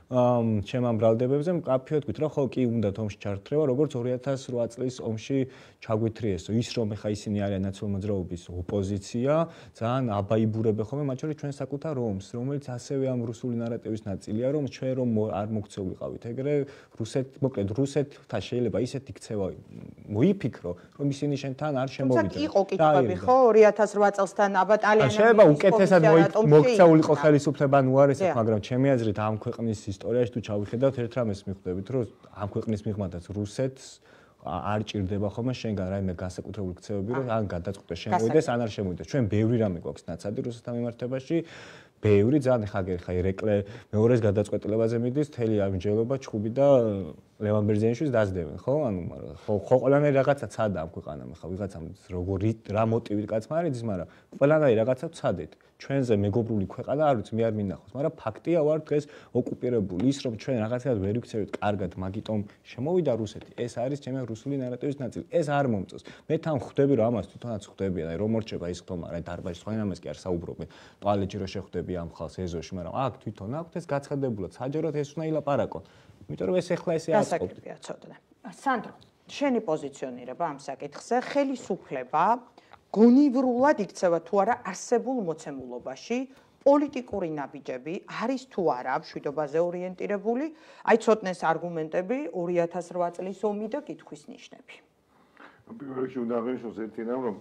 ჩემ ამ ბრალდებებზე მკაფიოდ გითხრა, ხო კი უნდა ომში ჩართრევა, როგორც ორი ათას რვა წლის ომში ჩაგვითრიესო. ის რომ ეხა ისინი არიან ნაციონალ მოძრაობის ოპოზიცია, ძალიან აბაიბურებენ ხოლმე მათ შორის ჩვენ საკუთარ ომს, რომელიც ასევე ამ რუსული ნარატივის ნაწილია, რომ ჩვენ რომ არ მოგცეულიყავით ეგრე რუსეთ, მოკლედ რუსეთთან შეიძლება ისეთ იქცევა მოიფიქრო, რომ ისინი შენთან არ შემოვიდნენ. თუმცა იყო კითხვები, ხო, ორი ათას რვა წელსთან აბატალიანები. შეიძლება უკეთესად მოქცეულიყო ხელისუფლება ნუ არის, მაგრამ ჩემი აზრით ამ ქვეყნის ისტორიაში თუ ჩავიხედავთ ერთ რამეს მიხვდებით, რომ ამ ქვეყნის მიღმადაც რუსეთს არ ჭირდება ხოლმე შენგან რაიმე განსაკუთრებული ქცევები, რომ ან გადაწყვეტა შემოვიდეს, ან არ შემოვიდეს. ჩვენ ბევრი რამე გვაქვს ნაცადი რუსეთთან მიმართებაში. ბევრი ძალიან ხა ხა ერეკლე მეორეს გადაწყვეტილებაზე მიდის, თელი ამჯერობა ჩხუბი და ლევან ბერძენიშვილს დაძდებენ, ხო? ანუ ხო ხო ყველანაირი რაღაცა ცადა ამ ქვეყანამ, ხა ვიღაცამ როგორი რა მოტივით კაცმა არ იცის, მაგრამ ყველანაირი რაღაცა ცადეთ. ჩვენზე მეგობრული ქვეყანა არ ვიცი, მე არ მინახავს, მაგრამ ფაქტია ვარ დღეს ოკუპირებული. ის რომ ჩვენ რაღაცას ვერ ვიქცევით კარგად, მაგიტომ შემოვიდა რუსეთი. ეს არის ჩემი რუსული ნარატივის ნაწილი. ეს არ მომწონს. მე თან ხვდები რომ ამას თვითონაც ხვდები, აი რომ მორჩება ის ხტომა, აი დარბაზში სხვა ამას კი არ საუბრობენ. ტუალეტში რო შეხვდები ამ ხალხს ეზოში, მაგრამ აქ თვითონ აქვთ ეს გაცხადებულად, საჯაროდ ეს უნდა ილაპარაკონ. იმიტომ რომ ეს ეხლა ესე აწყობთ. სანდრო, შენი პოზიციონირება ამ საკითხზე, ხელისუფლება გონივრულად იქცევა თუ არა არსებულ მოცემულობაში, პოლიტიკური ნაბიჯები არის თუ არა მშვიდობაზე ორიენტირებული, აი ცოტნეს არგუმენტები ორი ათას რვა წლის ომი და კითხვის ნიშნები. პირველ რიგში უნდა აღინიშნოს ერთი რამ, რომ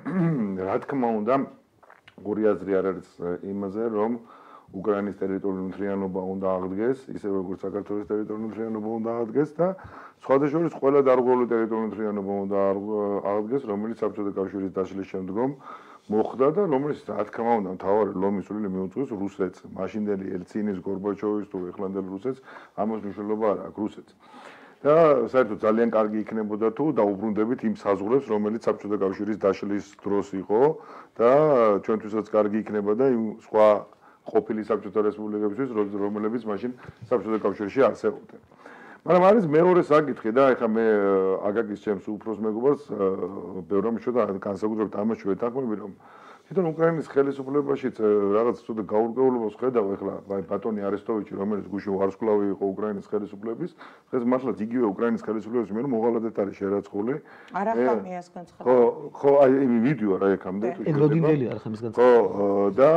რა თქმა უნდა ორი აზრი არ არის იმაზე, რომ უკრაინის ტერიტორიული მთლიანობა უნდა აღდგეს, ისე როგორც საქართველოს ტერიტორიული მთლიანობა უნდა აღდგეს და სხვადასხვა ყველა დარღვეული ტერიტორიული მთლიანობა უნდა აღდგეს, რომელიც საბჭოთა კავშირის დაშლის შემდგომ მოხდა და რომელიც რა თქმა უნდა მთავარი ლომის სული მიუძღვის რუსეთს, მაშინდელი ელცინის, გორბაჩოვის თუ ეხლანდელ რუსეთს, ამას მნიშვნელობა არ აქვს რუსეთს. და საერთოდ ძალიან კარგი იქნებოდა თუ დაუბრუნდებით იმ საზღვრებს, რომელიც საბჭოთა კავშირის დაშლის დროს იყო და ჩვენთვისაც კარგი იქნებოდა იმ სხვა ყოფილი საბჭოთა რესპუბლიკებისთვის, რომლებიც მაშინ საბჭოთა კავშირში არსებობდნენ. მაგრამ არის მეორე საკითხი და ეხლა მე აგაგის ჩემს უფროს მეგობარს ბევრ რამში და განსაკუთრებით ამაში ვეთანხმები, რომ თვითონ უკრაინის ხელისუფლებაშიც რაღაც ცოტა გაურკვევლობას ხედავ ეხლა ბატონი არესტოვიჩი, რომელიც გუშინ ვარსკვლავი იყო უკრაინის ხელისუფლების, დღეს მართლაც იგივე უკრაინის ხელისუფლების მიერ მოღალატედ არის შერაცხული. არა ხამიას განცხადება. ხო, ხო, აი იმ ვიდეო რა ეკამდე. ეგროდინდელი არ ხამის განცხადება. ხო, და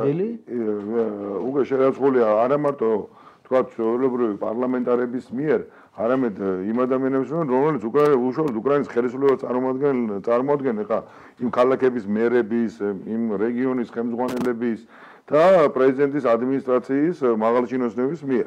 უკვე შერაცხულია არა მარტო თქვა ჩვეულებრივი პარლამენტარების მიერ, არამედ იმ ადამიანების მიერ, რომლებიც უშუალოდ უკრაინის ხელისუფლებას წარმოადგენენ, წარმოადგენენ ხა იმ ქალაქების მერების, იმ რეგიონის ხელმძღვანელების და პრეზიდენტის ადმინისტრაციის მაღალჩინოსნების მიერ.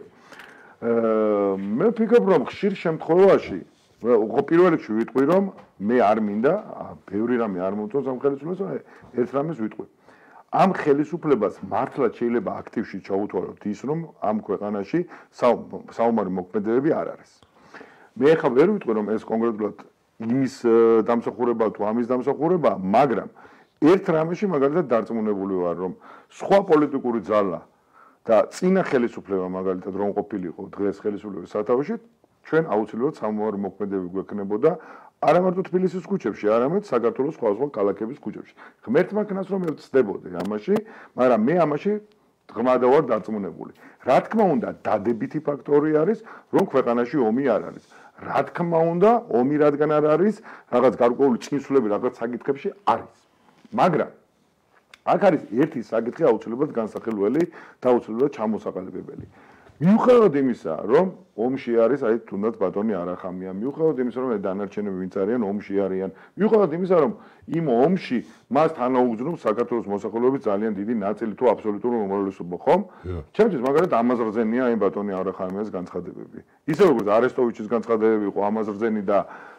მე ვფიქრობ, რომ ხშირ შემთხვევაში, ხო პირველ რიგში ვიტყვი, რომ მე არ მინდა, ბევრი რამე არ მომწონს ამ ხელისუფლებას, ერთ რამეს ვიტყვი. ამ ხელისუფლებას მართლაც შეიძლება აქტივში ჩაუთვალოთ ის, რომ ამ ქვეყანაში საომარი მოქმედებები არ არის. მე ხა ვერ ვიტყვი, რომ ეს კონკრეტულად იმის დამსახურება თუ ამის დამსახურება, მაგრამ ერთ რამეში მაგალითად დარწმუნებული ვარ, რომ სხვა პოლიტიკური ძალა და წინა ხელისუფლება მაგალითად რომ ყოფილიყო დღეს ხელისუფლების სათავეში, ჩვენ აუცილებლად საომარი მოქმედებები გვექნებოდა არა მარტო თბილისის ქუჩებში, არამედ საქართველოს სხვადასხვა ქალაქების ქუჩებში. ღმერთმა ქნას რომ ევწდებოდი ამაში, მაგრამ მე ამაში ღრმად ვარ დარწმუნებული. რა თქმა უნდა, დადებითი ფაქტორი არის, რომ ქვეყანაში ომი არ არის. რა თქმა უნდა, ომი რადგან არ არის, რაღაც გარკვეული წინსვლები რაღაც საკითხებში არის. მაგრამ აქ არის ერთი საკითხი აუცილებლად განსახილველი და აუცილებლად ჩამოსაყალიბებელი. მიუხედავად იმისა, რომ ომში არის აი თუნდაც ბატონი არახამია, მიუხედავად იმისა, რომ დანარჩენები ვინც არიან ომში არიან, მიუხედავად იმისა, რომ იმ ომში მას თანაუგრძნობს საქართველოს მოსახლეობის ძალიან დიდი ნაწილი თუ აბსოლუტური უმრავლესობა, ხომ? ჩემთვის მაგალითად ამაზრზენია აი ბატონი არახამიას განცხადებები. ისე როგორც არესტოვიჩის განცხადებები იყო ამაზრზენი და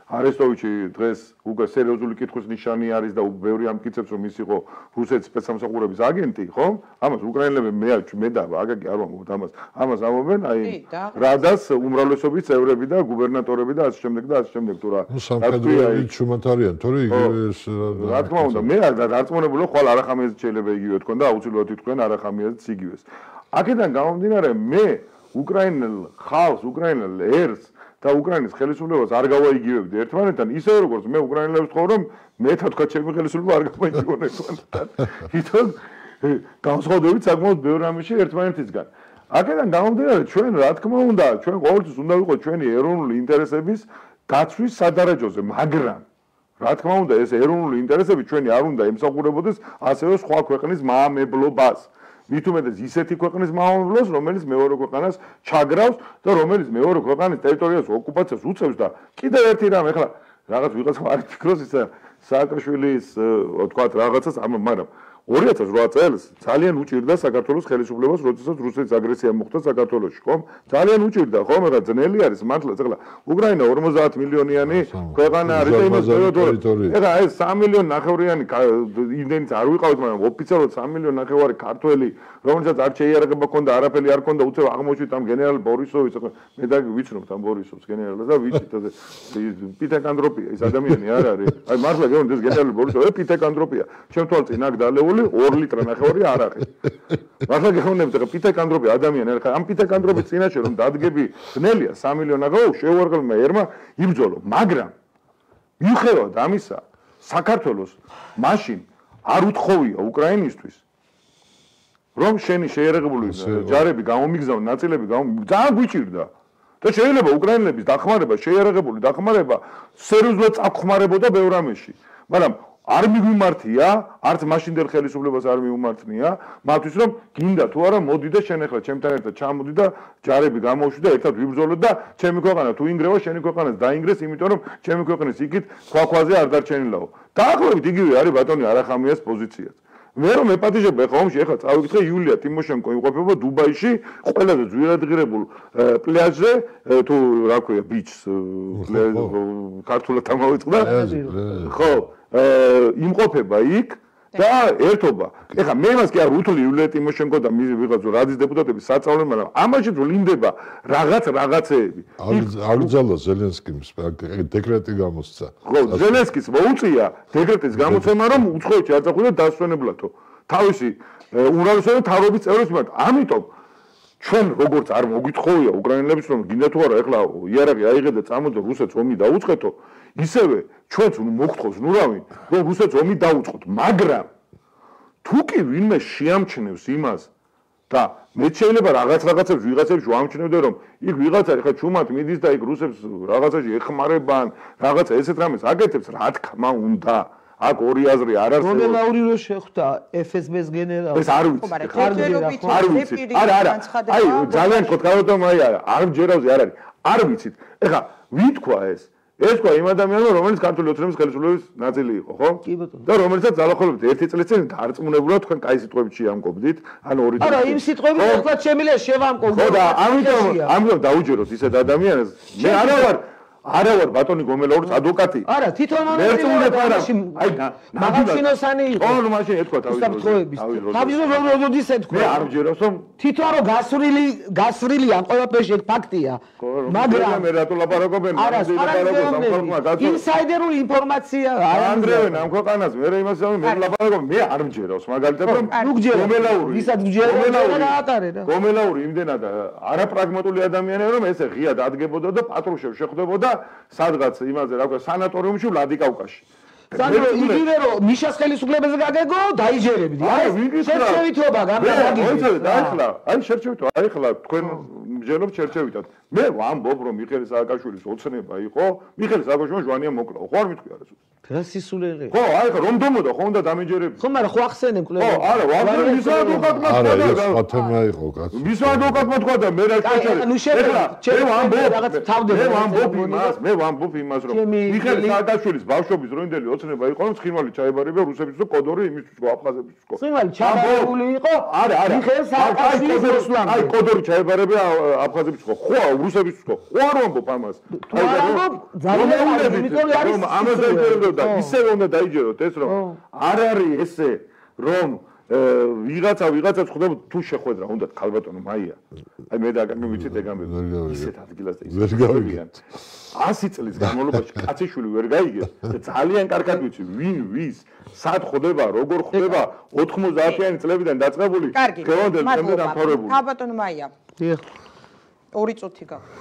არესტოვიჩი დღეს უკვე სერიოზული კითხვის ნიშანი არის და ბევრი ამტკიცებს რომ ის იყო რუსეთის სპეცსამსახურების აგენტი, ხო? ამას უკრაინელები მე მე და აგაკი არ ვამბობთ ამას. ამას ამობენ აი რადას უმრავლესობის წევრები და გუბერნატორები და ასე შემდეგ და ასე შემდეგ თუ რა. ნუ სამხედროები ჩუმად არიან, თორე იგივე ეს რა თქმა უნდა, მე არ დარწმუნებული ხვალ არახამიაზეც შეიძლება იგივე თქვენ და აუცილებლად თქვენ არახამიაზეც იგივეს. აქედან გამომდინარე მე უკრაინელ ხალხს, უკრაინელ ერს და უკრაინის ხელისუფლებას არ გავაიგივებდი ერთმანეთთან, ისე როგორც მე უკრაინელებს ვთხოვ რომ მე თქვა ჩემი ხელისუფლება არ გავაიგივონ ერთმანეთთან. თვითონ განსხვავებით საკმაოდ ბევრ რამეში ერთმანეთისგან. აქედან გამომდინარე ჩვენ რა თქმა უნდა, ჩვენ ყოველთვის უნდა ვიყოთ ჩვენი ეროვნული ინტერესების გაცვლის სადარაჯოზე, მაგრამ რა თქმა უნდა ეს ეროვნული ინტერესები ჩვენი არ უნდა ემსახურებოდეს ასევე სხვა ქვეყნის მაამებლობას. მით უმეტეს ისეთი ქვეყნის მაამებლობას, რომელიც მეორე ქვეყანას ჩაგრავს და რომელიც მეორე ქვეყნის ტერიტორიას ოკუპაციას უწევს და კიდევ ერთი რამ, ეხლა რაღაც ვიღაცა არ ფიქრობს ისა სააკაშვილის თქვათ რაღაცას, მაგრამ ორი ათას რვა წელს ძალიან უჭირდა საქართველოს ხელისუფლებას, როდესაც რუსეთის აგრესია მოხდა საქართველოში, ხო? ძალიან უჭირდა, ხო? მაგრამ ძნელი არის მართლა, ეხლა უკრაინა ორმოცდაათ მილიონიანი ქვეყანა არის და იმას ტერიტორია. ეხლა ეს სამი მილიონი ნახევრიანი იმდენიც არ ვიყავით, მაგრამ ოფიციალურად სამი მილიონი ნახევარი ქართველი, რომელსაც არ შეიარაღება ჰქონდა, არაფერი არ ჰქონდა, უცებ აღმოჩნდით ამ გენერალ ბორისოვის, ეხლა მე და ვიცნობთ ამ ბორისოვს გენერალს და ვიცით ეს პიტეკანდროპია ეს ადამიანი არ არის. აი მართლა გეუბნით ეს გენერალი ბორისოვი პიტეკანდროპია. ჩემ თვალწინ აქ დალეული ორ ლიტრ ნახევარი არაყი. მართლა გეუბნებით ეხლა პიტეკანდროპი ადამიანი ეხლა ამ პიტეკანდროპის წინაშე რომ დადგები ძნელია სამი მილიონი ნახევარი შეუარყელმა ერმა იბრძოლო, მაგრამ მიუხედავად ამისა საქართველოს მაშინ არ უთხოვია უკრაინისთვის რომ შენი შეიარაღებული ჯარები გამომიგზავნ ნაწილები ძალიან გვიჭირდა და შეიძლება უკრაინელების დახმარება, შეიარაღებული დახმარება სერიოზულად წახმარებოდა ბევრ რამეში, მაგრამ არ მიგვიმართია, არც მაშინდელ ხელისუფლებას არ მიუმართნია, მათთვის რომ გინდა თუ არა მოდი და შენ ახლა ჩემთან ერთად ჩამოდი და ჯარები გამოვშვი და ერთად ვიბრძოლოთ და ჩემი ქვეყანა თუ ინგრევა, შენი ქვეყანაც დაინგრეს, იმიტომ რომ ჩემი ქვეყნის იქით ქვაქვაზე არ დარჩენილაო. დაახლოებით იგივე არის ბატონი არახამიას პოზიციაც. მე რომ ეპატიჟებ ეხლა ომში, ეხლა წავიკითხე იულია ტიმოშენკო იმყოფება დუბაიში, ყველაზე ძვირადღირებულ პლაჟზე, თუ რა ქვია, ბიჩს, ქართულად ამავიწყდა. ხო, იმყოფება იქ და ერთობა. ეხლა მე მას კი არ უთვლი იულია ტიმოშენკო და ვიღაცა რადის დეპუტატების საწავლე, მაგრამ ამაში ვლინდება რაღაც რაღაცეები. არ ძალა ზელენსკიმ დეკრეტი გამოსცა. ხო, ზელენსკის მოუწია დეკრეტის გამოცემა, რომ უცხოეთში არ წახვიდა დასვენებლათო. თავისი უმრავლესობა თავრობის წევრებს მიმართ. ამიტომ ჩვენ როგორც არ მოგვითხოვია უკრაინელებს რომ გინდა თუ არა ეხლა იარაღი აიღეთ და წამოძო რუსეთს ომი დაუწყეთო, ისევე ჩვენც მოგთხოვს ნურავი რომ რუსეთს ომი დაუწყოთ, მაგრამ თუ კი ვინმე შეამჩნევს იმას და მე შეიძლება რაღაც რაღაცებს ვიღაცებს ვამჩნევდე რომ იქ ვიღაცა ეხლა ჩუმად მიდის და იქ რუსებს რაღაცაში ეხმარებან, რაღაცა ესეთ რამეს აკეთებს, რა თქმა უნდა. აქ ორი აზრი არ არსებობს. რომელი რო შეხვდა ეფ ეს ბეს გენერალს? ეს არ ვიცი. არ ვიცი. არა, არა. აი, ძალიან ხოთქავთ აი არა, არ მჯერავზე არ არის. არ ვიცით. ეხლა ვინ თქვა ეს? ეს თქვა იმ ადამიანმა, რომელიც ქართული ოცნების ხელისუფლების ნაწილი იყო, ხო? კი ბატონო. და რომელსაც ძალახოვებით ერთი წლის წინ დარწმუნებულად თქვენ კაი სიტყვებით შეამკობდით, ანუ ორი წელი. არა, იმ სიტყვებით ახლა შემიძლია შევამკობ. ხო და ამიტომ ამიტომ დაუჯეროთ ისეთ ადამიანს. მე არა ვარ არა ვარ ბატონი გომელაურის ადვოკატი. არა, თვითონ მონაწილეობაში აი მაგაშინოსანი იყო. ხო, ნუ მაშინ ეთქვა თავის უსაფრთხოების. თავის როდის ეთქვა? მე არ მჯერავს რომ თვითონ რომ გასვრილი გასვრილი ამ ყველაფერში ეს ფაქტია. მაგრამ მე რატო ლაპარაკობენ? არა, ინსაიდერული ინფორმაცია არ ანდრევენ ამ ქვეყანას, მე რა იმას ამი მე ლაპარაკობ, მე არ მჯერავს მაგალითად რომ გომელაური ვისაც მჯერავს რა აკარე რა. გომელაური იმდენად არაპრაგმატული ადამიანია რომ ესე ღია დადგებოდა და პატრუშევ შეხვდებოდა სადღაც იმაზე რა ქვია სანატორიუმში ვლადიკავკაში. სანდრო იგივე რომ მიშას ხელისუფლებაზე გაგეგო დაიჯერებდი. აი შერჩევითობა გამარაგებდი. აი ხლა, აი შერჩევითობა, აი ხლა თქვენ მჯერობთ შერჩევითად. მე ვამბობ რომ მიხეილ სააკაშვილის ოცნება იყო, მიხეილ სააკაშვილმა ჟვანია მოკლა. ხო არ მიტყვი არა? რა სისულელი? ხო, აი ხა რომ დომოდა ხო უნდა დამეჯერებდი. ხო, მაგრამ ხო ახსენებ კლუბი. ხო, არა, ვახსენებ ის ადვოკატმა თქვა და არა, ეს სხვა თემა იყო კაცო. ის ადვოკატმა თქვა და მე რა შეჭერე. ეხლა მე ვამბობ რაღაც თავდება. მე ვამბობ იმას, მე ვამბობ იმას რომ მიხეილ სააკაშვილის ბავშვობის დროინდელი ოცნება იყო რომ ცხინვალი ჩაებარებია რუსებისთვის და კოდორი იმისთვის იყო აფხაზებისთვის იყო. ცხინვალი ჩაებარებული იყო? არა, არა. მიხეილ სააკაშვილის რუსლამ. აი კოდორი ჩაებარებია აფხაზებისთვის იყო. ხო, რუსების თქო. ხო არ ვამბობ ამას. აი და რომ ძალიან იმიტომ არის ამას დაიჯერებდო და ისე უნდა დაიჯეროთ ეს რომ არ არის ესე რომ ვიღაცა ვიღაცას ხვდება თუ შეხვედრა უნდა ქალბატონო მაია. აი მე და აკაკი ვიცით ეგამბები. ისეთ ადგილას და ისეთ გავიგიან. ასი წლის განმავლობაში კაციშვილი ვერ გაიგეს და ძალიან კარგად ვიცი ვინ ვის სად ხვდება როგორ ხვდება ოთხმოცდაათიანი წლებიდან დაწყებული დღევანდელ დღემდე დამთავრებული. ქალბატონო მაია. დიახ. ორი წუთი გაქვს.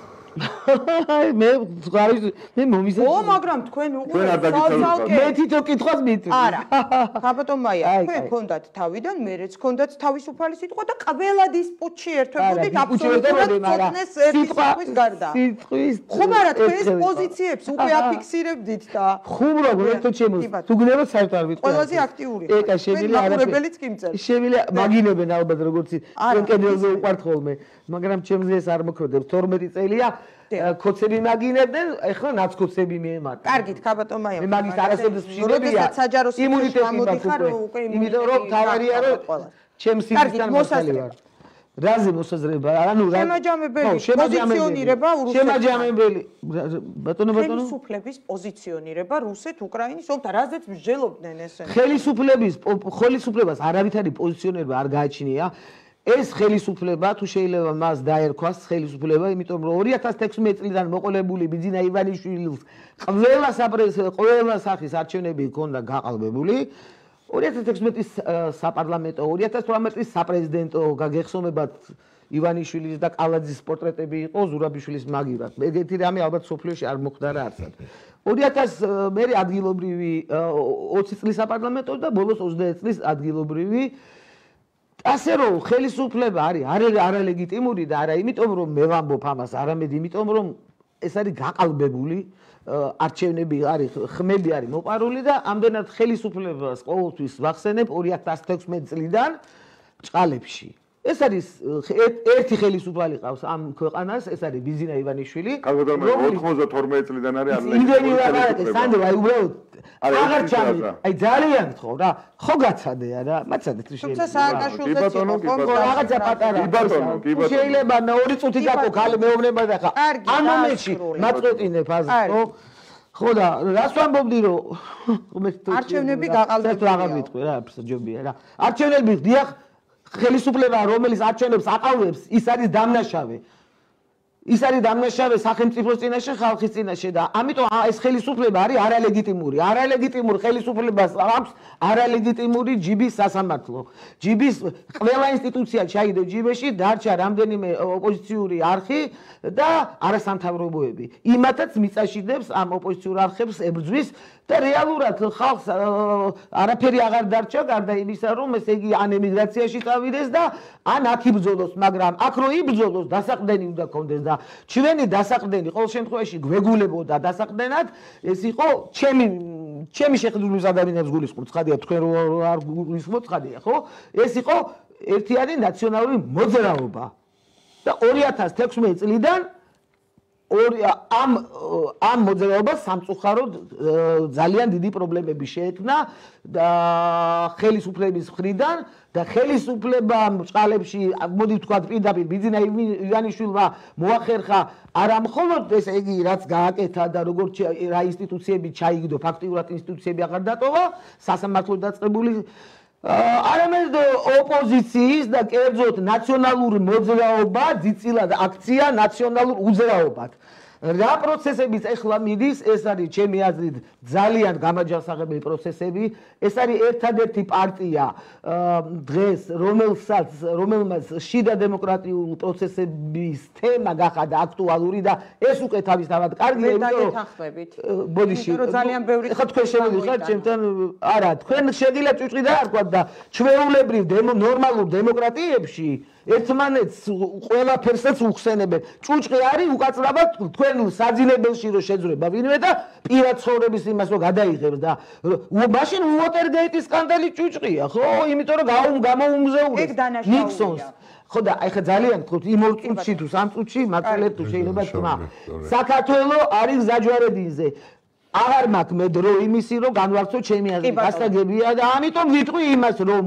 აი მე ზღარის მე მომიზეთ. ო მაგრამ თქვენ უყურებთ მე თვითონ კითხვას მიწევ. არა. ქალბატონ მაია, თქვენ გქონდათ თავიდან, მერეც გქონდათ თავისუფალი სიტყვა და ყველა დისპუტში ერთვებოდით აბსოლუტურად წოტნეს ერთი სიტყვის გარდა. სიტყვის. ხომ არა თქვენ ეს პოზიციებს უკვე აფიქსირებდით და ხუმრობ ერთო ჩემო. თუ გნებო საერთოდ არ ვიტყვი. ყველაზე აქტიური. ეკა შემიძლია არაფერებელიც კი მწერთ. შემიძლია მაგინებენ ალბათ როგორც თქვენ კედელზე უყართ ხოლმე, მაგრამ ჩემზე ეს არ მოქმედებს. თორმეტი წელია კოცები მაგინებდნენ, ეხლა ნაცკოცები მიემართა. კარგით, ქალბატონ მაია. მე მაგის არასოდეს მშვიდობია. იმუნიტეტი მაქვს. იმიტომ რომ თავარია რომ ჩემს სიციდან მოსალი ვარ. რაზე მოსაზრება? ანუ რა შემაჯამებელი პოზიციონირება რუსეთთან. შემაჯამებელი ბატონო ბატონო ხელისუფლების პოზიციონირება რუსეთ-უკრაინის ომთან. რაზეც მსჯელობდნენ ესენი? ხელისუფლების ხელისუფლებას არავითარი პოზიციონირება არ გააჩნია. ეს ხელისუფლება თუ შეიძლება მას დაერქვას ხელისუფლება, იმიტომ რომ ორი ათას თექვსმეტი წლიდან მოყოლებული ბიძინა ივანიშვილის ყველა საპრეზიდენტო ყველა სახის არჩევნები ჰქონდა გაყალბებული. ორი ათას თექვსმეტის საპარლამენტო, ორი ათას თვრამეტის საპრეზიდენტო გაგეხსომებათ ივანიშვილის და კალაძის პორტრეტები იყო ზურაბიშვილის მაგივრად. ეგეთი რამე ალბათ სოფლიოში არ მოხდა რა არცად. ორი ათას მერე ადგილობრივი ოცი წლის საპარლამენტო და ბოლოს ოცდაერთი წლის ადგილობრივი ასე რომ ხელისუფლება არის არალეგიტიმური და არა იმიტომ რომ მე ვამბობ ამას, არამედ იმიტომ რომ ეს არის გაყალბებული არჩევნები არის, ხმები არის მოპარული და ამდენად ხელისუფლებას ყოველთვის ვახსენებ ორი ათას თექვსმეტი წლიდან ჭყალებში. ეს არის ერთი ხელისუფალი ყავს ამ ქვეყანას, ეს არის ბიძინა ივანიშვილი. ქალბატონო ოთხმოცდათორმეტი წლიდან არის არალეგიტიმური. იმდენი რაღაცა, სანდრო, აი უბრალოდ აღარ ჩამი. აი ძალიან ხო რა, ხო გაცადე არა, მაცადე თუ შეიძლება. თუმცა სააკაშვილზეც იყო რაღაცა პატარა. კი ბატონო, კი ბატონო. შეიძლება ორი წუთი გაკო ხალ მეუბნება და ხა. ამ მომენტში მაწყვეტინებ აზრს, ხო? ხო და რას ვამბობდი რომ არჩევნები გაყალბებულია. აღარ ვიტყვი რა, ჯობია რა. არჩევნები დიახ ხელისუფლება რომელიც არჩევნებს აყალბებს ის არის დამნაშავე. ის არის დამნაშავე სახელმწიფოს წინაშე, ხალხის წინაშე და ამიტომ ეს ხელისუფლება არის არალეგიტიმური. არალეგიტიმურ ხელისუფლებას აქვს არალეგიტიმური ჯიბის სასამართლო. ჯიბის ყველა ინსტიტუცია ჩაიდო ჯიბეში, დარჩა რამდენიმე ოპოზიციური არხი და არასამთავრობოები. იმათაც მიწაშიდებს ამ ოპოზიციურ არხებს ებრძვის და რეალურად ხალხს არაფერი აღარ დარჩა გარდა იმისა, რომ ესე იგი ან ემიგრაციაში წავიდეს და ან აქ იბრძოლოს, მაგრამ აქ რო იბრძოლოს, დასაყრდენი უნდა კონდეს და ჩვენი დასაყრდენი ყოველ შემთხვევაში გვეგულებოდა დასაყრდენად, ეს იყო ჩემი ჩემი შეხედულის ადამიანებს გულისხმობ, ცხადია თქვენ რო არ გულისხმობთ, ცხადია, ხო? ეს იყო ერთიანი ნაციონალური მოძრაობა. და ორი ათას თექვსმეტი წლიდან ორი ამ ამ მოძრაობას სამწუხაროდ ძალიან დიდი პრობლემები შეექმნა და ხელისუფლების მხრიდან და ხელისუფლება მწყალებში მოდი ვთქვათ პირდაპირ ბიძინა ივანიშვილმა მოახერხა არა მხოლოდ ესე იგი რაც გააკეთა და როგორც რა ინსტიტუციები ჩაიგდო ფაქტიურად ინსტიტუციები აღარ დატოვა სასამართლო დაწყებული არამედ ოპოზიციის და კერძოდ ნაციონალური მოძრაობა ძიწილად აქცია ნაციონალურ უძრაობად. რა პროცესებიც ახლა მიდის, ეს არის ჩემი აზრით ძალიან გამაჯანსაღებელი პროცესები. ეს არის ერთადერთი პარტია დღეს, რომელსაც რომელმაც შიდა დემოკრატიული პროცესების თემა გახადა აქტუალური და ეს უკვე თავისთავად კარგია, იმიტომ რომ გეთანხმებით. ბოდიში, რომ ძალიან ბევრი ხა თქვენ შემოდიხართ ჩემთან, არა, თქვენ შეგიძლიათ ჭუჭყი დაარქვათ და ჩვეულებრივ ნორმალურ დემოკრატიებში ერთმანეთს ყველაფერსაც უხსენებენ. ჭუჭყი არის უკაცრავად თქვენ საძინებელში რომ შეძრება ვინმე და პირად ცხოვრების იმას რომ გადაიღებს და მაშინ უოტერგეიტის სკანდალი ჭუჭყია, ხო? იმიტომ რომ გამოუმგზავრეს ნიქსონს. ხო და აი ხა ძალიან გთხოვთ იმ ორ წუთში თუ სამ წუთში მაწელებ თუ შეიძლება თქმა. საქართველოს არის გზაჯვარედინზე. აღარ მაქვს მე დრო იმისი რომ განვარცხო ჩემი აზრი. გასაგებია და ამიტომ ვიტყვი იმას რომ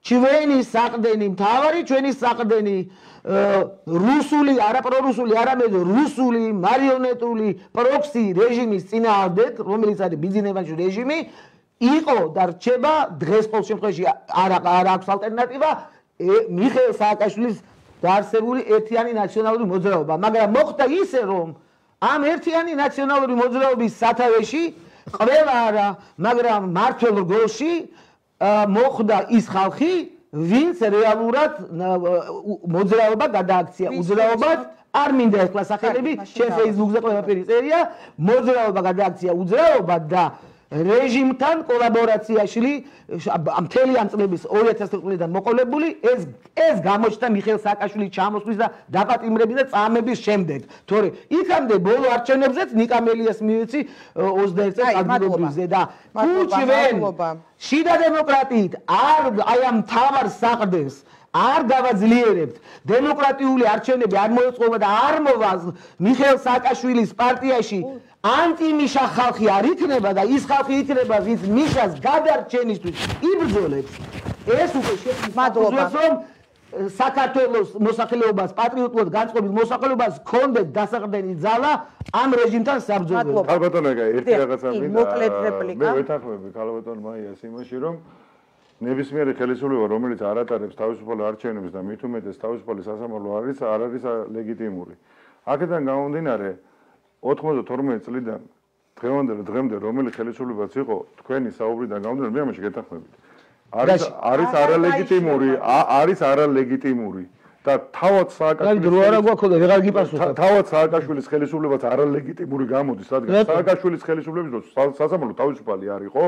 ჩვენი საყრდენი მთავარი, ჩვენი საყრდენი რუსული, არაპრორუსული, არამედ რუსული მარიონეტული პროქსი რეჟიმის წინააღმდეგ, რომელიც არის ბიზნესმენში რეჟიმი, იყო და რჩება დღეს ყოველ შემთხვევაში არ არ აქვს ალტერნატივა მიხეილ სააკაშვილის დაარსებული ერთიანი ნაციონალური მოძრაობა, მაგრამ მოხდა ისე, რომ ამ ერთიანი ნაციონალური მოძრაობის სათავეში ყველა არა, მაგრამ მართლ რგოლში მოხდა ის ხალხი, ვინც რეალურად მოძრაობა გადააქცია. უძრაობად არ მინდა ეხლა სახელები, შენ Facebook-ზე ყველაფერი წერია, მოძრაობა გადააქცია უძრაობად და რეჟიმთან კოლაბორაციაში მთელი ამ წლების ორი ათასი წლიდან მოყოლებული ეს ეს გამოჩნდა მიხეილ სააკაშვილის ჩამოსვლის და დაპატიმრების და წამების შემდეგ. თორე იქამდე ბოლო არჩევნებზეც ნიკამელიას მიეცი ოცდაერთი წელს ადგილობრივზე და თუ ჩვენ შიდა დემოკრატიით არ აი ამ მთავარ საყრდენს არ გავაძლიერებთ, დემოკრატიული არჩევნები არ მოეწყობა და არ მოვა მიხეილ სააკაშვილის პარტიაში ანტიმიშა ხალხი არ იქნება და ის ხალხი იქნება, ვინც მიშას გადარჩენისთვის იბრძოლებს. ეს უკვე შეგვიძლია რომ საქართველოს მოსახლეობას, პატრიოტულად განწყობილ მოსახლეობას ჰქონდეთ დასაყრდენი ძალა ამ რეჟიმთან საბრძოლველად. ქალბატონო, ერთი რაღაცა მინდა. მე ვეთანხმები ქალბატონ მაიას იმაში, რომ ნებისმიერი ხელისუფლება, რომელიც არ ატარებს თავისუფალ არჩევნებს და მით უმეტეს თავისუფალი სასამართლო არის, არ არის ლეგიტიმური. აქედან გამომდინარე, ოთხმოცდათორმეტი წლიდან დღევანდელ დღემდე რომელი ხელისუფლებაც იყო, თქვენი საუბრიდან გამომდინარე, მე ამაში გეთანხმებით. არის არის არალეგიტიმური, არის არალეგიტიმური და თავად სააკაშვილის დრო არა გვაქვს და ვეღარ გიპასუხებ. თავად სააკაშვილის ხელისუფლებაც არალეგიტიმური გამოდის, რადგან სააკაშვილის ხელისუფლების დროს სასამართლო თავისუფალი არ იყო.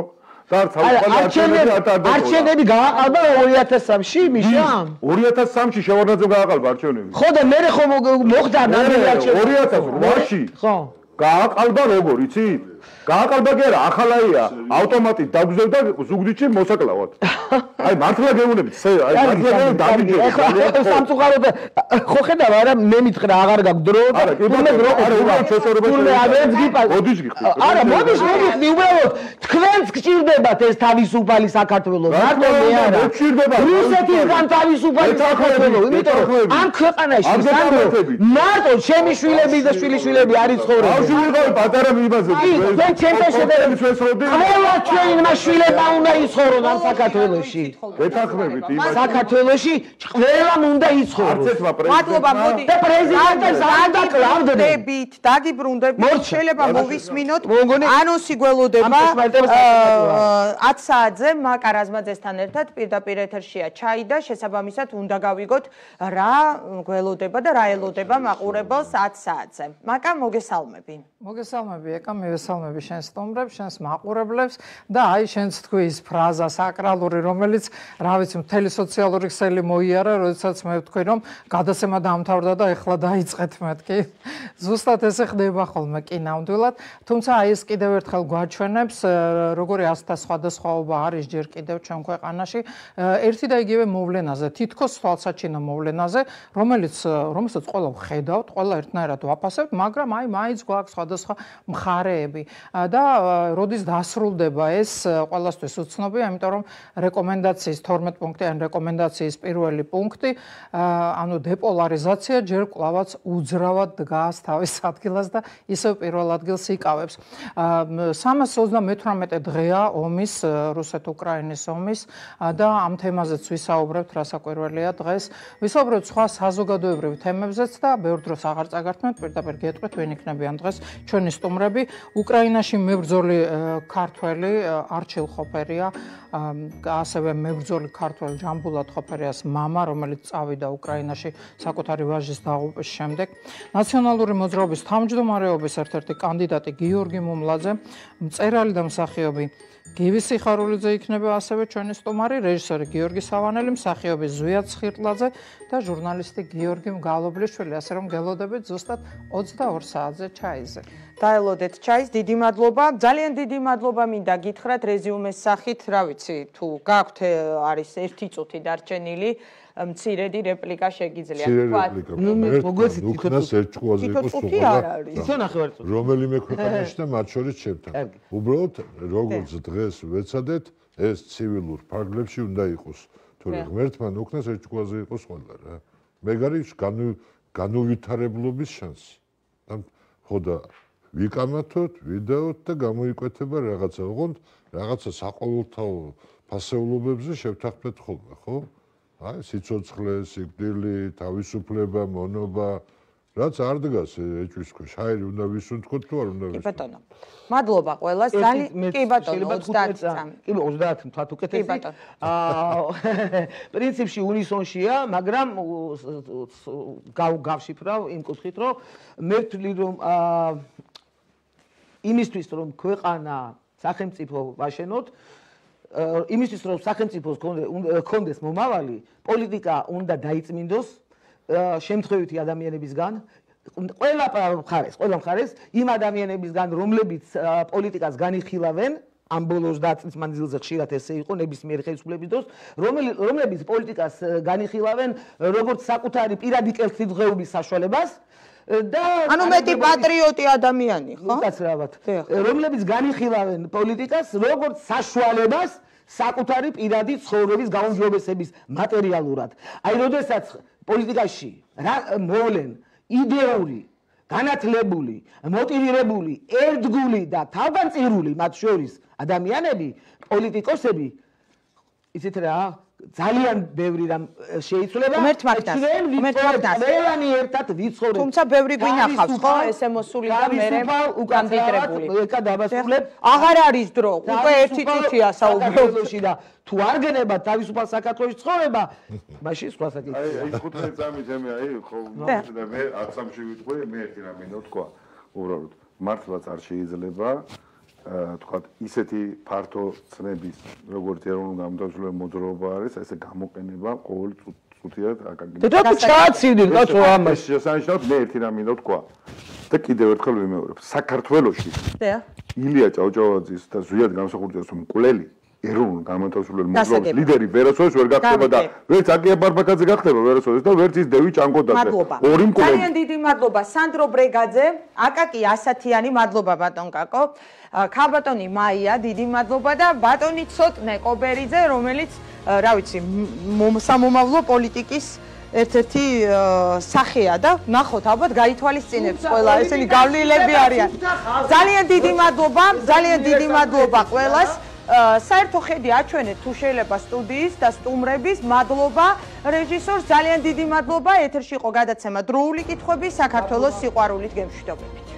არჩევნები გააყალბა ორი ათას სამში მიშა? ორი ათას სამში შევარდნაძემ გააყალბა არჩევნები. ხო და მე ხო მოხდა ნამდვილი არჩევნები. ორი ათას ოთხში. ხო. გააყალბა როგორ, იცით? გააყალბა კი არა, ახალაია, ავტომატით დაგზავნა ზუგდიდში მოსაკლავად. აი მართლა გეუბნებით, აი მართლა გეუბნებით დამიჯერე. ეხლა სამწუხაროდ ხო ხედავ არა, მე მითხრა აღარ გაქვს დრო და მე დრო არა, უბრალოდ შესაძლებელი. თურმე ამერც გიპას. მოდის გიხდი. არა, მოდის მოგიხდი, უბრალოდ თქვენც გჭირდებათ ეს თავისუფალი საქართველო. მარტო მე არა. რუსეთისგან თავისუფალი საქართველო, იმიტომ რომ ამ ქვეყანაში მარტო ჩემი შვილები და შვილიშვილები არის ცხოვრობენ. ბავშვი ვიყავი პატარა მიიბაზები. ჩვენ ჩემთან შედარებით ყველა ჩვენმა შვილებმა უნდა იცხოვრონ ამ საქართველოში. გეთანხმებით იმას. საქართველოში ყველამ უნდა იცხოვრონ. მადლობა, მოდი. და პრეზიდენტს არ დაკლავდებით, დაგიბრუნდებით. შეიძლება მოვისმინოთ ანონსი გველოდება ათ საათზე მაკა რაზმაძესთან ერთად პირდაპირ ეთერშია ჩაი და შესაბამისად უნდა გავიგოთ რა გველოდება და რა ელოდება მაყურებელს ათ საათზე. მაკა მოგესალმები. მოგესალმები, ეკა, მივესალმები შენს სტუმრებს, შენს მაყურებლებს და აი შენს თქვი ის ფრაზა საკრალური, რომელიც რა ვიცი, მთელი სოციალური ქსელი მოიარა, როდესაც მე ვთქვი, რომ გადაცემა დაამთავრდა და ეხლა დაიწყეთ მეთქი. ზუსტად ესე ხდება ხოლმე კი ნამდვილად, თუმცა აი ეს კიდევ ერთხელ გვაჩვენებს, როგორი ასთა სხვადასხვაობა არის ჯერ კიდევ ჩვენ ქვეყანაში, ერთი და იგივე მოვლენაზე, თითქოს თვალსაჩინო მოვლენაზე, რომელიც რომელსაც ყველა ვხედავთ, ყველა ერთნაირად ვაფასებთ, მაგრამ აი მაინც გვაქვს სხვადასხვა მხარეები და როდის დასრულდება ეს ყველასთვის უცნობია, იმიტომ რომ რეკომენდაციის თორმეტ პუნქტიანი რეკომენდაციის პირველი პუნქტი, ანუ დეპოლარიზაცია ჯერ კვლავაც უძრავად დგას თავის ადგილას და ისევ პირველ ადგილს იკავებს. სამას ოცდამეთვრამეტე დღეა ომის, რუსეთ-უკრაინის ომის და ამ თემაზეც ვისაუბრებთ, რა საკვირველია დღეს. ვისაუბრებთ სხვა საზოგადოებრივ თემებზეც და ბევრ დროს აღარ წაგართმევთ, პირდაპირ გეტყვით, ვინ იქნებიან დღეს ჩვენი სტუმრები. უკრაინაში მებრძოლი ქართველი არჩილ ხოფერია, ასევე მებრძოლი ქართველ ჯამბულატ ხოფერიას მამა, რომელიც წავიდა უკრაინაში საკუთარი ვაჟის დაღუპვის შემდეგ. ნაციონალური მოძრაობის თავმჯდომარეობის ერთ-ერთი კანდიდატი გიორგი მუმლაძე, მწერალი და მსახიობი გივი სიხარულიძე იქნება ასევე ჩვენი სტუმარი, რეჟისორი გიორგი სავანელი, მსახიობი ზვიად ცხირტლაძე და ჟურნალისტი გიორგი მგალობლიშვილი, ასე რომ გელოდებით ზუსტად ოცდაორ საათზე ჩაიზე. დაელოდეთ ჩაის, დიდი მადლობა. ძალიან დიდი მადლობა მინდა გითხრათ რეზიუმეს სახით, რა ვიცი, თუ გაქვთ არის ერთი წუთი დარჩენილი, მცირედი რეპლიკა შეგიძლია თქვათ. ნუ მოგოცით უკნას ერთ ჭკუაზე იყოს სულ. რომელიმე ქვეყანაში და მათ შორის ჩემთან. უბრალოდ როგორც დღეს ვეცადეთ, ეს ცივილურ ფარგლებში უნდა იყოს თორე ღმერთმა ნუქნას ეჭქვაზე იყოს ყველა რა. მეგარი განუვითარებლობის შანსი. და ხო და ვიკამათოთ, ვიდაოთ და გამოიკვეთება რაღაცა. ოღონდ რაღაცა საყოველთაო ფასეულობებზე შევთანხმდეთ ხოლმე, ხო? აი, სიცოცხლე, სიკვდილი, თავისუფლება, მონობა, რაც არ დგას ეჭვის ქვეშ. აი, უნდა ვისუნთქოთ თუ არ უნდა კი ვისუნთქოთ. ბატონო. მადლობა ყველას. ძალიან კი ბატონო ოცდაათი წამი. კი ოცდაათი თქვათ უკეთესი. აა პრინციპში უნისონშია, მაგრამ გავშიფრავ იმ კუთხით, რომ მე ვთვლი რომ აა იმისთვის რომ ქვეყანა სახელმწიფო ვაშენოთ, იმისთვის რომ სახელმწიფოს კონდეს მომავალი, პოლიტიკა უნდა დაიწმინდოს შემთხვევითი ადამიანებისგან, ყველა მხარეს, ყველა მხარეს იმ ადამიანებისგან, რომლებიც პოლიტიკას განიხილავენ, ამ ბოლო ოცდაათი წლის მანძილზე ხშირად ესე იყო ნებისმიერ ხელისუფლების დროს, რომლებიც პოლიტიკას განიხილავენ როგორც საკუთარი პირადი კეთილდღეობის საშუალებას და ანუ მეტი პატრიოტი ადამიანი, ხო? უკაცრავად. რომლებიც განიხილავენ პოლიტიკას როგორც საშუალებას საკუთარი პირადი ცხოვრების გაუმჯობესების მატერიალურად. აი, როდესაც პოლიტიკაში მოვლენ იდეური, განათლებული, მოტივირებული, ერთგული და თავგანწირული მათ შორის ადამიანები, პოლიტიკოსები, იცით რა, ძალიან ბევრი რამ შეიცვლება. ყველანი ერთად ვიცხოვრებთ. თუმცა ბევრი გვინახავს, ხო, ესე მოსული და მერე გამდიდრებული. ეკა დავასრულებ. აღარ არის დრო, უკვე ერთი წუთია საუბრობთ და თუ არ გენებათ თავისუფალ საქართველოში ცხოვრება, მაშინ სხვა საკითხია. აი, აი ხუთი წამი თემი, აი, ხო, და მე ათ სამში ვიტყვი, მე ერთი რამე ნოთქვა. უბრალოდ, მართლაც არ შეიძლება თქვათ ისეთი ფართო ცნების როგორც ეროვნულ გამონტაჟებელ მოძრაობა არის, ესე გამოყენება ყოველ წუთიად აკაგები. და თუ ჩააცივდით კაცო ამას შესანიშნავად მე ერთი რამე ნოთქვა. და კიდევ ერთხელ ვიმეორებ, საქართველოში ილია ჭავჭავაძის და ზვიად გამსახურდიას მკვლელი ეროვნულ გამონტაჟებელ მოძრაობის ლიდერი ვერასოდეს ვერ გახდება და ვერც აკია ბარბაკაძე გახდება ვერასოდეს და ვერც ის დევი ჭანკოდაძე. ორი მკვლელი. ძალიან დიდი მადლობა სანდრო ბრეგაძე, აკაკი ასათიანი, მადლობა ბატონ კაკო. ქალბატონი მაია, დიდი მადლობა და ბატონი ცოტნე კობერიძე, რომელიც რა ვიცი, სამომავლო პოლიტიკის ერთ-ერთი სახეა და ნახოთ, ალბათ გაითვალისწინებს ყველა, ესენი გავლილები არიან. ძალიან დიდი მადლობა, ძალიან დიდი მადლობა ყველას. საერთო ხედი აჩვენეთ თუ შეიძლება სტუდიის და სტუმრების, მადლობა რეჟისორს, ძალიან დიდი მადლობა. ეთერში იყო გადაცემა დროული კითხვები საქართველოს სიყვარულით გემშვიდობებით.